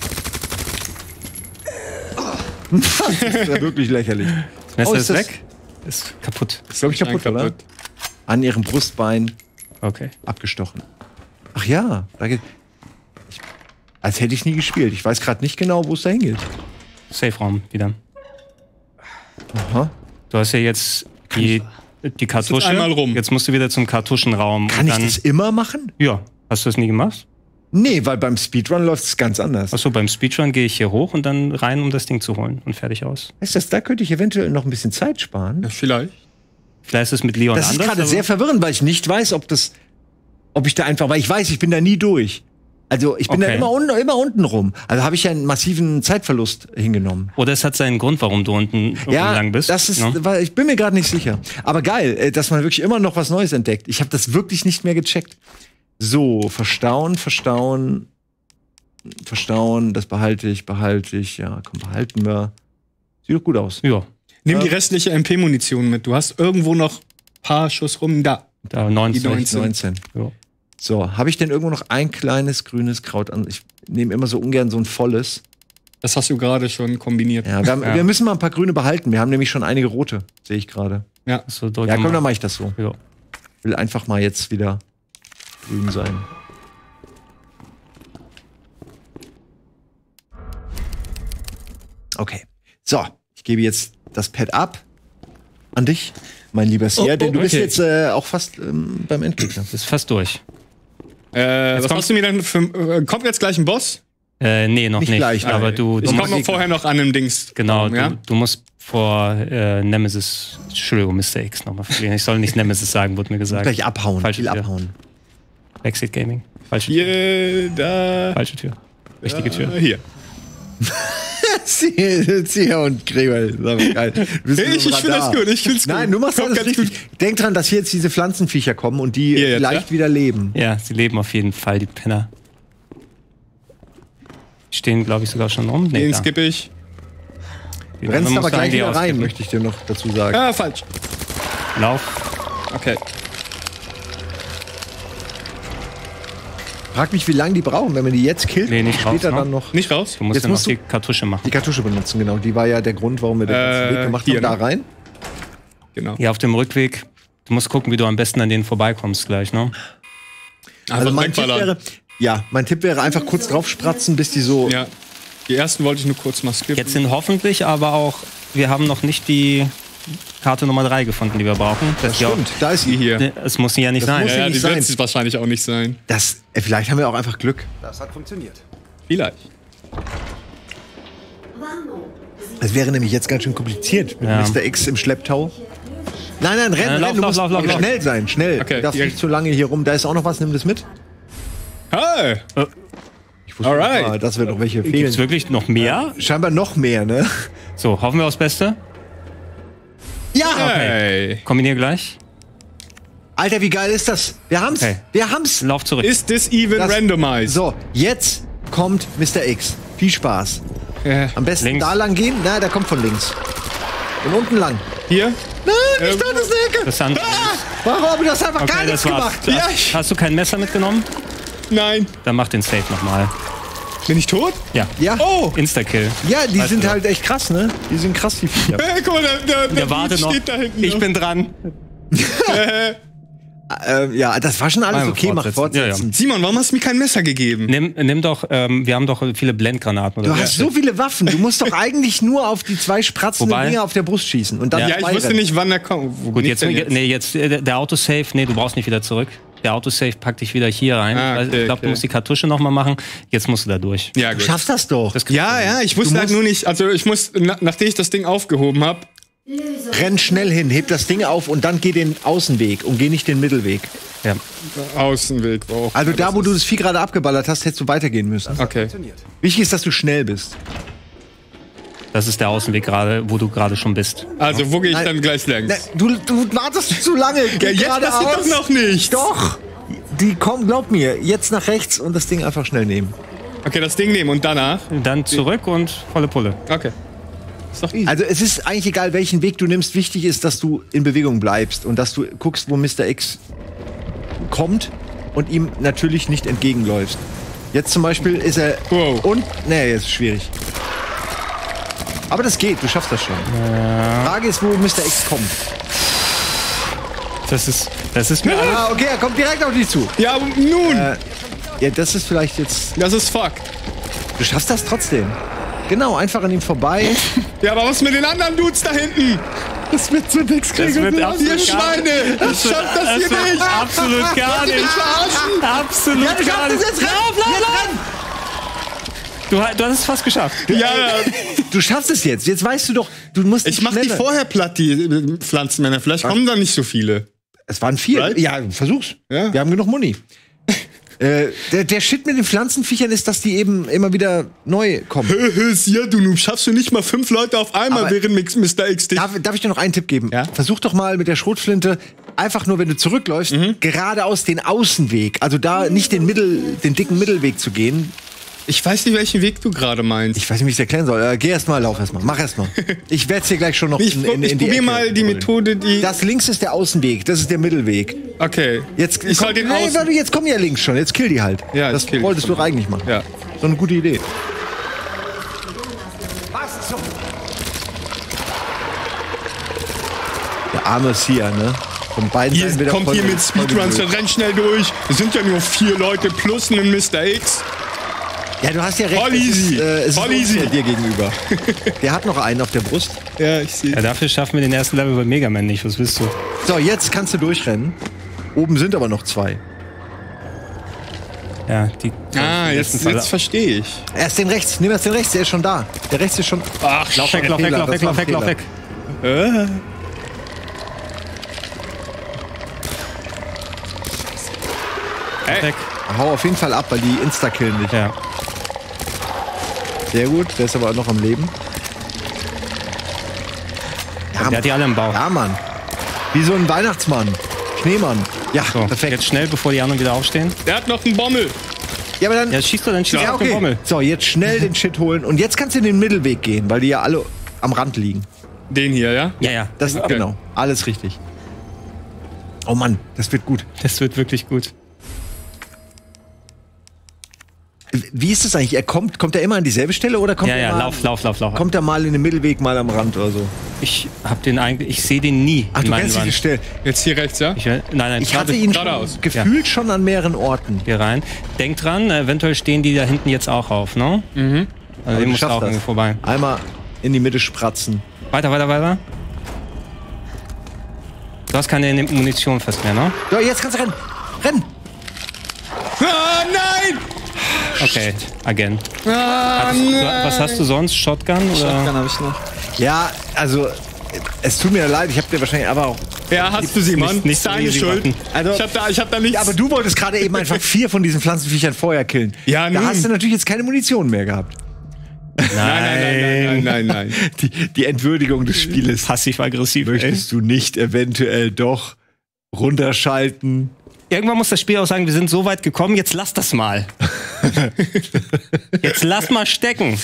C: Das ist ja wirklich lächerlich.
A: Das Messer
C: Oh,
A: ist,
C: ist das-
A: weg. Ist kaputt.
C: Ist, glaube ich, kaputt, oder? An ihrem Brustbein
A: Okay.
C: abgestochen. Ach ja, da geht. Ich, als hätte ich nie gespielt. Ich weiß gerade nicht genau, wo es da hingeht.
A: Safe-Raum wieder.
C: Aha.
A: Du hast ja jetzt die, die Kartusche.
B: einmal rum.
A: Jetzt musst du wieder zum Kartuschenraum.
C: Kann
A: und
C: ich
A: dann,
C: das immer machen?
A: Ja. Hast du das nie gemacht?
C: Nee, weil beim Speedrun läuft es ganz anders.
A: Achso, beim Speedrun gehe ich hier hoch und dann rein, um das Ding zu holen. Und fertig aus.
C: Weißt du, da könnte ich eventuell noch ein bisschen Zeit sparen.
B: Ja, vielleicht.
A: Vielleicht ist es mit Leon
C: Das ist
A: anders.
C: gerade
A: aber-
C: sehr verwirrend, weil ich nicht weiß, ob das, ob ich da einfach, weil ich weiß, ich bin da nie durch. Also ich bin da
A: Okay.
C: immer, un, immer unten rum. Also habe ich ja einen massiven Zeitverlust hingenommen.
A: Oder es hat seinen Grund, warum du unten unten
C: Ja,
A: lang bist.
C: das ist,
A: ne?
C: weil ich bin mir gerade nicht sicher. Aber geil, äh, dass man wirklich immer noch was Neues entdeckt. Ich habe das wirklich nicht mehr gecheckt. So, verstauen, verstauen, verstauen. Das behalte ich, behalte ich. Ja, komm, behalten wir. Sieht doch gut aus.
A: Ja,
B: Nimm die restliche M P-Munition mit. Du hast irgendwo noch ein paar Schuss rum. Da.
A: da neunzehn.
B: Die neunzehn.
C: neunzehn.
A: Ja.
C: So, habe ich denn irgendwo noch ein kleines grünes Kraut an? Ich nehme immer so ungern so ein volles.
B: Das hast du gerade schon kombiniert.
C: Ja, wir, haben,
A: Ja.
C: wir müssen mal ein paar grüne behalten. Wir haben nämlich schon einige rote, sehe ich gerade.
B: Ja.
A: So, drück
C: Ja, komm,
A: mal.
C: dann mache ich das so.
A: Ja.
C: Will einfach mal jetzt wieder grün sein. Okay. So, ich gebe jetzt das Pad ab an dich, mein lieber Seer,
B: Oh, oh,
C: denn du bist
B: okay.
C: jetzt äh, auch fast ähm, beim Endgegner.
A: Ist fast durch.
B: Äh, was
A: kommt-
B: hast du mir dann für. Äh, kommt jetzt gleich ein Boss?
A: Äh, nee, noch
C: Nicht
A: nicht.
C: gleich, nein.
A: aber du,
B: Ich
A: du
C: muss-
B: komme noch vorher noch an einem Dings.
A: genau,
B: ja?
A: du, du musst vor äh, Nemesis, Entschuldigung, Mister X nochmal verlieren. Ich soll nicht Nemesis sagen, wurde mir gesagt.
C: Gleich abhauen,
A: Falsche
C: viel
A: Tür.
C: abhauen.
A: Exit Gaming. Falsche Tür.
B: Hier, da.
A: Falsche Tür. Richtige Tür.
B: Äh, hier.
C: Seer und Gregor, das ist geil. Du bist
B: Ich,
C: so
B: ich finde das
C: Radar.
B: gut, ich find's gut.
C: Nein, du machst
B: Kommt
C: alles
B: ganz
C: richtig. Denk dran, dass hier jetzt diese Pflanzenviecher kommen und die
B: Hier jetzt,
C: vielleicht
B: ja?
C: wieder leben.
A: Ja, sie leben auf jeden Fall, die Penner. Die stehen, glaube ich, sogar schon rum. Nee,
B: Den
A: da.
B: skippe ich.
C: Du rennst aber gleich wieder rein, möchte ich dir noch dazu sagen.
B: Ah, falsch.
A: Lauf.
B: Okay.
C: Frag mich, wie lange die brauchen, wenn man die jetzt killt.
A: Nee, nicht
C: später
A: raus, ne?
C: dann noch
B: Nicht raus?
A: Du musst
C: Jetzt
A: ja noch
C: musst du-
A: die Kartusche machen.
C: die Kartusche benutzen, genau. Die war ja der Grund, warum wir den ganzen
B: Äh,
C: Weg gemacht
B: hier,
C: haben. Da
B: ne?
C: rein.
B: Genau.
A: Ja, auf dem Rückweg. Du musst gucken, wie du am besten an denen vorbeikommst gleich, ne?
C: Also
B: Einfach
C: mein Tipp
B: wegballern.
C: wäre, ja, mein Tipp wäre einfach kurz drauf spratzen, bis die so.
B: Ja. Die ersten wollte ich nur kurz mal skippen.
A: Jetzt sind hoffentlich aber auch, wir haben noch nicht die Karte Nummer drei gefunden, die wir brauchen. Das ist ja auch-
C: Stimmt, da ist
B: die
C: sie.
B: hier.
A: Ne, Es muss ja nicht
C: Das
A: sein.
C: muss
B: Ja, ja,
C: nicht
B: die
C: sein.
B: wird es wahrscheinlich auch nicht sein.
C: Das, äh, vielleicht haben wir auch einfach Glück.
D: Das hat funktioniert.
B: Vielleicht.
C: Es wäre nämlich jetzt ganz schön kompliziert mit
A: Ja.
C: Mister X im Schlepptau. Nein, nein, renn,
A: Ja,
C: renn,
A: lauf,
C: du
A: lauf,
C: musst
A: lauf, lauf, lauf.
C: schnell sein, schnell.
B: Okay,
C: Du darfst
B: hier-
C: nicht zu lange hier rum. Da ist auch noch was, nimm das mit.
B: Hey!
C: Ich wusste
B: Alright.
C: nicht mal, dass wir noch welche
A: Gibt es
C: fehlen.
A: wirklich noch mehr?
C: Scheinbar noch mehr, ne?
A: So, hoffen wir aufs Beste.
C: Ja!
B: Hey!
A: Kombinier gleich.
C: Alter, wie geil ist das? Wir haben's.
A: Okay.
C: Wir haben's.
A: Lauf zurück.
B: Is this even
C: Das-
B: randomized?
C: So, jetzt kommt Mister X. Viel Spaß.
B: Ja.
C: Am besten
A: Links.
C: da lang gehen. Na, der kommt von links. Und unten lang.
B: Hier?
C: Nein,
B: Ähm,
C: nicht da, das ist eine Ecke.
A: Das andere.
C: Warum? Du hast einfach gar
A: Okay,
C: nichts
A: das war's.
C: gemacht.
B: Ja, ich,
A: Hast du kein Messer mitgenommen?
B: nein.
A: Dann mach den Safe nochmal.
B: Bin ich tot?
A: Ja.
C: Ja.
B: Oh!
A: Insta-Kill.
C: Ja, die
A: Weißt
C: sind
A: du.
C: halt echt krass, ne? Die sind krass, die Viecher.
B: Hey, guck mal, der, der, der
A: Der wartet
B: Dude
A: noch.
B: steht da hinten.
A: Ich
B: noch.
A: bin dran.
C: ähm, ja, das war schon alles
A: Einfach
C: okay. Mach
A: fortsetzen. Ja,
C: fortsetzen.
B: Simon, warum hast du mir kein Messer gegeben?
A: Nimm, nimm doch, ähm, wir haben doch viele Blendgranaten. Oder
C: Du hast so viele Waffen. Du musst doch eigentlich nur auf die zwei spratzenden
A: Wobei-
C: Dinger auf der Brust schießen. Und dann
B: Ja, ich
C: zwei
B: wusste
C: rennen.
B: nicht, wann der kommt. Wo
A: Gut,
B: bin ich
A: jetzt,
B: denn jetzt?
A: nee, jetzt äh, der- der Autosave, nee, du brauchst nicht wieder zurück. Der Autosave packt dich wieder hier rein.
B: Ah,
A: ich
B: okay,
A: glaube,
B: okay.
A: du musst die Kartusche nochmal machen. Jetzt musst du da durch.
B: Ja,
C: Du
B: gut.
C: schaffst das doch.
A: Das kriegst
B: Ja,
A: du hin.
B: ja, ich wusste
C: Du
B: halt
C: musst-
B: nur nicht, also ich muss, na, nachdem ich das Ding aufgehoben habe,
C: Renn schnell hin, heb das Ding auf und dann geh den Außenweg und geh nicht den Mittelweg.
A: Ja.
B: Außenweg. Oh,
C: Also da, wo
B: das
C: du das Vieh gerade abgeballert hast, hättest du weitergehen müssen.
B: ist- Okay.
D: Funktioniert.
C: Wichtig ist, dass du schnell bist.
A: Das ist der Außenweg gerade, wo du gerade schon bist.
B: Also, wo gehe ich
C: Nein.
B: dann gleich längs?
C: Na, du, du wartest zu lange.
B: Ja,
C: Geh
B: jetzt
C: geradeaus.
B: passiert doch noch nichts.
C: Doch. Die kommen, glaub mir, jetzt nach rechts und das Ding einfach schnell nehmen.
B: Okay, das Ding nehmen und danach.
A: Dann zurück und volle Pulle.
B: Okay. Ist doch easy.
C: Also es ist eigentlich egal, welchen Weg du nimmst. Wichtig ist, dass du in Bewegung bleibst und dass du guckst, wo Mister X kommt und ihm natürlich nicht entgegenläufst. Jetzt zum Beispiel ist er
B: Wow.
C: und nee, jetzt ist schwierig. Aber das geht, du schaffst das schon. Frage ist, wo Mister X kommt.
A: Das ist, das ist mir alles.
C: Ah, okay, er kommt direkt auf dich zu.
B: Ja, und nun.
C: Äh, ja, das ist vielleicht jetzt.
B: Das ist fuck.
C: Du schaffst das trotzdem. Genau, einfach an ihm vorbei.
B: Ja, aber was mit den anderen Dudes da hinten?
C: Das wird so nix
A: Das wird
B: Ihr
A: absolut gar,
B: Schweine! Ich schaff das hier
A: wird
B: nicht!
A: absolut gar nicht.
B: Verarschen!
A: Absolut
C: Ja, du
A: gar
C: schaffst
A: nicht.
C: es jetzt. Lauf, lauf, lauf.
A: Du, du hast es fast geschafft.
B: Ja,
C: Du schaffst es jetzt. Jetzt weißt du doch, du musst.
B: ich mach die
C: schneller.
B: vorher platt, die äh, Pflanzenmänner. Vielleicht kommen da nicht so viele.
C: Es waren vier.
B: Right?
C: Ja, versuch's.
B: Ja.
C: Wir haben genug Muni. äh, der, der Shit mit den Pflanzenviechern ist, dass die eben immer wieder neu kommen.
B: Ja, du Noob, schaffst du nicht mal fünf Leute auf einmal,
C: Aber-
B: während Mix- Mister X dich.
C: Darf, darf ich dir noch einen Tipp geben?
B: Ja?
C: Versuch doch mal mit der Schrotflinte einfach nur, wenn du zurückläufst,
B: Mhm.
C: geradeaus den Außenweg. Also da nicht den Mittel, den dicken Mittelweg zu gehen.
B: Ich weiß nicht, welchen Weg du gerade meinst.
C: Ich weiß nicht, wie ich es erklären soll. Äh, geh erst mal, lauf erst mal. Mach erst mal. Ich werde dir gleich schon noch
B: Ich,
C: in,
B: prob-
C: in,
B: ich
C: in die
B: probiere
C: Ecke
B: mal die
C: holen.
B: Methode, die.
C: Das links ist der Außenweg, das ist der Mittelweg.
B: Okay.
C: Jetzt
B: ich soll den
C: nee,
B: Außen.
C: warte, jetzt komm ja links schon, jetzt kill die halt.
B: Ja, ich
C: das
B: kill die
C: wolltest
B: schon.
C: du doch eigentlich machen.
B: Ja.
C: So eine gute Idee.
D: Was zum...
C: Der arme Sia, ne? Von beiden
B: Hier
C: Seiten wieder
B: kommt
C: voll-
B: hier mit
C: voll
B: Speedruns,
C: geblöd.
B: renn schnell durch. Es sind ja nur vier Leute plus einen Mister X.
C: Ja, du hast ja recht.
B: Voll
C: es
B: easy.
C: Ist, äh, es
B: Voll
C: ist
B: easy.
C: unfair dir gegenüber. Der hat noch einen auf der Brust.
B: Ja, ich sehe.
A: Ja, dafür schaffen wir den ersten Level bei Mega Man nicht. Was willst du?
C: So, jetzt kannst du durchrennen. Oben sind aber noch zwei.
A: Ja, die.
B: Ah,
A: die
B: jetzt,
A: letzten Falle-
B: jetzt verstehe ich.
C: Erst den rechts, nimm erst den rechts, der ist schon da. Der rechts ist schon.
B: Ach,
A: Lauf weg, lauf weg,
C: Fehler,
A: lauf
C: das
A: weg,
C: war
A: lauf
C: ein
A: weg, lauf
C: Fehler.
A: weg.
B: Hey.
A: Weg.
C: Hau auf jeden Fall ab, weil die Insta-killen dich.
A: Ja.
C: Sehr gut, der ist aber auch noch am Leben. Ja,
A: Der hat die alle im Bauch.
C: ja, Mann. Wie so ein Weihnachtsmann. Schneemann. Ja,
A: So,
C: perfekt.
A: jetzt schnell, bevor die anderen wieder aufstehen.
B: Der hat noch einen Bommel.
C: Ja, aber dann.
A: Ja, schießt du dann schießt
C: Ja,
A: auf den
C: okay.
A: Bommel.
C: So, jetzt schnell den Shit holen. Und jetzt kannst du in den Mittelweg gehen, weil die ja alle am Rand liegen.
B: Den hier, ja?
A: Ja, ja.
C: Das
B: Okay.
C: genau, alles richtig. Oh Mann, das wird gut.
A: Das wird wirklich gut.
C: Wie ist das eigentlich? Er kommt, kommt er immer an dieselbe Stelle oder kommt
A: Ja,
C: er
A: ja,
C: mal,
A: lauf, lauf, lauf, lauf.
C: kommt er mal in den Mittelweg, mal am Rand oder so?
A: Ich hab den eigentlich, ich sehe den nie
C: Ach,
A: in
C: du
A: meinen
C: kennst diese
A: Wand.
C: Stelle.
B: Jetzt hier rechts, ja?
A: Ich, nein, nein,
C: Ich
A: schau
C: hatte
A: das
C: ihn
B: geradeaus.
C: schon, gefühlt schon an mehren Orten.
A: hier rein. Denk dran, eventuell stehen die da hinten jetzt auch auf, ne? Mhm. Also
C: Aber
A: den
C: du
A: musst du
C: schaffst
A: auch
C: das.
A: irgendwie vorbei.
C: Einmal in die Mitte spratzen.
A: Weiter, weiter, weiter. Du hast keine Munition fest mehr, ne?
C: So, jetzt kannst du rennen. Rennen!
B: Ah, nein!
A: Okay, again.
B: Ah,
A: Hattest, du,
B: nein!
A: was hast du sonst? Shotgun? Oder?
B: habe ich noch.
C: Ja, also, es tut mir leid, ich hab dir wahrscheinlich aber auch.
B: Ja, hast du, Simon.
A: Nicht- nicht so
B: Deine
A: easy
B: Schuld.
A: machen.
C: Also-
B: ich hab da, ich hab da nichts.
C: Ja, aber du wolltest gerade eben einfach vier von diesen Pflanzenviechern vorher killen.
B: Ja,
C: Da
B: nun.
C: hast du natürlich jetzt keine Munition mehr gehabt.
B: nein, nein, nein, nein, nein, nein, nein.
C: Die, die Entwürdigung des Spieles.
A: Passiv-aggressiv. ey.
C: Möchtest du nicht eventuell doch runterschalten?
A: Irgendwann muss das Spiel auch sagen, wir sind so weit gekommen, jetzt lass das mal. Jetzt lass mal stecken.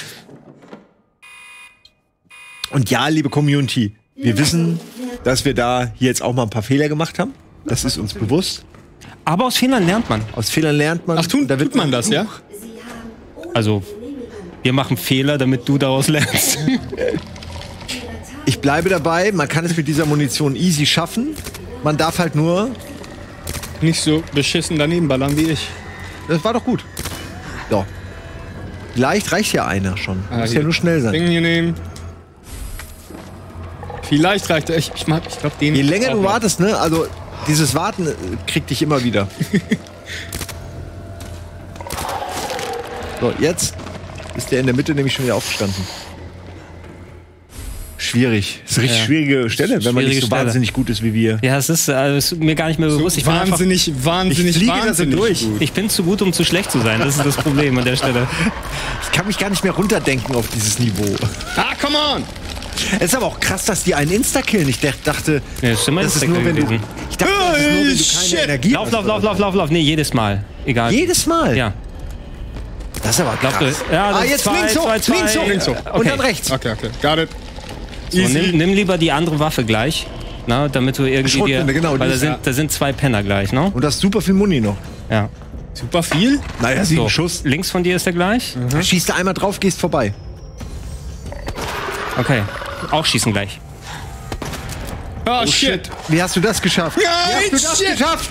C: Und ja, liebe Community, wir wissen, dass wir da hier jetzt auch mal ein paar Fehler gemacht haben. Das ist uns bewusst.
A: Aber aus Fehlern lernt man.
C: Aus Fehlern lernt man.
B: Ach, tun,
C: da wird
B: tut man das, ja?
A: Also, wir machen Fehler, damit du daraus lernst.
C: Ich bleibe dabei, man kann es mit dieser Munition easy schaffen. Man darf halt nur.
B: Nicht so beschissen daneben ballern wie ich.
C: Das war doch gut. So. Vielleicht reicht ja einer schon.
B: Ah,
C: Muss
B: hier.
C: ja nur schnell sein.
B: Ding hier nehmen. Vielleicht reicht er. Ich, ich, mag- ich glaube, den.
C: Je länger du
B: auch noch.
C: wartest, ne? Also, dieses Warten äh, kriegt dich immer wieder. So, jetzt ist der in der Mitte nämlich schon wieder aufgestanden. Schwierig. Das ist eine richtig
A: Ja.
C: schwierige Stelle, wenn man nicht
A: Schwierige
C: so
A: Stelle.
C: wahnsinnig gut ist wie wir.
A: Ja, es ist, also, es ist mir gar nicht mehr bewusst.
B: So
A: Ich bin einfach,
B: wahnsinnig, wahnsinnig,
C: Ich fliege da so
B: wahnsinnig
C: durch.
B: gut.
A: ich bin zu gut, um zu schlecht zu sein. Das ist das Problem an der Stelle.
C: Ich kann mich gar nicht mehr runterdenken auf dieses Niveau.
B: Ah, come on!
C: Es ist aber auch krass, dass die einen Insta-killen. Ich dachte,
A: Ja, das ist immer
C: das ist
A: Insta-Kill
C: nur, wenn du,
A: gewesen.
C: ich dachte, das ist nur, wenn du keine
B: Shit.
C: Energie
A: Lauf,
C: hast.
A: lauf, lauf, lauf, lauf, lauf. Nee, jedes Mal. Egal.
C: Jedes Mal?
A: Ja.
C: Das ist aber
A: Glaub
C: krass.
A: du- ja, das
C: ah,
A: ist
C: jetzt
A: zwei,
C: links hoch,
A: zwei, zwei.
C: links hoch.
B: Links hoch.
C: Und
A: Okay.
C: dann rechts.
B: Okay, okay. Got it.
A: So,
B: Easy.
A: nimm, nimm lieber die andere Waffe gleich. Na, damit du irgendwie dir,
C: Schrotflinte, genau,
A: weil
C: die
A: da
C: ist-
A: sind,
B: ja.
A: da sind zwei Penner gleich, ne?
C: Und du hast super viel Muni noch.
A: Ja.
B: Super viel.
C: Naja, sieben
A: So,
C: Schuss.
A: links von dir ist der gleich.
C: Da schießt du einmal drauf, gehst vorbei.
A: Okay. Auch schießen gleich.
B: Oh, shit.
C: Wie hast du das geschafft? Wie
B: Nein,
C: hast du das
B: shit.
C: geschafft?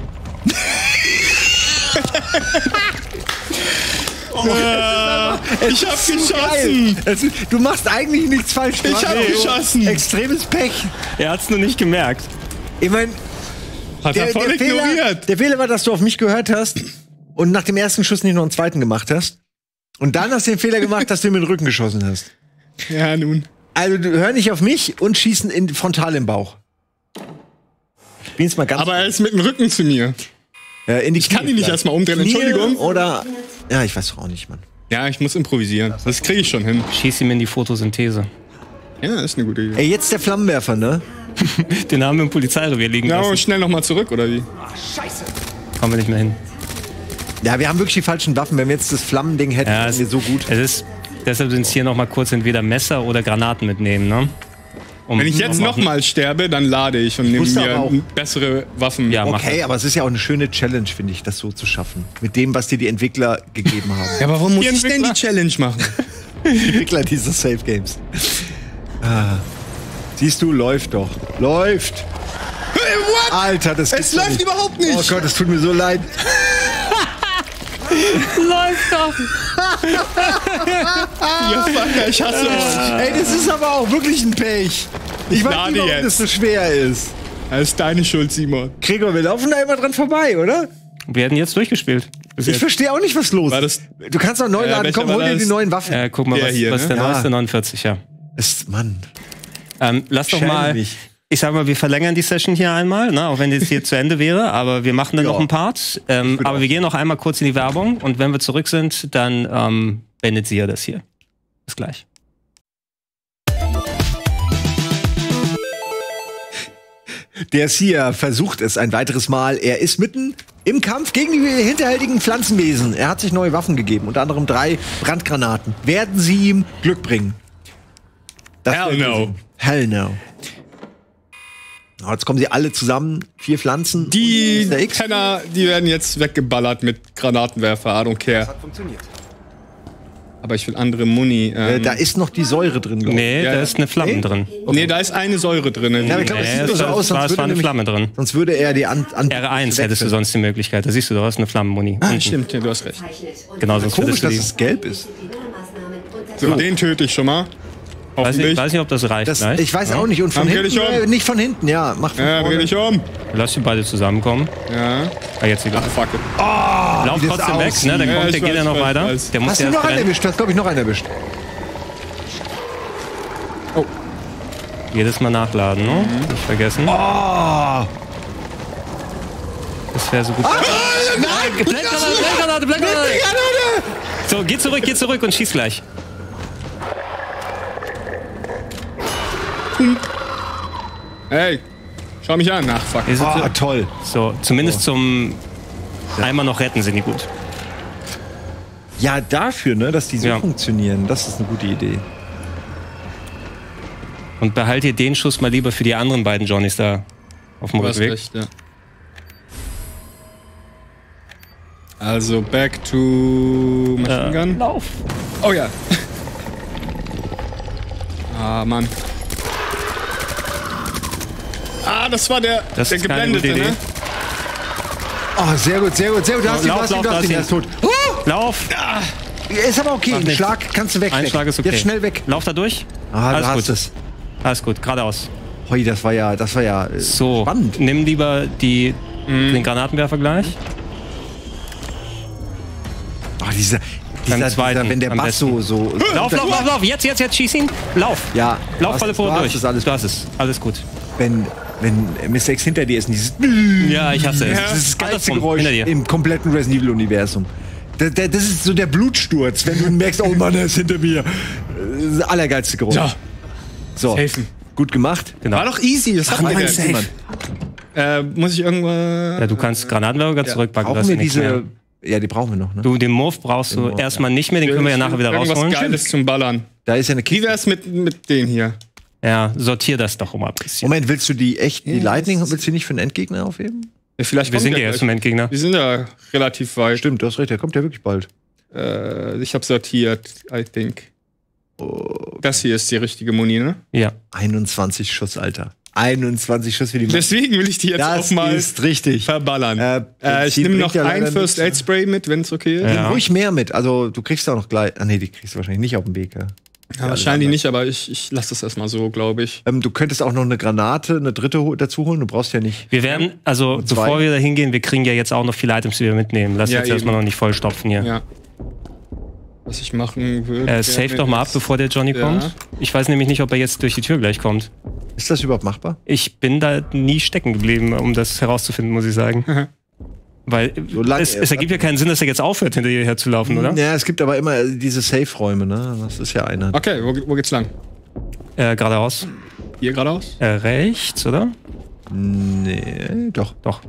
B: Ich hab geschossen.
C: Geil. Es ist, du machst eigentlich nichts falsch. Du
B: Ich
C: hast
B: hab
C: nur
B: geschossen.
C: Extremes Pech.
A: Er hat's nur nicht gemerkt.
C: Ich meine,
B: Hat er
C: der,
B: voll
C: der, Fehler,
B: ignoriert.
C: der Fehler war, dass du auf mich gehört hast und nach dem ersten Schuss nicht noch einen zweiten gemacht hast. Und dann hast du den Fehler gemacht, dass du ihm in den Rücken geschossen hast.
B: Ja, nun.
C: Also du hör nicht auf mich und schießen in, frontal im Bauch. Ich bin jetzt mal ganz
B: Aber er ist mit dem Rücken zu mir.
C: äh, in die
B: Ich kann ihn nicht erstmal umdrehen, Entschuldigung.
C: Oder ja, ich weiß doch auch nicht, Mann.
B: Ja, ich muss improvisieren. Das kriege ich schon hin.
A: Schieß ihm in die Photosynthese.
B: Ja, ist eine gute Idee.
C: Ey, jetzt der Flammenwerfer, ne?
A: Den haben wir im Polizeirevier liegen
B: Ja,
A: lassen.
B: und schnell nochmal zurück, oder wie?
A: Kommen wir nicht mehr hin.
C: Ja, wir haben wirklich die falschen Waffen. Wenn wir jetzt das Flammending hätten,
A: Ja,
C: wären
A: es,
C: wir so gut.
A: es ist, deshalb sind es hier noch mal kurz entweder Messer oder Granaten mitnehmen, ne? Um,
B: Wenn ich jetzt
A: um
B: nochmal sterbe, dann lade ich und nehme
C: wusste
B: mir
C: aber auch-
B: bessere Waffen.
A: Ja, mach
C: Okay,
A: das.
C: aber es ist ja auch eine schöne Challenge, finde ich, das so zu schaffen. Mit dem, was dir die Entwickler gegeben haben.
B: Ja, aber warum muss
A: Die
B: ich denn die
A: Entwickler-
B: Challenge machen?
C: Die Entwickler dieser Safe Games. Ah. Siehst du, läuft doch. Läuft!
B: Hey, what?
C: Alter, das
B: Es
C: gibt's doch
B: läuft
C: nicht.
B: überhaupt nicht.
C: Oh Gott, es tut mir so leid.
A: Läuft doch!
B: Ja, fucker, ich hasse euch.
C: Ey, das ist aber auch wirklich ein Pech. Ich weiß
B: lade
C: nicht, warum
B: jetzt.
C: das so schwer ist.
B: Das ist deine Schuld, Simon.
C: Gregor, wir laufen da immer dran vorbei, oder?
A: Wir hätten jetzt durchgespielt. Bis
C: Ich
A: jetzt.
C: verstehe auch nicht, was los
B: War
C: ist.
B: das-
C: Du kannst doch neu
B: Äh,
C: laden.
B: welcher
C: Komm,
B: war
C: hol dir
B: das?
C: die neuen Waffen.
A: Äh, guck mal,
B: Der
A: was,
B: hier,
A: was
B: ne?
A: der
C: Ja.
A: neueste neunundvierzig, ja.
C: Ist, Mann.
A: Ähm, lass doch
C: Schäme
A: mal.
C: mich.
A: Ich sag mal, wir verlängern die Session hier einmal, ne, auch wenn jetzt hier zu Ende wäre, aber wir machen dann
C: Ja.
A: noch einen Part. Ähm,
C: bin
A: aber
C: auch-
A: wir gehen noch einmal kurz in die Werbung und wenn wir zurück sind, dann ähm, beendet sie ja das hier. Bis gleich.
C: Der Seer versucht es ein weiteres Mal. Er ist mitten im Kampf gegen die hinterhältigen Pflanzenwesen. Er hat sich neue Waffen gegeben, unter anderem drei Brandgranaten. Werden sie ihm Glück bringen? Das
B: Hell no.
C: Hell no. Oh, jetzt kommen sie alle zusammen, vier Pflanzen.
B: Die
C: und X.
B: Penner, die werden jetzt weggeballert mit Granatenwerfer, I don't care.
D: Hat funktioniert.
B: Aber ich will andere Muni.
C: Äh,
B: Ähm,
C: da ist noch die Säure drin, glaub ich.
A: Nee,
B: Ja,
A: da
B: ja.
A: ist eine Flamme
C: Nee?
A: drin.
B: nee, da ist eine Säure drin.
C: Ja, aber ich glaube, es
A: Nee,
C: sieht nur so
A: es
C: aus,
A: war,
C: sonst
A: es war
C: würde,
A: eine
C: nämlich,
A: Flamme drin.
C: sonst würde er die an, an
A: R eins hättest du sonst die Möglichkeit. Da siehst du, du hast eine Flammenmuni.
B: Ah,
A: Unten.
B: stimmt, ja, du hast recht.
A: Genau, sonst
C: Komisch,
A: würdest du
C: dass
A: die.
C: es gelb ist.
B: So, den töte ich schon mal.
A: Weiß nicht,
B: Hoffentlich.
A: weiß nicht, ob das reicht.
C: Das,
A: gleich.
C: ich weiß auch nicht. Und von
B: Dann dreh
C: hinten,
B: dich um.
C: äh, nicht von hinten, ja. Mach von
B: Ja, dreh
C: vorne.
B: dich um.
A: Lass die beide zusammenkommen.
B: Ja.
A: Ah, jetzt wieder.
B: Ach, fuck it.
A: Lauf
C: wie das
A: trotzdem weg,
C: aussieht.
A: ne? Der
B: Ja,
A: kommt,
B: ich
A: der geht
B: weiß,
A: ja noch
B: ich
A: weiter.
B: weiß.
A: Der muss
C: Hast du
A: erst
C: noch einen
A: rennen.
C: erwischt? Du hast, glaube ich, noch einen erwischt.
A: Jedes Mal nachladen, ne? Nicht vergessen.
C: Oh!
A: Das wäre so gut.
C: Nein!
A: Blendgranate, Blendgranate, Blendgranate! So, geh zurück, geh zurück und schieß gleich.
B: Hey, schau mich an. Ach, fuck.
A: Wir sind
C: Oh,
A: so,
C: toll.
A: so, zumindest zum einmal noch retten sind die gut.
C: Ja, dafür, ne, dass die so
A: Ja.
C: funktionieren, das ist eine gute Idee.
A: Und behalt dir den Schuss mal lieber für die anderen beiden Johnnies da auf dem
B: Du hast
A: Rückweg.
B: recht, ja. Also, back to Machine Gun.
A: Lauf.
B: Oh ja. Ah, Mann. Ah, das war der,
A: Das
B: der
A: ist keine gute
B: geblendete,
A: Idee.
B: ne?
C: Oh, sehr gut, sehr gut, sehr gut. Du hast ihn, du
A: lauf,
C: hast ihn,
A: lauf,
C: du hast
A: lauf,
C: ihn, er ist tot. Uh,
A: Lauf!
C: ist aber okay, ein
A: nichts.
C: Schlag kannst du wegstecken.
A: Ein Schlag ist okay.
C: Jetzt schnell weg.
A: Lauf da durch.
C: Ah, du
A: Alles
C: hast
A: gut.
C: es.
A: Alles gut, geradeaus.
C: Hoi, das war ja, das war ja äh,
A: So,
C: spannend.
A: nimm lieber die, den Granatenwerfer gleich.
C: Oh, dieser, dieser,
A: Beim zweiten
C: dieser, wenn der
A: am
C: Bass so,
A: besten.
C: so.
A: Lauf, lauf, lauf, lauf! Jetzt, jetzt, jetzt, schieß ihn! Lauf!
C: Ja,
A: Lauf
C: du
A: volle
C: hast-
A: Pulle
C: du hast
A: durch.
C: es, alles
A: du hast es. Alles gut.
C: Wenn, wenn Mister X hinter dir ist und dieses.
A: Ja, ich hasse es.
C: Das ist das geilste
A: Andersrum,
C: Geräusch
A: hinter dir.
C: im kompletten Resident Evil-Universum. Das, das ist so der Blutsturz, wenn du merkst, oh Mann, er ist hinter mir. Das ist das allergeilste Geräusch.
B: Ja.
C: So,
B: Helfen.
C: gut gemacht.
A: Genau.
B: War doch easy. Das hat
C: Mann,
B: man
C: safe.
B: Mann. Äh, muss ich irgendwo.
A: Ja, du kannst Granatenwerfer ganz zurückpacken.
C: Brauchen
A: das
C: wir
A: ist nichts
C: diese.
A: mehr.
C: Ja, die brauchen wir noch, ne?
A: Du, den Morph brauchst du
C: Den Morph,
A: erstmal nicht mehr, den können wir ja nachher wieder
B: Irgendwas
A: rausholen.
B: Geiles zum Ballern.
C: Da ist ja eine
B: Wie
C: Kiste.
B: wär's mit, mit denen hier?
A: Ja, sortier das doch mal ein bisschen.
C: Moment, willst du die echt, die Lightning, willst du die nicht für einen Endgegner aufheben?
B: Ja, vielleicht
A: Wir
B: kommt
A: sind ja
B: der
A: erst
B: gleich.
A: zum Endgegner.
B: Wir sind ja relativ weit.
C: Stimmt, du hast recht, der kommt ja wirklich bald.
B: Äh, ich habe sortiert, I think. Das hier ist die richtige Muni, ne?
A: Ja.
C: einundzwanzig Schuss, Alter. einundzwanzig Schuss für die
B: Deswegen will ich die jetzt
C: Das
B: auch mal
C: ist richtig.
B: verballern.
C: Äh,
B: Äh, ich
C: die
B: nehme
C: bringt
B: noch
C: ja
B: ein
C: leider
B: First
C: nichts,
B: Aid Spray mit, wenn es okay ist.
A: Ja.
C: Nimm ruhig mehr mit. Also, du kriegst auch noch gleich. Ah, nee, die kriegst du wahrscheinlich nicht auf dem Weg. Ja.
B: Ja, wahrscheinlich nicht, aber ich, ich lasse das erstmal so, glaube ich.
C: Ähm, du könntest auch noch eine Granate, eine dritte ho- dazu holen. Du brauchst ja nicht.
A: Wir werden, also
C: Und zwei.
A: bevor wir da hingehen, wir kriegen ja jetzt auch noch viele Items, die wir mitnehmen. Lass
B: Ja,
A: jetzt erstmal
B: eben.
A: noch nicht vollstopfen hier.
B: Ja. Was ich machen würde.
A: Äh, save
B: wäre
A: doch mal ab,
B: jetzt-
A: bevor der Johnny
B: Ja.
A: kommt. Ich weiß nämlich nicht, ob er jetzt durch die Tür gleich kommt.
C: Ist das überhaupt machbar?
A: Ich bin da nie stecken geblieben, um das herauszufinden, muss ich sagen. Weil
C: So lang
A: es,
C: erst,
A: es ergibt ja keinen Sinn, dass er jetzt aufhört, hinter dir herzulaufen, oder?
C: Ja, es gibt aber immer diese Safe-Räume, ne? Das ist ja einer.
B: Okay, wo, wo geht's lang?
A: Äh, geradeaus.
B: Hier geradeaus?
A: Äh, rechts, oder?
C: Nee, doch.
A: Doch.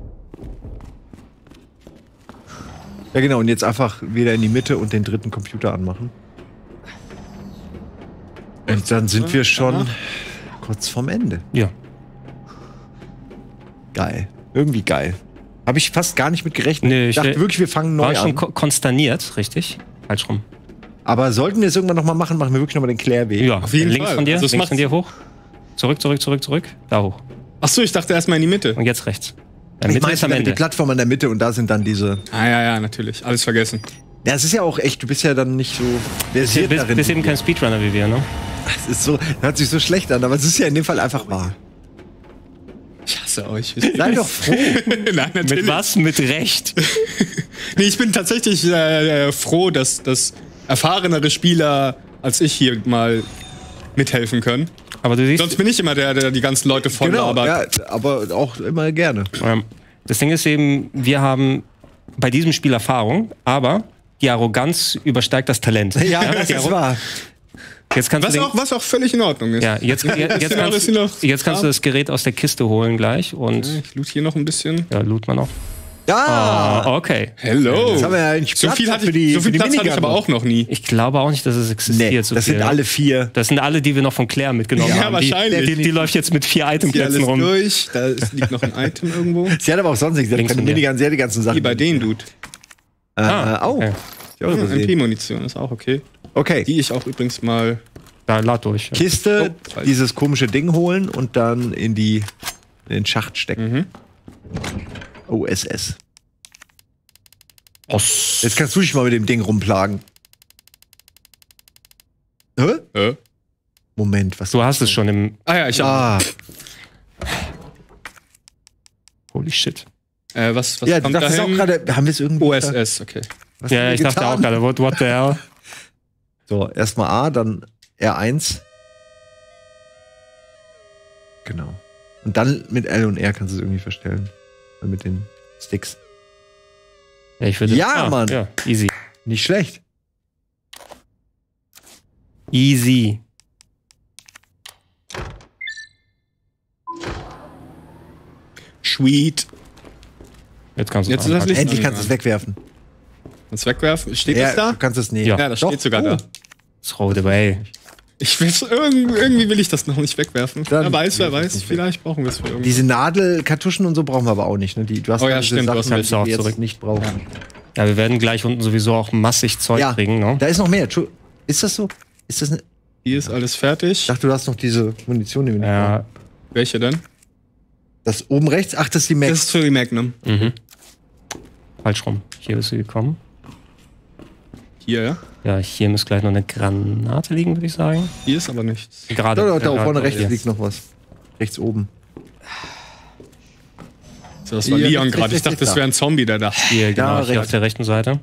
C: Ja, genau. Und jetzt einfach wieder in die Mitte und den dritten Computer anmachen. Und dann sind wir schon kurz vorm Ende.
A: Ja.
C: Geil. Irgendwie geil. Habe ich fast gar nicht mit gerechnet.
A: Nee,
C: ich
A: ich
C: dachte wirklich, wir fangen neu
A: War schon
C: an.
A: ko konsterniert, richtig? Falsch rum.
C: Aber sollten wir es irgendwann noch mal machen, machen wir wirklich noch mal den Klärweg.
A: Ja,
B: Auf jeden
A: links
B: Fall.
A: von dir,
B: Also es
A: links
B: macht-
A: von dir hoch. Zurück, zurück, zurück, zurück. Da hoch.
B: Achso, ich dachte erstmal in die Mitte.
A: Und jetzt rechts. Ja,
C: Ich
A: Mitte
C: meine,
A: ist am
C: die
A: Ende.
C: Plattform an der Mitte und da sind dann diese.
B: Ah, ja, ja, natürlich. Alles vergessen.
C: Ja, es ist ja auch echt, du bist ja dann nicht so versiert
A: Du bist,
C: darin.
A: bist eben kein Speedrunner wie wir, ne?
C: Es ist so, hört sich so schlecht an, aber es ist ja in dem Fall einfach wahr.
B: Ich hasse euch.
C: Sei doch froh.
B: Nein, natürlich.
A: Mit was? Mit Recht.
B: Nee, ich bin tatsächlich äh, äh, froh, dass, dass erfahrenere Spieler als ich hier mal mithelfen können.
A: Aber du siehst,
B: Sonst bin ich immer der, der die ganzen Leute voll
C: Genau,
B: labert.
C: ja, aber auch immer gerne.
A: ähm, das Ding ist eben, wir haben bei diesem Spiel Erfahrung, aber die Arroganz übersteigt das Talent.
C: Ja, das
A: die
C: ist
A: Arro-
C: wahr.
A: Jetzt kannst
B: Was
A: du den,
B: auch, was auch völlig in Ordnung ist.
A: ja, jetzt, jetzt, jetzt,
B: Ist noch-
A: kannst,
B: ist noch-
A: jetzt kannst du das Gerät aus der Kiste holen gleich und
B: Ich loot hier noch ein bisschen.
A: ja, loot man auch.
C: Ja!
A: Oh, okay.
B: Hello.
C: Jetzt haben wir ja eigentlich
B: So
C: Platz
B: viel, hatte
C: für die,
B: ich, so
C: für
B: viel
C: die
B: Platz hatte ich
C: Minigun.
B: aber auch noch nie.
A: Ich glaube auch nicht, dass es existiert.
C: Nee,
A: so
C: das
A: viel.
C: sind alle vier.
A: Das sind alle, die wir noch von Claire mitgenommen
B: Ja,
A: haben.
B: wahrscheinlich.
A: Die, die, die läuft jetzt mit vier
B: Hier
A: Itemplätzen
B: alles
A: rum.
B: durch. Da ist, liegt noch ein Item irgendwo.
C: Sie hat aber auch sonst nichts. Sie hat
A: Links
C: keine
A: von dir.
C: Minigun, sie hat die ganzen Sachen.
B: Hier bei den Dude.
C: Äh,
A: Ah,
C: oh.
A: okay.
C: Ich auch
B: Hm,
C: gesehen.
B: M P-Munition ist auch okay.
C: Okay.
B: Die ich auch übrigens mal.
A: Da lad durch.
C: Kiste,
B: Oh, falsch.
C: dieses komische Ding holen und dann in die in den Schacht stecken.
B: Mhm.
C: O S S.
A: Oss.
C: Jetzt kannst du dich mal mit dem Ding rumplagen. Hä?
B: Äh?
C: Moment, was?
A: Du hast es schon im.
B: Ah ja, ich hab.
C: Ah,
A: Holy shit.
B: Äh, was was
C: ja, du
B: kommt
C: dachtest auch
B: dahin?
C: gerade, haben wir es irgendwie.
B: O S S, okay.
C: Was
A: Ja,
C: haben wir
A: ich dachte
C: getan?
A: auch gerade, what, what the hell?
C: So, erstmal A, dann R eins. Genau. Und dann mit L und R kannst du es irgendwie verstellen. Mit den Sticks.
A: Ja, ich würde.
C: Ja, Mann.
A: Ja, easy.
C: Nicht schlecht.
A: Easy.
B: Sweet.
A: Jetzt kannst du
B: Jetzt
A: es
B: ist das
A: anpacken.
B: Licht-
C: Endlich kannst du es wegwerfen.
B: Uns wegwerfen. Steht
C: Ja,
B: das da?
C: du kannst es nicht.
A: Ja.
B: Ja, das
C: Doch.
B: steht sogar
C: Oh.
B: da.
A: Throw it away.
B: Ich will's, irgendwie, irgendwie will ich das noch nicht wegwerfen.
C: Dann
B: wer weiß, wer
C: wirf es
B: weiß.
C: nicht weg.
B: Vielleicht brauchen wir es für irgendwie.
C: Diese Nadelkartuschen und so brauchen wir aber auch nicht. Ne? Die, du hast
B: Oh ja,
C: dann diese
B: stimmt, du hast
C: Sachen,
A: recht.
C: die
A: Auch
C: wir jetzt
A: zurück.
C: nicht brauchen.
A: Ja, wir werden gleich unten sowieso auch massig Zeug
C: Ja,
A: kriegen, ne?
C: da ist noch mehr. Tschu- Ist das so? Ist das ne
B: Hier ist alles fertig.
C: Ich dachte, du hast noch diese Munition, die wir nicht brauchen.
A: Ja.
B: Welche denn?
C: Das oben rechts, ach, das ist die Max.
B: Das ist für die Magnum.
A: Mhm. Falsch rum. Hier bist du gekommen.
B: Hier, ja?
A: Ja, hier müsste gleich noch eine Granate liegen, würde ich sagen.
B: Hier ist aber nichts.
A: Gerade.
C: da, da, da
A: ja,
C: vorne
A: ja,
C: rechts
A: hier.
C: liegt noch was. Rechts oben.
B: So, das war
C: Hier,
B: Leon
C: rechts,
B: gerade. Ich
C: rechts,
B: dachte, das
C: rechts,
B: wäre ein Zombie, der da.
A: Hier, genau,
C: Da,
A: hier
C: rechts.
A: auf der rechten Seite.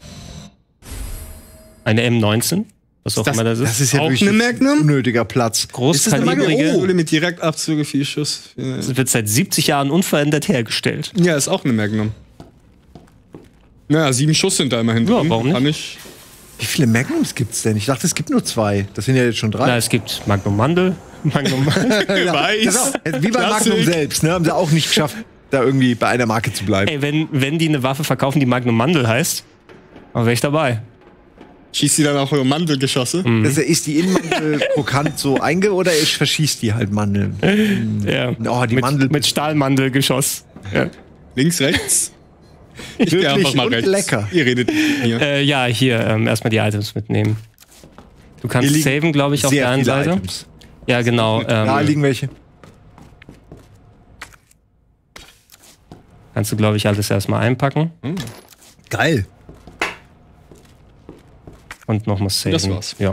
A: Eine M neunzehn. Was auch
B: Das-
A: immer das ist.
C: Das ist ja
B: Auch
C: wirklich
B: eine Magnum?
C: unnötiger Platz.
A: Großkalibrige.
B: Oh, mit Direktabzüge, viel Schuss. Ja,
A: Das wird seit siebzig Jahren unverändert hergestellt.
B: Ja, ist auch eine Magnum. Naja, sieben Schuss sind da immerhin
A: Ja,
B: drin.
A: warum nicht?
B: Kann ich.
C: Wie viele Magnums gibt's denn? Ich dachte, es gibt nur zwei. Das sind ja jetzt schon drei.
A: Na, es gibt Magnum Mandel, Magnum
B: Weiß.
C: Genau. Wie bei
B: Klassik.
C: Magnum selbst, ne? Haben sie auch nicht geschafft, da irgendwie bei einer Marke zu bleiben.
A: Ey, wenn, wenn die eine Waffe verkaufen, die Magnum Mandel heißt, dann wäre ich dabei.
B: Schießt die dann auch über Mandelgeschosse?
C: Das ist die Innenmandel krokant so einge oder ich verschießt die halt Mandeln?
A: Ja.
C: Oh, die
A: mit,
C: Mandel.
A: mit Stahlmandelgeschoss. Ja.
B: Links, rechts? Ich geh
C: Wirklich
B: einfach mal
C: und
B: rechts.
C: lecker.
B: Ihr redet mit mir.
A: Äh, ja, hier, ähm, erstmal die Items mitnehmen. Du kannst
C: Hier liegen
A: saven, glaube ich, auf
C: sehr
A: der einen
C: viele
A: Seite.
C: Items.
A: Ja, genau.
C: Da
A: Ähm,
C: liegen welche.
A: kannst du, glaube ich, alles erstmal einpacken
C: Geil.
A: und nochmal saven.
B: Das war's.
A: Ja.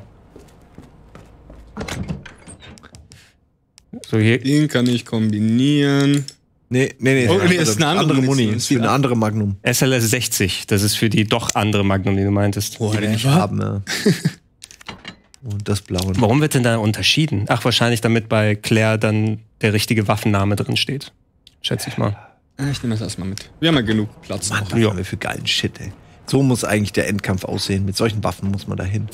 A: So, hier.
B: Den kann ich kombinieren.
C: Nee, nee, nee.
B: Oh, nee, ist eine andere
C: Muni.
B: Munition.
C: Ist für eine andere Magnum.
A: S L S sechzig, das ist für die doch andere Magnum, die du meintest.
C: Die wir nicht haben, ja. Und das blaue.
A: Warum wird denn da unterschieden? Ach, wahrscheinlich damit bei Claire dann der richtige Waffenname drin steht. Schätze ich mal.
B: Ah, Ich nehme das erstmal mit. Wir haben ja genug Platz.
C: Mann,
B: noch.
C: was
A: Ja.
C: haben wir für geilen Shit, ey. So muss eigentlich der Endkampf aussehen. Mit solchen Waffen muss man da hin.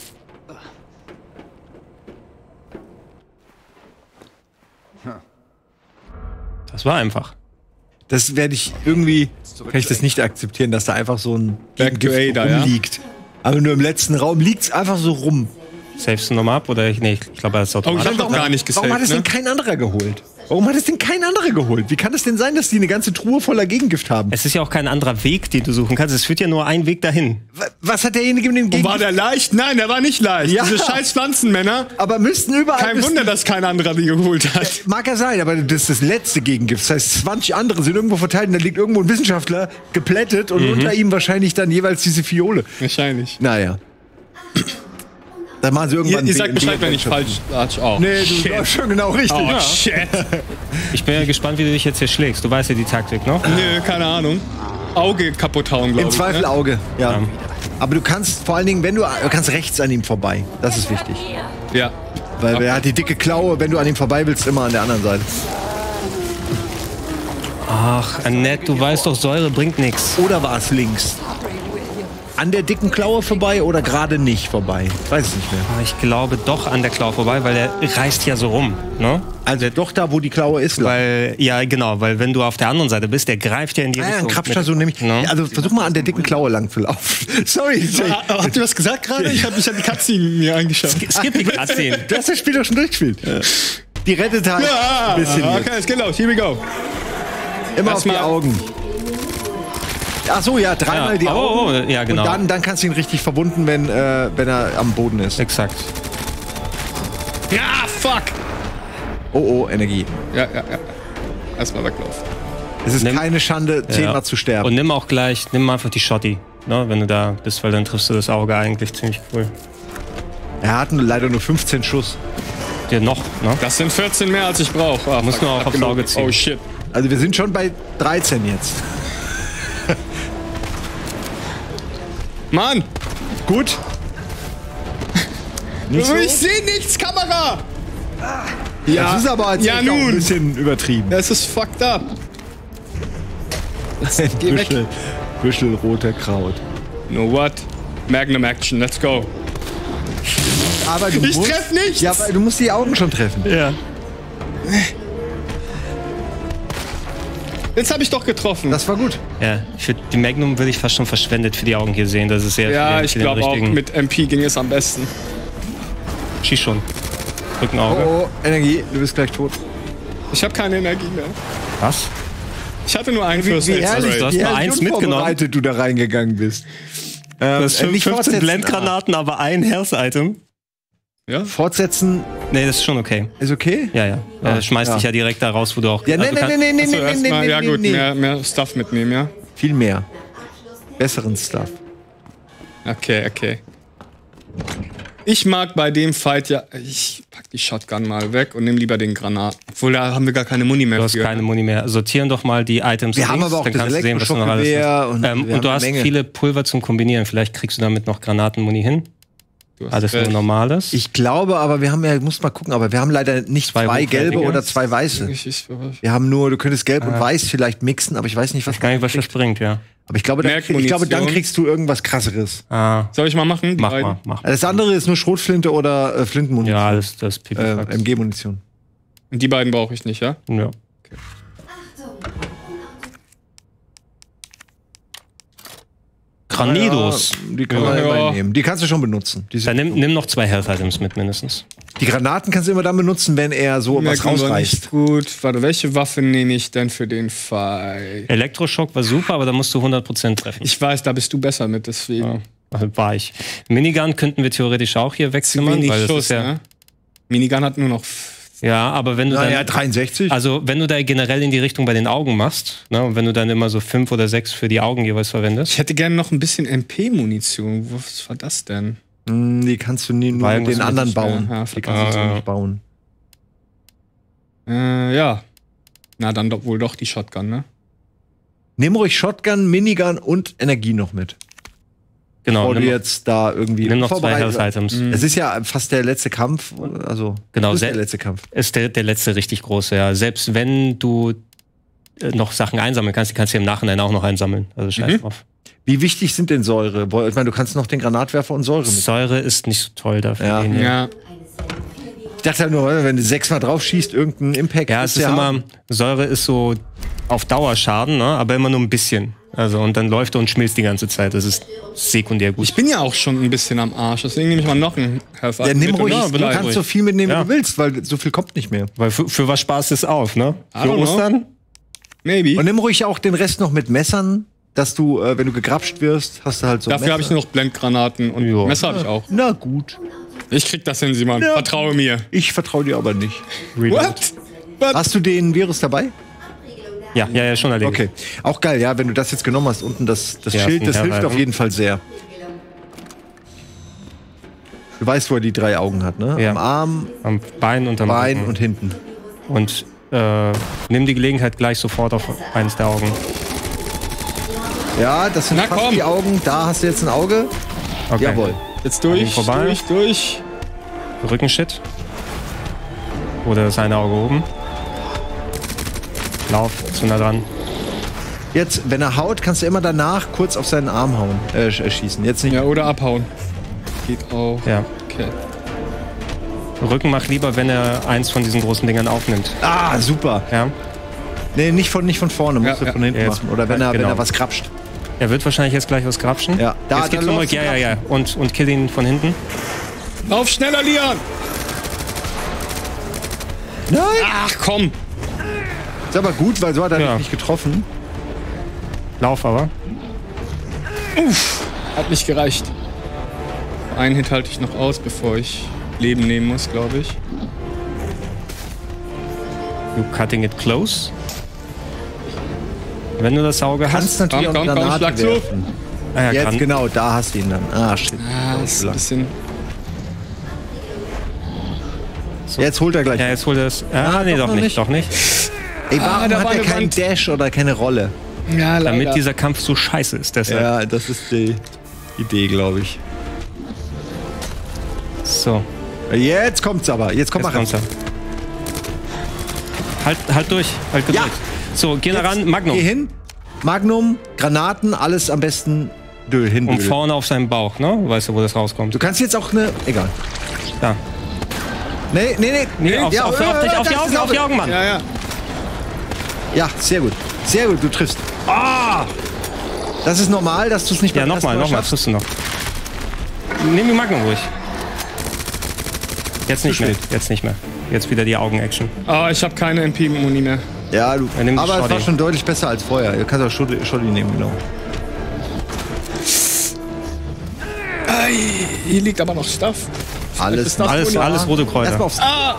A: Das war einfach.
C: Das werde ich irgendwie, kann ich das nicht akzeptieren, dass da einfach so ein
B: Back to
C: Gegengift
B: Ada, ja?
C: rumliegt. Aber nur im letzten Raum liegt es einfach so rum.
A: Savest du nochmal ab? Oder ich, nee, ich glaube, das ist
B: Oh, ich
A: automatisch.
B: hab doch gar nicht gesaved,
C: Warum hat es
B: ne?
C: denn kein anderer geholt? Warum hat es denn kein anderer geholt? Wie kann es denn sein, dass die eine ganze Truhe voller Gegengift haben?
A: Es ist ja auch kein anderer Weg, den du suchen kannst. Es führt ja nur ein Weg dahin.
C: Wa- Was hat derjenige mit dem
B: Und
C: Gegengift?
B: war der leicht? Nein, der war nicht leicht.
C: Ja.
B: Diese scheiß Pflanzenmänner.
C: Aber müssten überall.
B: Kein
C: müssten-
B: Wunder, dass kein anderer die geholt hat.
C: Mag ja sein, aber das ist das letzte Gegengift. Das heißt, zwanzig andere sind irgendwo verteilt und da liegt irgendwo ein Wissenschaftler geplättet und unter ihm wahrscheinlich dann jeweils diese Fiole.
B: Wahrscheinlich.
C: Naja. Dann machen sie
B: Ihr,
C: irgendwann.
B: ihr sagt
C: einen
B: Bescheid, wenn ich
C: Shit.
B: falsch latsch. Oh.
C: Nee, du läufst schon genau richtig.
B: Oh,
C: Ja.
B: shit.
A: Ich bin ja gespannt, wie du dich jetzt hier schlägst. Du weißt ja die Taktik noch.
B: Nö, keine Ahnung. Auge kaputt hauen, glaube
C: Im
B: ich.
C: Zweifel
B: Ne?
C: Auge, ja. Aber du kannst vor allen Dingen, wenn du, du kannst rechts an ihm vorbei. Das ist wichtig.
B: Ja.
C: Weil er hat die dicke Klaue, wenn du an ihm vorbei willst, immer an der anderen Seite.
A: Ach, Annette, du weißt doch, Säure bringt nichts.
C: Oder war es links? an der dicken Klaue vorbei oder gerade nicht vorbei? Ich weiß es nicht mehr.
A: Aber ich glaube doch an der Klaue vorbei, weil der reißt ja so rum. Ne?
C: Also doch da, wo die Klaue ist.
A: Weil, ja, genau, weil wenn du auf der anderen Seite bist, der greift ja in die
C: Ah,
A: Richtung.
C: ein Krabster so nämlich.
A: Ne?
C: Also versuch mal an der dicken Klaue lang zu laufen. Sorry.
B: Ah, habt ihr was gesagt gerade? Ich habe mich an die Cutscene mir angeschaut.
A: Skip die Cutscene.
C: Du hast das Spiel doch schon durchgespielt. Die rettet halt
B: Ja,
C: ein bisschen.
B: okay, es geht los. Here we go.
C: Immer auf die
B: Erstmal-
C: Augen. Ach so, ja, dreimal
A: Ja,
C: die
A: oh,
C: Augen.
A: oh, ja, genau.
C: Und dann, dann kannst du ihn richtig verwunden, wenn, äh, wenn er am Boden ist.
A: Exakt.
B: Ja, fuck.
C: Oh, oh, Energie.
B: Ja, ja, ja. Erstmal weglaufen.
C: Es ist
A: Nimm-
C: keine Schande, zehnmal
A: Ja.
C: zu sterben.
A: Und nimm auch gleich, nimm einfach die Shotty, ne, wenn du da bist, weil dann triffst du das Auge eigentlich ziemlich cool.
C: Er hat nur- leider nur fünfzehn Schuss.
A: Dir noch, ne?
B: Das sind vierzehn mehr, als ich brauche. Ah,
A: Muss
B: fuck,
A: nur auch
B: hab
A: aufs
B: genug.
A: Auge ziehen.
B: Oh shit.
C: Also wir sind schon bei dreizehn jetzt.
B: Mann!
C: Gut. Nicht so?
B: Ich sehe nichts, Kamera! Ja,
C: Das ist aber jetzt
B: ja,
C: echt auch ein
B: nun.
C: bisschen übertrieben.
B: Das ist fucked up. Geh weg.
C: Büschel, Büschel roter Kraut.
B: No what? Magnum Action, let's go.
C: Aber du
B: Ich
C: musst,
B: treff nichts!
C: Ja, aber du musst die Augen schon treffen.
A: Ja.
B: Jetzt habe ich doch getroffen.
C: Das war gut.
A: Ja, für die Magnum würde ich fast schon verschwendet für die Augen hier sehen. Das ist sehr
B: ja,
A: für den,
B: ich
A: für den
B: glaube auch,
A: richtigen-
B: mit M P ging es am besten.
A: Schieß schon. Rückenauge.
C: Oh, oh, Energie, du bist gleich tot.
B: Ich habe keine Energie mehr.
A: Was?
B: Ich hatte nur einen First
C: Wie
B: Aid
C: ehrlich,
B: Spray.
A: du hast
C: wie
A: nur
C: ehrlich
A: eins mitgenommen.
C: unvorbereitet du da reingegangen bist. Ähm,
A: Du hast
C: äh, nicht
A: fünfzehn
C: fortsetzen.
A: Blendgranaten, aber ein Health-Item.
B: Ja?
C: Fortsetzen
A: Nee, das ist schon okay.
C: ist okay?
A: Ja, ja. Er schmeißt
C: ja.
A: dich ja direkt da raus, wo du auch...
C: Ja, nee,
A: also
C: nee,
A: kann-
C: nee, nee, nee,
B: So,
C: nee, nee,
B: erstmal,
C: nee,
B: ja
C: nee,
B: gut,
C: nee.
B: mehr, mehr Stuff mitnehmen, ja?
C: Viel mehr. Besseren Stuff.
B: Okay, okay. Ich mag bei dem Fight ja. Ich pack die Shotgun mal weg und nehme lieber den Granat. Obwohl, da haben wir gar keine Muni mehr
A: Du hast
B: für.
A: keine Muni mehr. Sortieren doch mal die Items.
C: Wir haben
A: links,
C: aber auch
A: dann
C: das
A: kannst du sehen, was du noch alles
C: Elektroschockgewehr
A: hast.
C: und
A: Ähm,
C: wir
A: und du
C: haben
A: hast
C: eine Menge.
A: viele Pulver zum Kombinieren. Vielleicht kriegst du damit noch Granatenmuni hin.
B: Du hast
A: Alles nur
B: recht.
A: Normales.
C: Ich glaube, aber wir haben ja, muss mal gucken, aber wir haben leider nicht
A: Zwei
C: zwei, gelbe
A: hochwertige.
C: oder zwei weiße.
B: Ich, ich,
C: Wir haben nur, du könntest gelb und weiß vielleicht mixen, aber ich weiß nicht, was.
A: Gar nicht, was das bringt, ja.
C: Aber ich glaube, dann, ich glaube, dann
B: Merkmunition.
C: kriegst du irgendwas krasseres.
A: Ah,
B: soll ich mal machen? Die
A: mach
B: beiden?
A: mal, mach mal.
C: Das andere ist nur Schrotflinte oder äh, Flintenmunition.
A: Ja, alles das
C: äh,
A: Pipifax.
C: M G-Munition.
B: Und die beiden brauche ich nicht, ja?
A: Ja. Granados.
C: Ja, die kann man
B: Ja.
C: immer nehmen. Die kannst du schon benutzen. Die, sind
A: Dann nimm,
C: gut.
A: nimm noch zwei Health-Items mit mindestens.
C: die Granaten kannst du immer dann benutzen, wenn er so was
B: Merkt man aber
C: rausreißt.
B: nicht gut. Warte, welche Waffe nehme ich denn für den Fight?
A: Elektroschock war super, aber da musst du hundert Prozent treffen.
B: Ich weiß, da bist du besser mit, deswegen.
A: Ja, also war ich. Minigun könnten wir theoretisch auch hier wegzimmern,
B: Wenig
A: weil das
B: Schuss,
A: ist ja,
B: ne? Minigun hat nur noch.
A: ja, aber wenn du
C: Ja,
A: dann,
C: ja, dreiundsechzig.
A: also wenn du da generell in die Richtung bei den Augen machst, ne, und wenn du dann immer so fünf oder sechs für die Augen jeweils verwendest,
B: Ich hätte gerne noch ein bisschen M P-Munition. Was war das denn?
C: Hm, die kannst du nie, nur
A: Weil
C: mit den
A: muss
C: anderen
B: nicht mehr.
C: bauen.
B: Ja,
C: die kannst du so
A: verdammt.
C: nicht bauen.
B: Äh, ja. Na, dann doch wohl doch die Shotgun, ne?
C: Nimm ruhig Shotgun, Minigun und Energie noch mit.
A: genau,
C: Bevor du
A: nimm,
C: jetzt da irgendwie
A: nimm noch zwei
C: vorbereitet-
A: Health-Items.
C: Es ist ja fast der letzte Kampf, also
A: Genau,
C: das ist
A: sehr-
C: der letzte Kampf.
A: Ist der, der letzte richtig große, ja. Selbst wenn du äh, noch Sachen einsammeln kannst, die kannst du im Nachhinein auch noch einsammeln. Also scheiß
B: Mhm.
A: drauf.
C: Wie wichtig sind denn Säure? Boah, ich meine, du kannst noch den Granatwerfer und Säure mit.
A: Säure ist nicht so toll dafür.
C: Ja.
A: Den hier.
B: Ja.
C: Ich dachte halt nur, wenn du sechsmal drauf schießt, irgendein Impact.
A: Ja, es
C: wirst
A: ist
C: du
A: immer,
C: haben.
A: Säure ist so auf Dauer Schaden, ne? Aber immer nur ein bisschen. Also, und dann läuft er und schmilzt die ganze Zeit. Das ist sekundär gut.
B: Ich bin ja auch schon ein bisschen am Arsch, deswegen nehme ich mal noch einen Health
C: Ja, nimm ruhig,
A: Ja,
C: du
A: bleib
C: kannst
A: ruhig.
C: so viel mitnehmen,
A: Ja.
C: wie du willst, weil so viel kommt nicht mehr.
A: Weil für, für was sparst du es auf, ne?
B: I
A: Für
B: don't know.
A: Ostern?
B: Maybe.
C: Und nimm ruhig auch den Rest noch mit Messern, dass du, äh, wenn du gegrapscht wirst, hast du halt so
B: Dafür
C: Messer.
B: habe ich nur noch Blendgranaten und
A: Ja.
B: Messer habe ich auch.
C: Na gut.
B: Ich krieg das hin, Simon.
C: Ja.
B: Vertraue mir.
C: Ich vertraue dir aber nicht.
B: What? What?
C: Hast du den Virus dabei?
A: Ja, ja, ja, schon erledigt.
C: Okay. Auch geil, ja, wenn du das jetzt genommen hast, unten das, das
A: Ja,
C: Schild, das
A: ja,
C: hilft
A: ja.
C: auf jeden Fall sehr. Du weißt, wo er die drei Augen hat, ne?
A: Ja.
C: Am Arm,
A: Am Bein und am
C: Bein
A: Rücken.
C: und hinten.
A: Und äh, nimm die Gelegenheit gleich sofort auf eines der Augen.
C: Ja, das sind
B: Na
C: fast
B: komm.
C: die Augen. Da hast du jetzt ein Auge.
A: Okay.
C: Jawohl.
B: Jetzt durch,
A: An ihm vorbei.
B: durch, durch.
A: Rückenshit. Oder das eine Auge oben. Lauf zu nah dran.
C: Jetzt, wenn er haut, kannst du immer danach kurz auf seinen Arm hauen, äh, schießen. Jetzt nicht.
B: Ja, oder abhauen. Geht auch.
A: Ja.
B: Okay.
A: Rücken macht lieber, wenn er eins von diesen großen Dingern aufnimmt.
C: Ah, super.
A: Ja.
C: Nee, nicht von, nicht von vorne,
B: Ja,
C: musst du
B: ja.
C: von hinten
A: Ja, jetzt-
C: machen. Oder wenn er,
A: genau.
C: wenn er was krapscht.
A: Er wird wahrscheinlich jetzt gleich was grapschen.
C: Ja, da,
A: jetzt
C: da
A: geht's nochmal.
C: läuft
A: Ja, ja, ja. Und, und kill ihn von hinten.
B: Lauf schneller, Lian!
C: Nein!
B: Ach, komm!
C: Ist aber gut, weil so hat er
A: Ja.
C: dich nicht getroffen.
A: Lauf aber.
B: Hat nicht gereicht. Einen Hit halte ich noch aus, bevor ich Leben nehmen muss, glaube ich.
A: You cutting it close. Wenn du das Auge
C: Kannst
A: hast.
C: natürlich
B: Komm,
C: auch
B: komm, komm,
C: Granate
B: schlag zu.
C: werfen.
A: Ah, ja,
C: Jetzt,
A: kann,
C: genau, da hast du ihn dann. Ah, shit.
B: Ah, das ist ein bisschen.
C: Jetzt holt er gleich.
A: ja, jetzt holt er es. Ah,
C: Ah,
A: nee,
C: doch
A: doch
C: noch
A: nicht,
C: nicht.
A: doch nicht.
C: Ey, warum
B: Ah, da
C: hat
B: war
C: er
B: eine
C: keinen
B: Wand.
C: Dash oder keine Rolle?
B: Ja, leider.
A: Damit dieser Kampf so scheiße ist, deshalb.
C: Ja, das ist die Idee, glaube ich.
A: So,
C: Jetzt kommt's aber. Jetzt komm
A: jetzt
C: mal
A: kommt's
C: ran.
A: ja. Halt, halt durch, halt gedrückt.
C: Ja.
A: So, geh da ran, Magnum.
C: Geh hin. Magnum, Granaten, alles am besten dö, hin.
A: Und
C: dö.
A: vorne auf seinen Bauch, ne? Weißt du, wo das rauskommt?
C: Du kannst jetzt auch eine. Egal.
A: Da.
C: Nee, nee, nee.
A: Nee, auf,
C: ja,
A: auf,
C: äh,
A: auf, die, auf die
C: das
A: Augen,
C: ist
A: auf die Augen, Mann.
B: Ja, ja.
C: Ja, sehr gut. Sehr gut, du triffst. Ah! Das ist normal, dass du es nicht
A: Ja,
C: beim
A: nochmal,
C: ersten Mal
A: nochmal,
C: schaffst.
A: triffst du noch. Nimm die Magnum ruhig. Jetzt nicht
C: Zu
A: mehr,
C: spät.
A: jetzt nicht mehr. Jetzt wieder die Augen-Action.
B: Ah, ich habe keine M P-Muni mehr.
C: Ja, du.
A: Ja, nimm die
C: Aber es war
A: Shoddy.
C: schon deutlich besser als vorher. Du kannst auch Shoddy Shoddy nehmen, genau.
B: Ei, hier liegt aber noch Stuff.
C: Alles,
B: ist das
A: Alles,
B: Uni-
A: alles rote
C: Erstmal
A: Kräuter.
C: aufs.
B: Ah!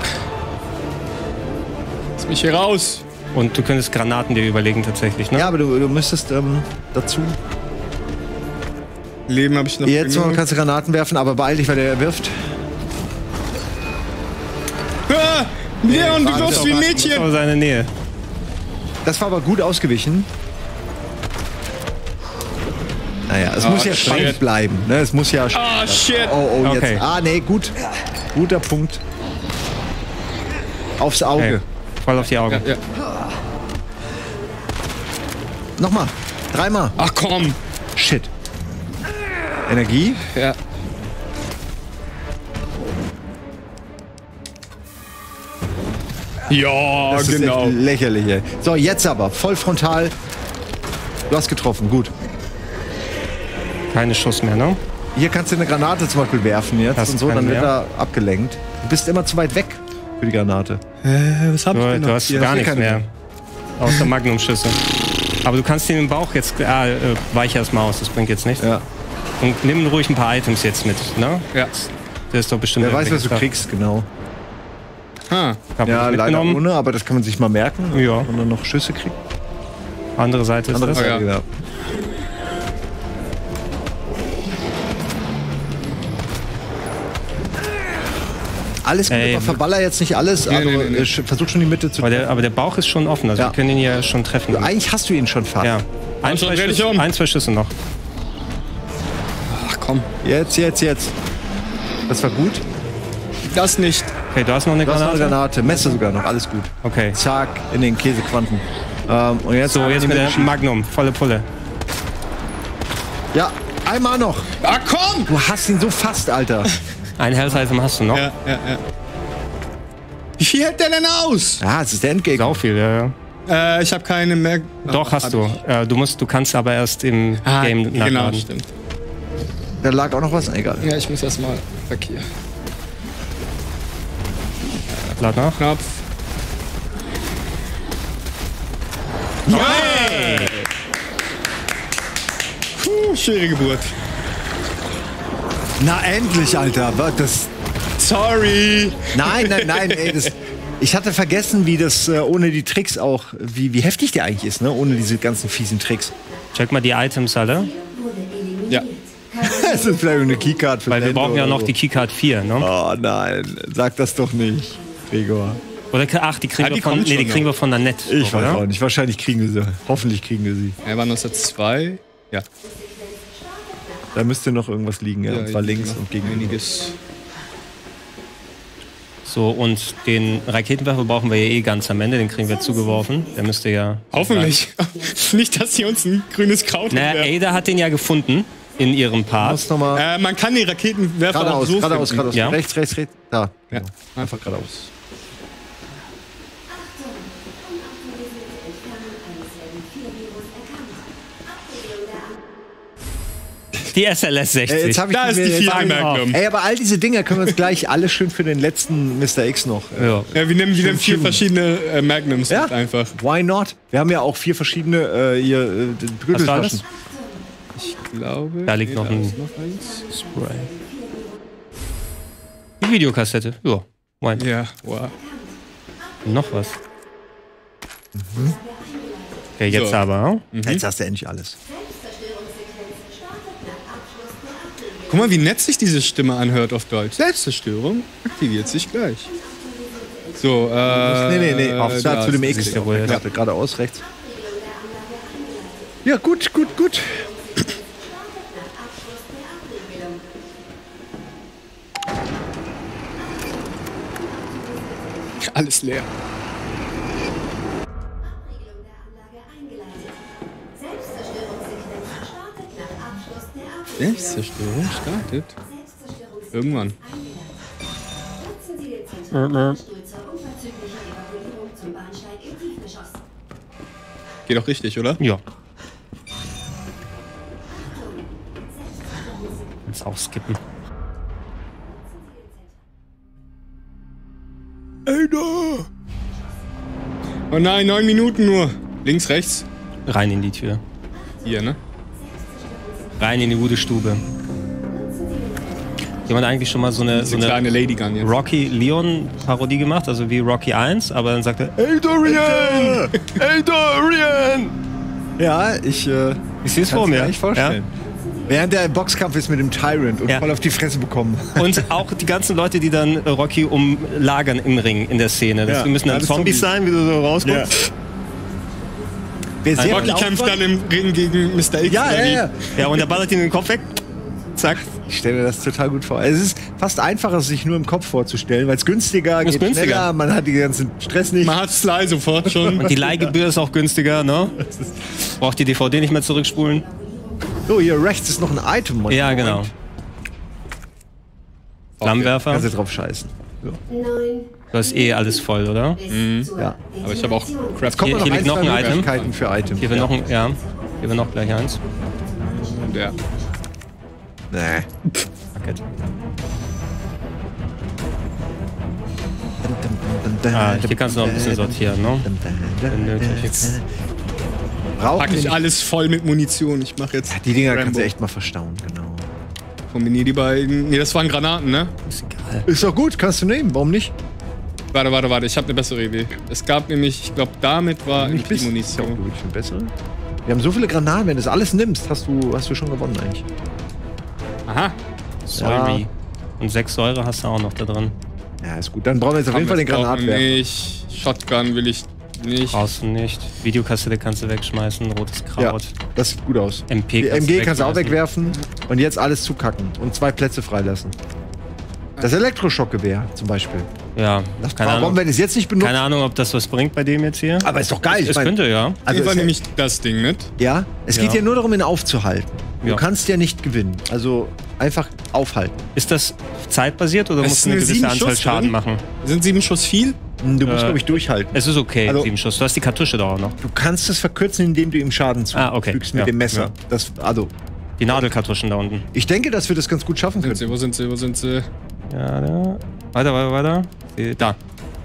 B: Lass mich hier raus.
A: Und du könntest Granaten dir überlegen tatsächlich, ne?
C: Ja, aber du, du müsstest ähm, dazu.
B: Leben habe ich noch
C: Jetzt
B: genug.
C: kannst du Granaten werfen, aber beeil dich, weil der wirft.
B: Ah, Leon, du
C: warte,
B: wirfst wie ein
C: warte,
B: Mädchen.
A: Aber seine Nähe.
C: Das war aber gut ausgewichen. Naja, es muss ja
B: shit.
C: spannend bleiben. Ne? Es muss ja.
B: Ah, shit.
C: Oh, oh, jetzt.
A: Okay.
C: Ah, nee, gut. Guter Punkt. Aufs Auge.
A: Okay. Voll auf die Augen.
B: Ja, ja.
C: Nochmal. Dreimal.
B: Ach komm.
C: Shit. Energie.
B: Ja. Ja,
C: Das ist
B: genau.
C: echt lächerlich, ey. So, jetzt aber. Voll frontal. Du hast getroffen. Gut.
A: Keine Schuss mehr, ne?
C: Hier kannst du eine Granate zum Beispiel werfen jetzt
A: Hast
C: und so,
A: keine
C: dann wird
A: mehr?
C: er abgelenkt. Du bist immer zu weit weg für die Granate.
B: Was hab
A: Du, du hast
C: Hier,
A: gar
C: hier
A: nichts
C: keine
A: mehr.
C: mehr.
A: Außer Magnumschüsse. Aber du kannst ihn im Bauch jetzt. Ah, äh, weich erst mal aus, das bringt jetzt nichts.
C: Ja.
A: Und nimm ruhig ein paar Items jetzt mit, ne?
B: Ja.
A: Der ist doch bestimmt.
C: Wer weiß, was du
A: irgendwelches
C: kriegst, genau.
B: Ah.
A: Stuff. Hab
C: Ja,
A: ich
C: leider
A: mitgenommen.
C: ohne, aber das kann man sich mal merken.
A: Ja.
C: Wenn man noch Schüsse kriegt.
A: Andere Seite ist
C: Andere
A: das.
B: Oh,
C: Seite,
B: ja.
C: ja. Alles gut,
A: Ey,
C: aber verballer jetzt nicht alles,
B: Nee,
C: aber
B: nee, nee, nee.
C: äh, sch- versuch schon die Mitte zu
A: Aber der, aber der Bauch ist schon offen, also
C: Ja.
A: wir können ihn ja schon treffen.
C: Eigentlich hast du ihn schon fast.
A: Ja. Ein,
B: schon,
A: zwei
B: dreh dich
A: Schüsse,
B: um.
A: ein, zwei Schüsse noch.
B: Ach komm.
C: Jetzt, jetzt, jetzt. Das war gut.
B: Das nicht.
A: Okay, du hast noch eine
C: Du hast noch eine
A: Granate?
C: Granate. Messer sogar noch. Alles gut.
A: Okay.
C: Zack, in den Käsequanten. Ähm, und jetzt,
A: So, jetzt
C: in
A: mit
C: den
A: der
C: Schienen.
A: Magnum, volle Pulle.
C: Ja, einmal noch.
B: Ah, komm!
C: Du hast ihn so fast, Alter.
A: Ein Health-Item hast du noch.
B: Ja, ja, ja. Wie viel hält der denn aus?
C: Ja, es ist der Endgegner.
A: Sau viel, ja, ja.
B: Äh, ich habe keine mehr.
A: Doch, hast
B: Hab
A: du.
B: ich.
A: Äh, du musst, du kannst aber erst im
B: Ah,
A: Game
B: genau,
A: nachladen.
B: stimmt.
C: Da lag auch noch was. Egal.
B: Ja, ich muss erstmal weg hier.
A: Lad nach.
B: Knopf.
A: Hey!
B: Puh, schwere Geburt.
C: Na, endlich, Alter. Was, Das,
B: Sorry.
C: nein, nein, nein. Ey, das, ich hatte vergessen, wie das äh, ohne die Tricks auch, wie, wie heftig der eigentlich ist, ne? Ohne diese ganzen fiesen Tricks.
A: Check mal die Items alle.
B: Ja.
C: Das ist vielleicht eine Keycard für
A: Weil wir
C: Lando
A: brauchen ja
C: oder
A: noch
C: so.
A: die Keycard vier, ne?
C: Oh nein, sag das doch nicht, Gregor.
A: Oder, ach, die kriegen
B: Ah, die
A: wir von,
B: kommt
A: nee, die
B: schon
A: kriegen wir von der Net.
C: Ich weiß
A: oder?
C: auch nicht. Wahrscheinlich kriegen wir sie. Hoffentlich kriegen wir sie.
B: Er war neunzehnhundertzwei. Ja.
C: Da müsste noch irgendwas liegen, ja. und zwar links und gegen
B: einiges.
A: So, und den Raketenwerfer brauchen wir ja eh ganz am Ende, den kriegen wir zugeworfen. Der müsste ja...
B: Hoffentlich. Nicht, dass sie uns ein grünes Kraut
A: Naja,
B: hinwerfen.
A: Ada hat den ja gefunden in ihrem Part.
C: Noch mal
B: Äh, man kann die Raketenwerfer auch
C: geradeaus,
B: so
C: geradeaus,
B: finden.
C: geradeaus.
A: Ja.
C: Rechts, rechts, rechts. Da.
B: Ja.
C: Genau. Einfach geradeaus.
A: Die S L S
C: Äh,
A: sechzig.
C: jetzt hab ich
B: Da ist
C: mir
B: die
C: jetzt-
B: vier Magnum.
C: Ey, aber all diese Dinger können wir uns gleich alle schön für den letzten Mister X noch. Äh,
A: ja.
B: Ja, wir nehmen, wir nehmen vier
C: Schön.
B: verschiedene äh, Magnums
C: Ja.
B: mit einfach.
C: Why not? Wir haben ja auch vier verschiedene äh, hier äh,
A: Was war das?
C: Gürteltaschen.
B: Ich glaube.
A: Da liegt
B: nee,
A: noch
B: da
A: ein-
B: ist noch eins.
A: Spray. Die Videokassette. Ja. Why not?
B: Ja, wow.
A: Noch was. Okay, jetzt
B: So.
A: aber.
C: Jetzt hast du endlich alles.
B: Guck mal, wie nett sich diese Stimme anhört auf Deutsch. Selbstzerstörung aktiviert sich gleich. So, äh.
C: Nee, nee, nee. Auf, da,
B: da
C: zu dem
B: ist
C: X.
B: es.
A: ja wohl.
C: Warte, geradeaus, rechts. Ja, gut, gut, gut.
B: Alles leer. Selbstzerstörung startet. Irgendwann. Geht doch richtig, oder?
A: Ja. Jetzt auch skippen.
B: Oh nein, neun Minuten nur. Links, rechts.
A: Rein in die Tür.
B: Hier, ne?
A: Rein in die gute Stube. Jemand eigentlich schon mal so eine, so
B: Diese
A: eine
B: kleine Lady Gun jetzt.
A: Rocky Leon Parodie gemacht, also wie Rocky eins, aber dann sagt er,
C: Hey Dorian! Hey Dorian! Ja, ich, äh,
A: ich sehe es
C: kann's
A: vor
C: mir
A: mir.
C: nicht vorstellen. Während der im Boxkampf ist mit dem Tyrant und
A: Ja.
C: voll auf die Fresse bekommen.
A: Ja. Und auch die ganzen Leute, die dann äh, Rocky umlagern im Ring in der Szene. Das
C: Ja,
A: müssen dann
C: alles
A: Zombies
C: Zombies.
A: sein, wie du so rauskommst.
C: Wer sehr
B: Rocky
C: viel
B: kämpft
C: Aufwand-
B: dann im Ring gegen Mister X.
C: Ja,
B: oder
C: ja,
B: wie?
C: ja.
A: Ja, und der ballert ihn in den Kopf weg. Zack.
C: Ich stelle mir das total gut vor. Es ist fast einfacher, sich nur im Kopf vorzustellen, weil es günstiger
A: Ist
C: geht,
A: günstiger.
C: schneller, man hat den ganzen Stress nicht.
B: Man hat Sly sofort schon.
A: Und die Leihgebühr ist auch günstiger, ne? Braucht die D V D nicht mehr zurückspulen.
C: So, hier rechts ist noch ein Item. Mann.
A: Ja, genau. Flammenwerfer.
C: Kannst du drauf scheißen.
A: Du hast eh alles voll, oder?
C: Ja.
B: Aber ich habe auch Crap.
C: Kommt
A: Hier-
C: noch
A: hier liegt
C: ein,
A: noch
C: zwei
A: ein Item.
C: Möglichkeiten für Item.
A: Hier wird noch ein, ja. Hier wird noch gleich eins.
B: Ja.
C: Nee.
A: Fuck it. Ah, hier kannst du noch ein bisschen sortieren, ne? Wenn nötig.
C: Brauchen
B: Pack
C: wir
B: ich
C: nicht.
B: alles voll mit Munition. Ich mache jetzt.
C: Die Dinger
B: Rambo.
C: kannst du echt mal verstauen, genau.
B: Kombinier die beiden. Nee, das waren Granaten, ne?
A: Ist egal.
C: Ist doch gut, kannst du nehmen, warum nicht?
B: Warte, warte, warte. Ich habe eine bessere Idee. Es gab nämlich, ich glaube, damit war
C: Nicht
B: die Munition.
C: Wirklich eine bessere. Wir haben so viele Granaten, wenn du das alles nimmst, hast du, hast du schon gewonnen eigentlich.
B: Aha.
A: Sorry. Und sechs Säure hast du auch noch da drin.
C: Ja, ist gut. Dann brauchen wir jetzt auf jeden Fall den
B: Brauchen wir
C: Granatwerfer.
B: nicht. Shotgun will ich nicht.
A: Brauchst du nicht. Videokassette kannst du wegschmeißen, rotes
C: Ja,
A: Kraut.
C: das sieht gut aus.
A: M P
C: Die
A: kannst
C: M
A: du
C: G kannst du auch
A: wegschmeißen.
C: wegwerfen und jetzt alles zukacken und zwei Plätze freilassen. Das Elektroschockgewehr zum Beispiel.
A: Ja,
C: Das
A: keine
C: warum,
A: Ahnung.
C: wenn es jetzt nicht benutzt.
A: Keine Ahnung, ob das was bringt bei dem jetzt hier.
C: Aber ist doch geil.
A: Es
C: ich mein,
A: könnte, ja.
C: also
B: Also
C: es,
B: nehme ich das Ding mit.
C: ja, es geht
A: Ja.
C: ja nur darum, ihn aufzuhalten. Du
A: Ja.
C: kannst ja nicht gewinnen. Also einfach aufhalten.
A: Ist das zeitbasiert oder
B: Es
A: musst
B: ist
A: du eine
B: eine
A: gewisse
B: sieben
A: Anzahl
B: Schuss
A: Schaden
B: drin.
A: machen?
B: Sind sieben Schuss viel?
C: Du musst,
A: Äh,
C: glaube ich, durchhalten.
A: Es ist okay,
C: Also-
A: sieben Schuss. Du hast die Kartusche da auch noch.
C: Du kannst es verkürzen, indem du ihm Schaden
A: Ah, okay.
C: zufügst mit
A: Ja.
C: dem Messer.
A: Ja.
C: Das, also,
A: Die Nadelkartuschen da unten.
C: ich denke, dass wir das ganz gut schaffen
B: Sind
C: können.
B: sie, wo sind sie, wo sind sie?
A: Ja, da. Weiter, weiter, weiter. Äh, Da.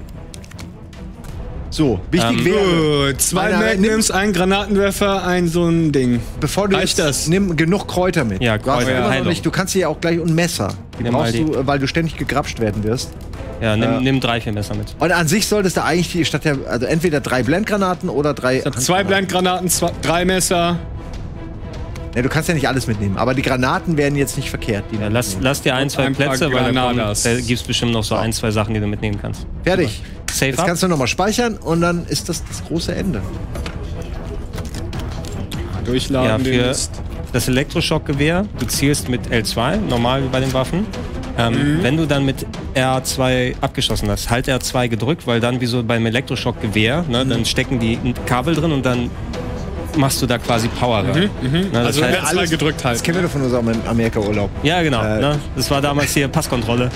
C: So, wichtig
A: Ähm,
C: wäre,
B: Gut, zwei
C: Einer,
B: Magnums, ein Granatenwerfer, ein so ein Ding.
C: bevor du
B: reicht
C: jetzt,
B: das?
C: nimm genug Kräuter mit.
A: Ja,
C: du, hast
A: Kräuter,
C: immer noch
A: Heilung.
C: nicht, du kannst hier auch gleich und ein Messer. Die
A: Nimm mal
C: brauchst
A: die.
C: du, äh, weil du ständig gegrapscht werden wirst.
A: Ja, nimm,
C: Ja.
A: nimm drei, vier Messer mit.
C: Und an sich solltest du eigentlich die, statt der, also entweder drei Blendgranaten oder drei.
B: Ich hab zwei Blendgranaten, zwei, drei Messer.
C: Ja, du kannst ja nicht alles mitnehmen, aber die Granaten wären jetzt nicht verkehrt. Die
A: Ja, lass, lass dir ein,
B: Und
A: zwei
B: ein paar
A: Plätze, weil da, kommen,
B: Granadas.
A: da gibt's bestimmt noch so ein, zwei Sachen, die du mitnehmen kannst.
C: Fertig.
A: Safe
C: Jetzt
A: up.
C: kannst du nochmal speichern und dann ist das das große Ende.
B: Durchladen
A: Ja,
B: den
A: für
B: Mist.
A: das Elektroschockgewehr, du zielst mit L zwei, normal wie bei den Waffen. Ähm, Wenn du dann mit R zwei abgeschossen hast. Halt R zwei gedrückt, weil dann wie so beim Elektroschockgewehr, ne, mhm. dann stecken die Kabel drin und dann machst du da quasi Power rein. Mhm,
B: mhm.
A: Na,
B: also
A: halt
B: R zwei gedrückt halt.
C: Das kennen wir doch von unserem Amerika-Urlaub.
A: Ja, genau.
C: Äh.
A: Ne? Das war damals hier Passkontrolle.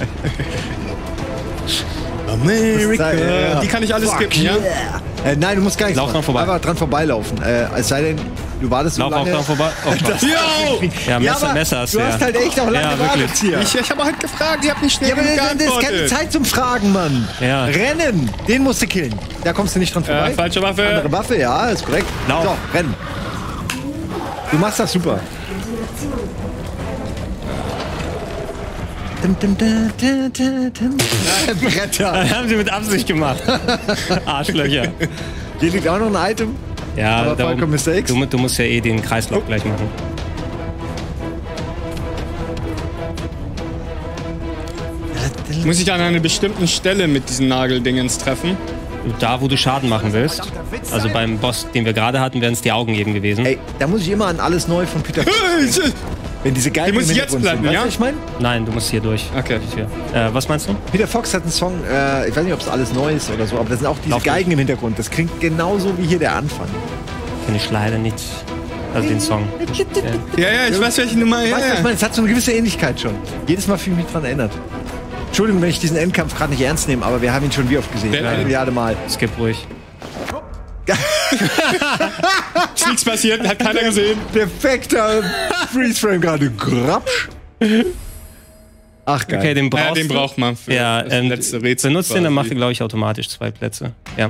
B: Amerika. Ja. Die kann ich alles skippen, ja?
C: Yeah. Äh, nein, du musst gar nichts
A: Lauf
C: machen.
A: dran vorbei.
C: Einfach dran vorbeilaufen. Äh, es sei denn, du wartest so
A: Lauf
C: lange.
A: auch dran vorbei. Oh,
C: Das-
B: Yo!
A: ja, Messer,
C: aber
A: Messer hast
C: du
A: du
C: hast
A: ja.
C: halt echt auch lange
A: Ja,
C: gewartet
A: wirklich.
C: hier.
B: Ich, ich habe halt gefragt, ihr habt nicht schnell
C: Ja, aber
B: genug
C: das, das ist keine
B: geantwortet.
C: Zeit zum Fragen, Mann.
A: Ja.
C: Rennen, den musst du killen. Da kommst du nicht dran vorbei.
B: Äh, falsche Waffe.
C: Andere Waffe, ja, ist korrekt.
A: Lauf.
C: So, rennen. Du machst das super. Dum, dum, dum, dum, dum, dum. Bretter.
A: Das haben sie mit Absicht gemacht. Arschlöcher.
C: Hier liegt auch noch ein Item.
A: Ja,
C: Aber
A: darum,
C: vollkommen Mistakes.
A: du, mu- du musst ja eh den Kreislauf gleich machen.
B: Muss ich an einer bestimmten Stelle mit diesen Nageldingens treffen?
A: Da, wo du Schaden machen willst. Also beim Boss, den wir gerade hatten, wären es die Augen eben gewesen.
C: Ey, da muss ich immer an alles neu von Peter Fox. Wenn diese Geigen
B: Die muss
C: im
B: ich jetzt
C: Hintergrund
B: blenden,
C: sind.
B: ja?
C: Weißt du, was ich meine?
A: Nein, du musst hier durch.
B: Okay.
A: Hier. Äh, was meinst du?
C: Peter Fox hat einen Song, äh, ich weiß nicht, ob es alles neu ist oder so, aber da sind auch diese
A: Lauf
C: Geigen im Hintergrund. Das klingt genauso wie hier der Anfang.
A: Kenn ich leider nicht. Also den Song.
B: Ja, ja, ich weiß, welche Nummer. Ja,
C: Weißt du, was ich
B: ja.
C: meine? Es hat so eine gewisse Ähnlichkeit schon. Jedes Mal fühle ich mich dran erinnert. Entschuldigung, wenn ich diesen Endkampf gerade nicht ernst nehme, aber wir haben ihn schon wie oft gesehen.
B: Der-
C: Eine Milliarde Mal.
A: Skip ruhig.
B: Ist nichts passiert, hat keiner gesehen.
C: Perfekter Freeze-Frame gerade. Grapsch. Ach, geil.
A: Okay, den brauchst
B: Ja, den
A: du.
B: braucht man für
A: Ja,
B: das
A: ähm,
B: letzte Rätsel.
A: benutzt den, dann macht
B: quasi.
A: ihr, glaube ich, automatisch zwei Plätze. Ja.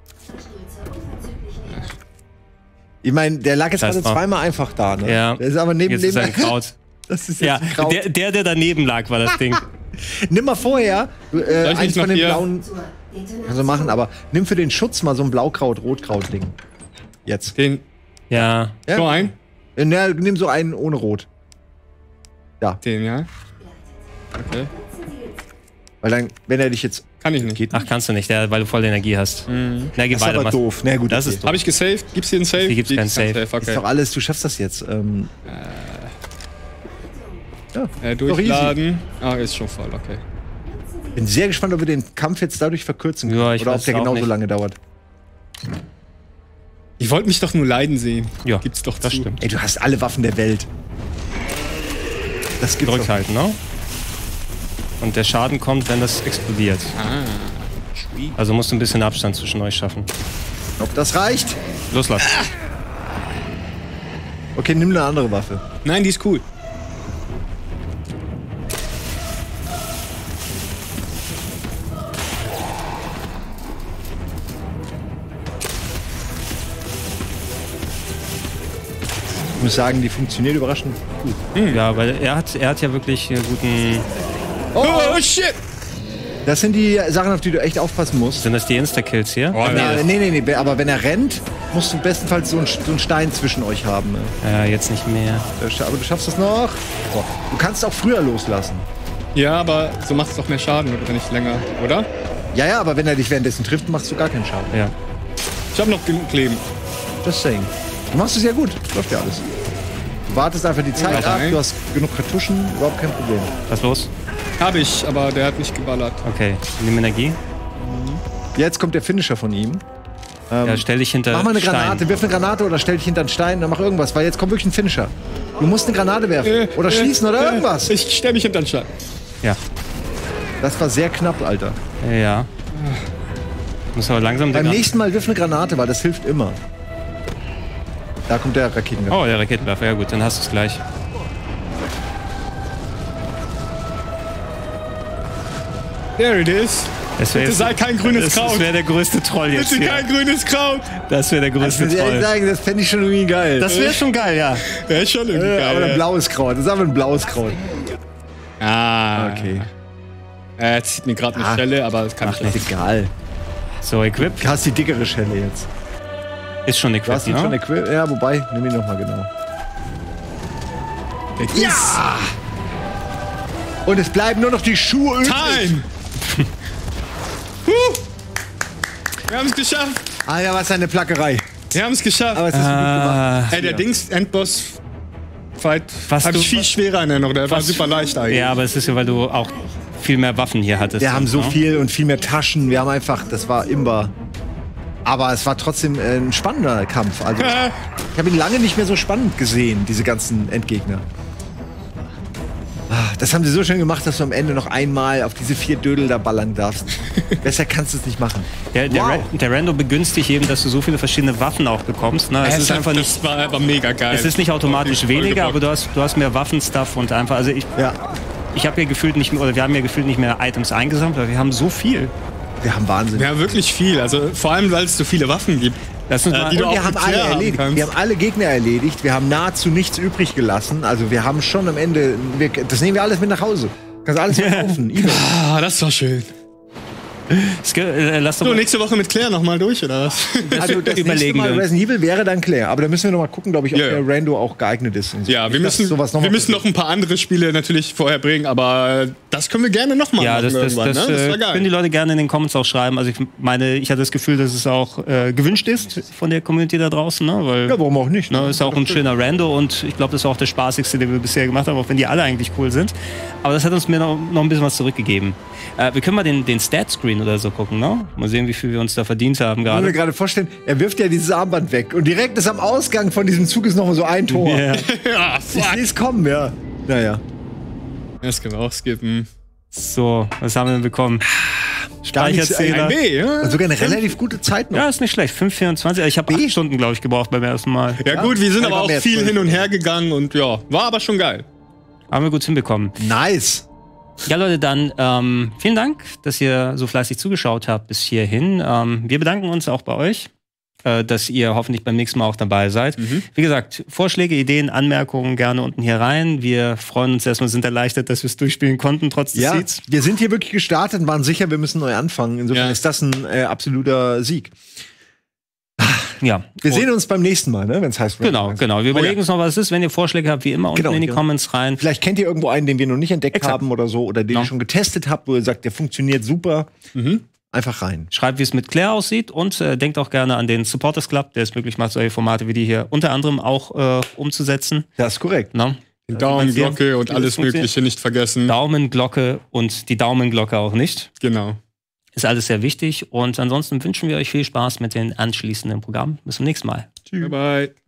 C: Ich meine, der lag jetzt
A: Das
C: gerade
A: war-
C: zweimal einfach da, ne?
A: Ja.
C: Der ist aber neben
A: Jetzt ist er
C: neben.
A: gekraut.
C: Das ist jetzt
A: Ja,
C: ein Kraut.
A: der, der, der daneben lag, war das Ding.
C: Nimm mal vorher äh,
B: ich
C: eins
B: nicht
C: von
B: noch
C: den
B: hier-
C: blauen. Kannst du machen, aber nimm für den Schutz mal so ein Blaukraut-Rotkraut-Ding. Jetzt.
B: Den,
C: Ja?
B: ja. So ein?
C: Äh, Na, nimm so einen ohne Rot.
B: Den, ja. Okay.
C: Weil dann, wenn er dich jetzt.
B: Kann ich nicht.
C: Geht
A: Ach, kannst du nicht, der, weil du voll Energie hast.
B: Mhm.
A: Na, geh
C: Das ist
A: weiter.
C: aber
A: mach-
C: doof. Na gut,
A: Das
C: okay.
A: ist doof.
B: Habe ich gesaved? Gibt's hier einen Save?
A: Hier gibt's keinen
B: keinen
A: Save.
C: Ist
B: Okay.
C: doch alles, du schaffst das jetzt. Ähm, ja.
B: Äh,
C: Doch easy.
B: durchladen. Ah, ist schon voll, okay.
C: Bin sehr gespannt, ob wir den Kampf jetzt dadurch verkürzen können.
A: Ja, ich
C: oder ob
A: weiß
C: der
A: auch
C: genauso
A: nicht.
C: lange dauert.
B: Ich wollte mich doch nur leiden sehen.
A: Ja,
B: Gibt's doch
A: das
B: zu.
A: stimmt.
C: Ey, du hast alle Waffen der Welt. Das gibt's
A: Drück
C: doch.
A: halt, ne? Und der Schaden kommt, wenn das explodiert.
B: Ah.
A: Also musst du ein bisschen Abstand zwischen euch schaffen.
C: Ob das reicht?
A: Loslass.
C: Okay, nimm eine andere Waffe.
B: Nein, die ist cool.
C: Ich muss sagen, die funktioniert überraschend gut.
A: Ja, weil er hat, er hat ja wirklich einen guten.
B: Oh, oh shit!
C: Das sind die Sachen, auf die du echt aufpassen musst.
A: Sind das die Insta-Kills hier?
B: Oh,
C: Nee, nee, nee, nee, aber wenn er rennt, musst du bestenfalls so einen, so einen Stein zwischen euch haben. Ne?
A: Ja, jetzt nicht mehr.
C: Aber du schaffst das noch. So. Du kannst auch früher loslassen.
B: Ja, aber so macht es doch mehr Schaden, oder nicht länger, oder?
C: Ja, ja, aber wenn er dich währenddessen trifft, machst du gar keinen Schaden.
A: Ja.
B: Ich habe noch genug Leben.
C: Just saying. Du machst es ja gut. Läuft ja alles. Du wartest einfach die Zeit
B: Weiter
C: ab,
B: ein.
C: du hast genug Kartuschen, überhaupt kein Problem.
A: Was los?
B: Habe ich, aber der hat nicht geballert.
A: Okay. Nimm Energie.
C: Jetzt kommt der Finisher von ihm. Ähm,
A: Ja, stell dich hinter
C: mach mal eine
A: Stein.
C: Granate, wirf eine Granate oder stell dich hinter einen Stein oder mach irgendwas, weil jetzt kommt wirklich ein Finisher. Du musst eine Granate werfen oder schießen oder irgendwas.
B: Ich stell mich hinter den Stein.
A: Ja.
C: Das war sehr knapp, Alter.
A: Ja. Muss aber langsam
C: Beim
A: den-
C: nächsten Mal wirf eine Granate, weil das hilft immer. Da kommt der Raketenwerfer.
A: Oh, der Raketenwerfer. Ja gut, dann hast du es gleich.
B: There it is.
A: Das wär
B: Bitte
A: jetzt-
B: sei kein grünes
A: das,
B: Kraut.
A: Das wäre der größte Troll jetzt
B: Bitte
A: hier.
B: kein grünes Kraut.
A: Das wäre der
C: Ich
A: größte
C: muss ehrlich
A: Troll.
C: sagen, das fände ich schon irgendwie geil.
A: Das wäre schon geil, ja.
B: Ja, ist schon irgendwie
C: äh,
B: geil.
C: aber ein
B: ja.
C: blaues Kraut. Das ist aber ein blaues Kraut.
B: Ah,
C: Okay.
B: Er zieht mir gerade eine
C: Ah.
B: Schelle, aber das kann
C: Ach,
B: ich nicht.
C: ist egal.
A: So, Equip.
C: Du hast die dickere Schelle jetzt.
A: Ist schon
C: Du
A: Equip,
C: hast ihn schon
A: ne?
C: equipped. Ja, wobei, nimm ihn nochmal genau.
B: Ja!
C: Und es bleiben nur noch die Schuhe übrig.
B: Time! Huh. Wir haben es geschafft.
C: Ah ja, was eine Plackerei.
B: Wir haben es geschafft.
C: Aber es ist gut gemacht.
B: Ey, der Dings Endboss Fight
A: Was
B: hab
A: du-
B: ich viel schwerer in Erinnerung. Der war super leicht eigentlich.
A: Ja, aber es ist ja, weil du auch viel mehr Waffen hier hattest.
C: Wir haben so
A: ne?
C: viel und viel mehr Taschen. Wir haben einfach, das war imbar. Aber es war trotzdem äh, ein spannender Kampf. Also, ich habe ihn lange nicht mehr so spannend gesehen, diese ganzen Endgegner. Ah, das haben sie so schön gemacht, dass du am Ende noch einmal auf diese vier Dödel da ballern darfst. Besser kannst du es nicht machen.
A: Der, der,
C: Wow.
A: Ra der Rando begünstigt eben, dass du so viele verschiedene Waffen auch bekommst. Ne? Es
B: Es
A: ist einfach nicht,
B: das war aber mega geil.
A: es ist nicht automatisch
B: Voll
A: weniger,
B: gebockt.
A: aber du hast, du hast mehr Waffenstuff und einfach, also ich,
C: Ja,
A: ich habe ja gefühlt nicht mehr, oder wir haben ja gefühlt nicht mehr Items eingesammelt, aber wir haben so viel.
C: wir haben Wahnsinn.
B: Ja, wirklich viel. Also vor allem, weil es so viele Waffen gibt.
A: Lass uns
B: Äh,
A: mal,
B: die du
C: Und wir
B: auch
C: haben
B: mit
C: alle
B: Claire haben
C: erledigt.
B: kannst.
C: Wir haben alle Gegner erledigt. Wir haben nahezu nichts übrig gelassen. Also wir haben schon am Ende, wir, das nehmen wir alles mit nach Hause. Kannst alles verkaufen. eBay.
B: Ah, das war schön.
A: Sk- äh, lass doch
B: So,
A: mal,
B: nächste Woche mit Claire nochmal durch, oder was?
C: Also das nächste
A: überlegen
C: Mal
A: wir uns.
C: Resident Evil wäre dann Claire. Aber da müssen wir noch mal gucken, glaube ich, ob
B: Ja, ja.
C: der Rando auch geeignet ist. Und so.
B: Ja, wir
C: Nicht, dass
B: müssen,
C: sowas noch
B: wir
C: mal
B: müssen noch ein paar andere Spiele natürlich vorher bringen, aber das können wir gerne nochmal
A: ja,
B: machen
A: das, das,
B: irgendwann.
A: das,
B: ne? Das
A: äh,
B: war geil.
A: können die Leute gerne in den Comments auch schreiben. Also ich meine, ich hatte das Gefühl, dass es auch äh, gewünscht ist von der Community da draußen, ne? Weil
C: Ja, warum auch nicht?
A: ne, ist auch ein schöner Rando und ich glaube, das ist auch der spaßigste, den wir bisher gemacht haben, auch wenn die alle eigentlich cool sind. Aber das hat uns mir noch, noch ein bisschen was zurückgegeben. Äh, wir können mal den, den Stat-Screen oder so gucken, ne? Mal sehen, wie viel wir uns da verdient haben
C: Ich kann mir
A: gerade.
C: gerade vorstellen, er wirft ja dieses Armband weg. Und direkt ist am Ausgang von diesem Zug ist noch so ein Tor.
A: Ja.
B: Ja,
C: Ich
B: fuck.
C: sehe es kommen, ja. Naja.
B: Das können wir auch skippen.
A: So, was haben wir denn bekommen?
C: Gar nichts,
A: Speicherzähler.
B: Ein B, ja?
C: Und sogar eine relativ gute Zeit noch.
A: Ja, ist nicht schlecht. fünf Komma vierundzwanzig. Ich habe acht Stunden, glaube ich, gebraucht beim ersten Mal.
B: Ja, gut, wir sind
C: Einfach
B: aber auch
C: mehr
B: viel
C: zwölf.
B: hin und her gegangen und ja, war aber schon geil.
A: Haben wir gut hinbekommen.
C: Nice.
A: Ja, Leute, dann ähm, vielen Dank, dass ihr so fleißig zugeschaut habt bis hierhin. Ähm, wir bedanken uns auch bei euch, äh, dass ihr hoffentlich beim nächsten Mal auch dabei seid. Wie gesagt, Vorschläge, Ideen, Anmerkungen gerne unten hier rein. Wir freuen uns erstmal, sind erleichtert, dass wir es durchspielen konnten, trotz des
C: Ja,
A: Seeds.
C: wir sind hier wirklich gestartet und waren sicher, wir müssen neu anfangen. Insofern
B: Ja.
C: ist das ein äh, absoluter Sieg.
A: Ja.
C: Wir
A: Und-
C: sehen uns beim nächsten Mal, ne, wenn es heißt.
A: Genau, genau. Wir überlegen uns noch, was es ist. Wenn ihr Vorschläge habt, wie immer, unten
C: Genau,
A: in die
C: ja.
A: Comments rein.
C: Vielleicht kennt ihr irgendwo einen, den wir noch nicht entdeckt
A: Exakt.
C: haben oder so, oder den
A: Ja.
C: ihr schon getestet habt, wo ihr sagt, der funktioniert super.
B: Mhm.
C: Einfach rein.
A: Schreibt, wie es mit Claire aussieht und äh, denkt auch gerne an den Supporters Club, der es möglich macht, solche Formate wie die hier unter anderem auch äh, umzusetzen.
C: Das ist korrekt.
A: Na?
B: Den Daumen, Glocke und
A: wie das
B: alles
A: funktioniert.
B: Mögliche nicht vergessen.
A: Daumen, Glocke und die Daumenglocke auch nicht.
B: Genau.
A: Ist alles sehr wichtig. Und ansonsten wünschen wir euch viel Spaß mit den anschließenden Programmen. Bis zum nächsten Mal.
B: Bye bye.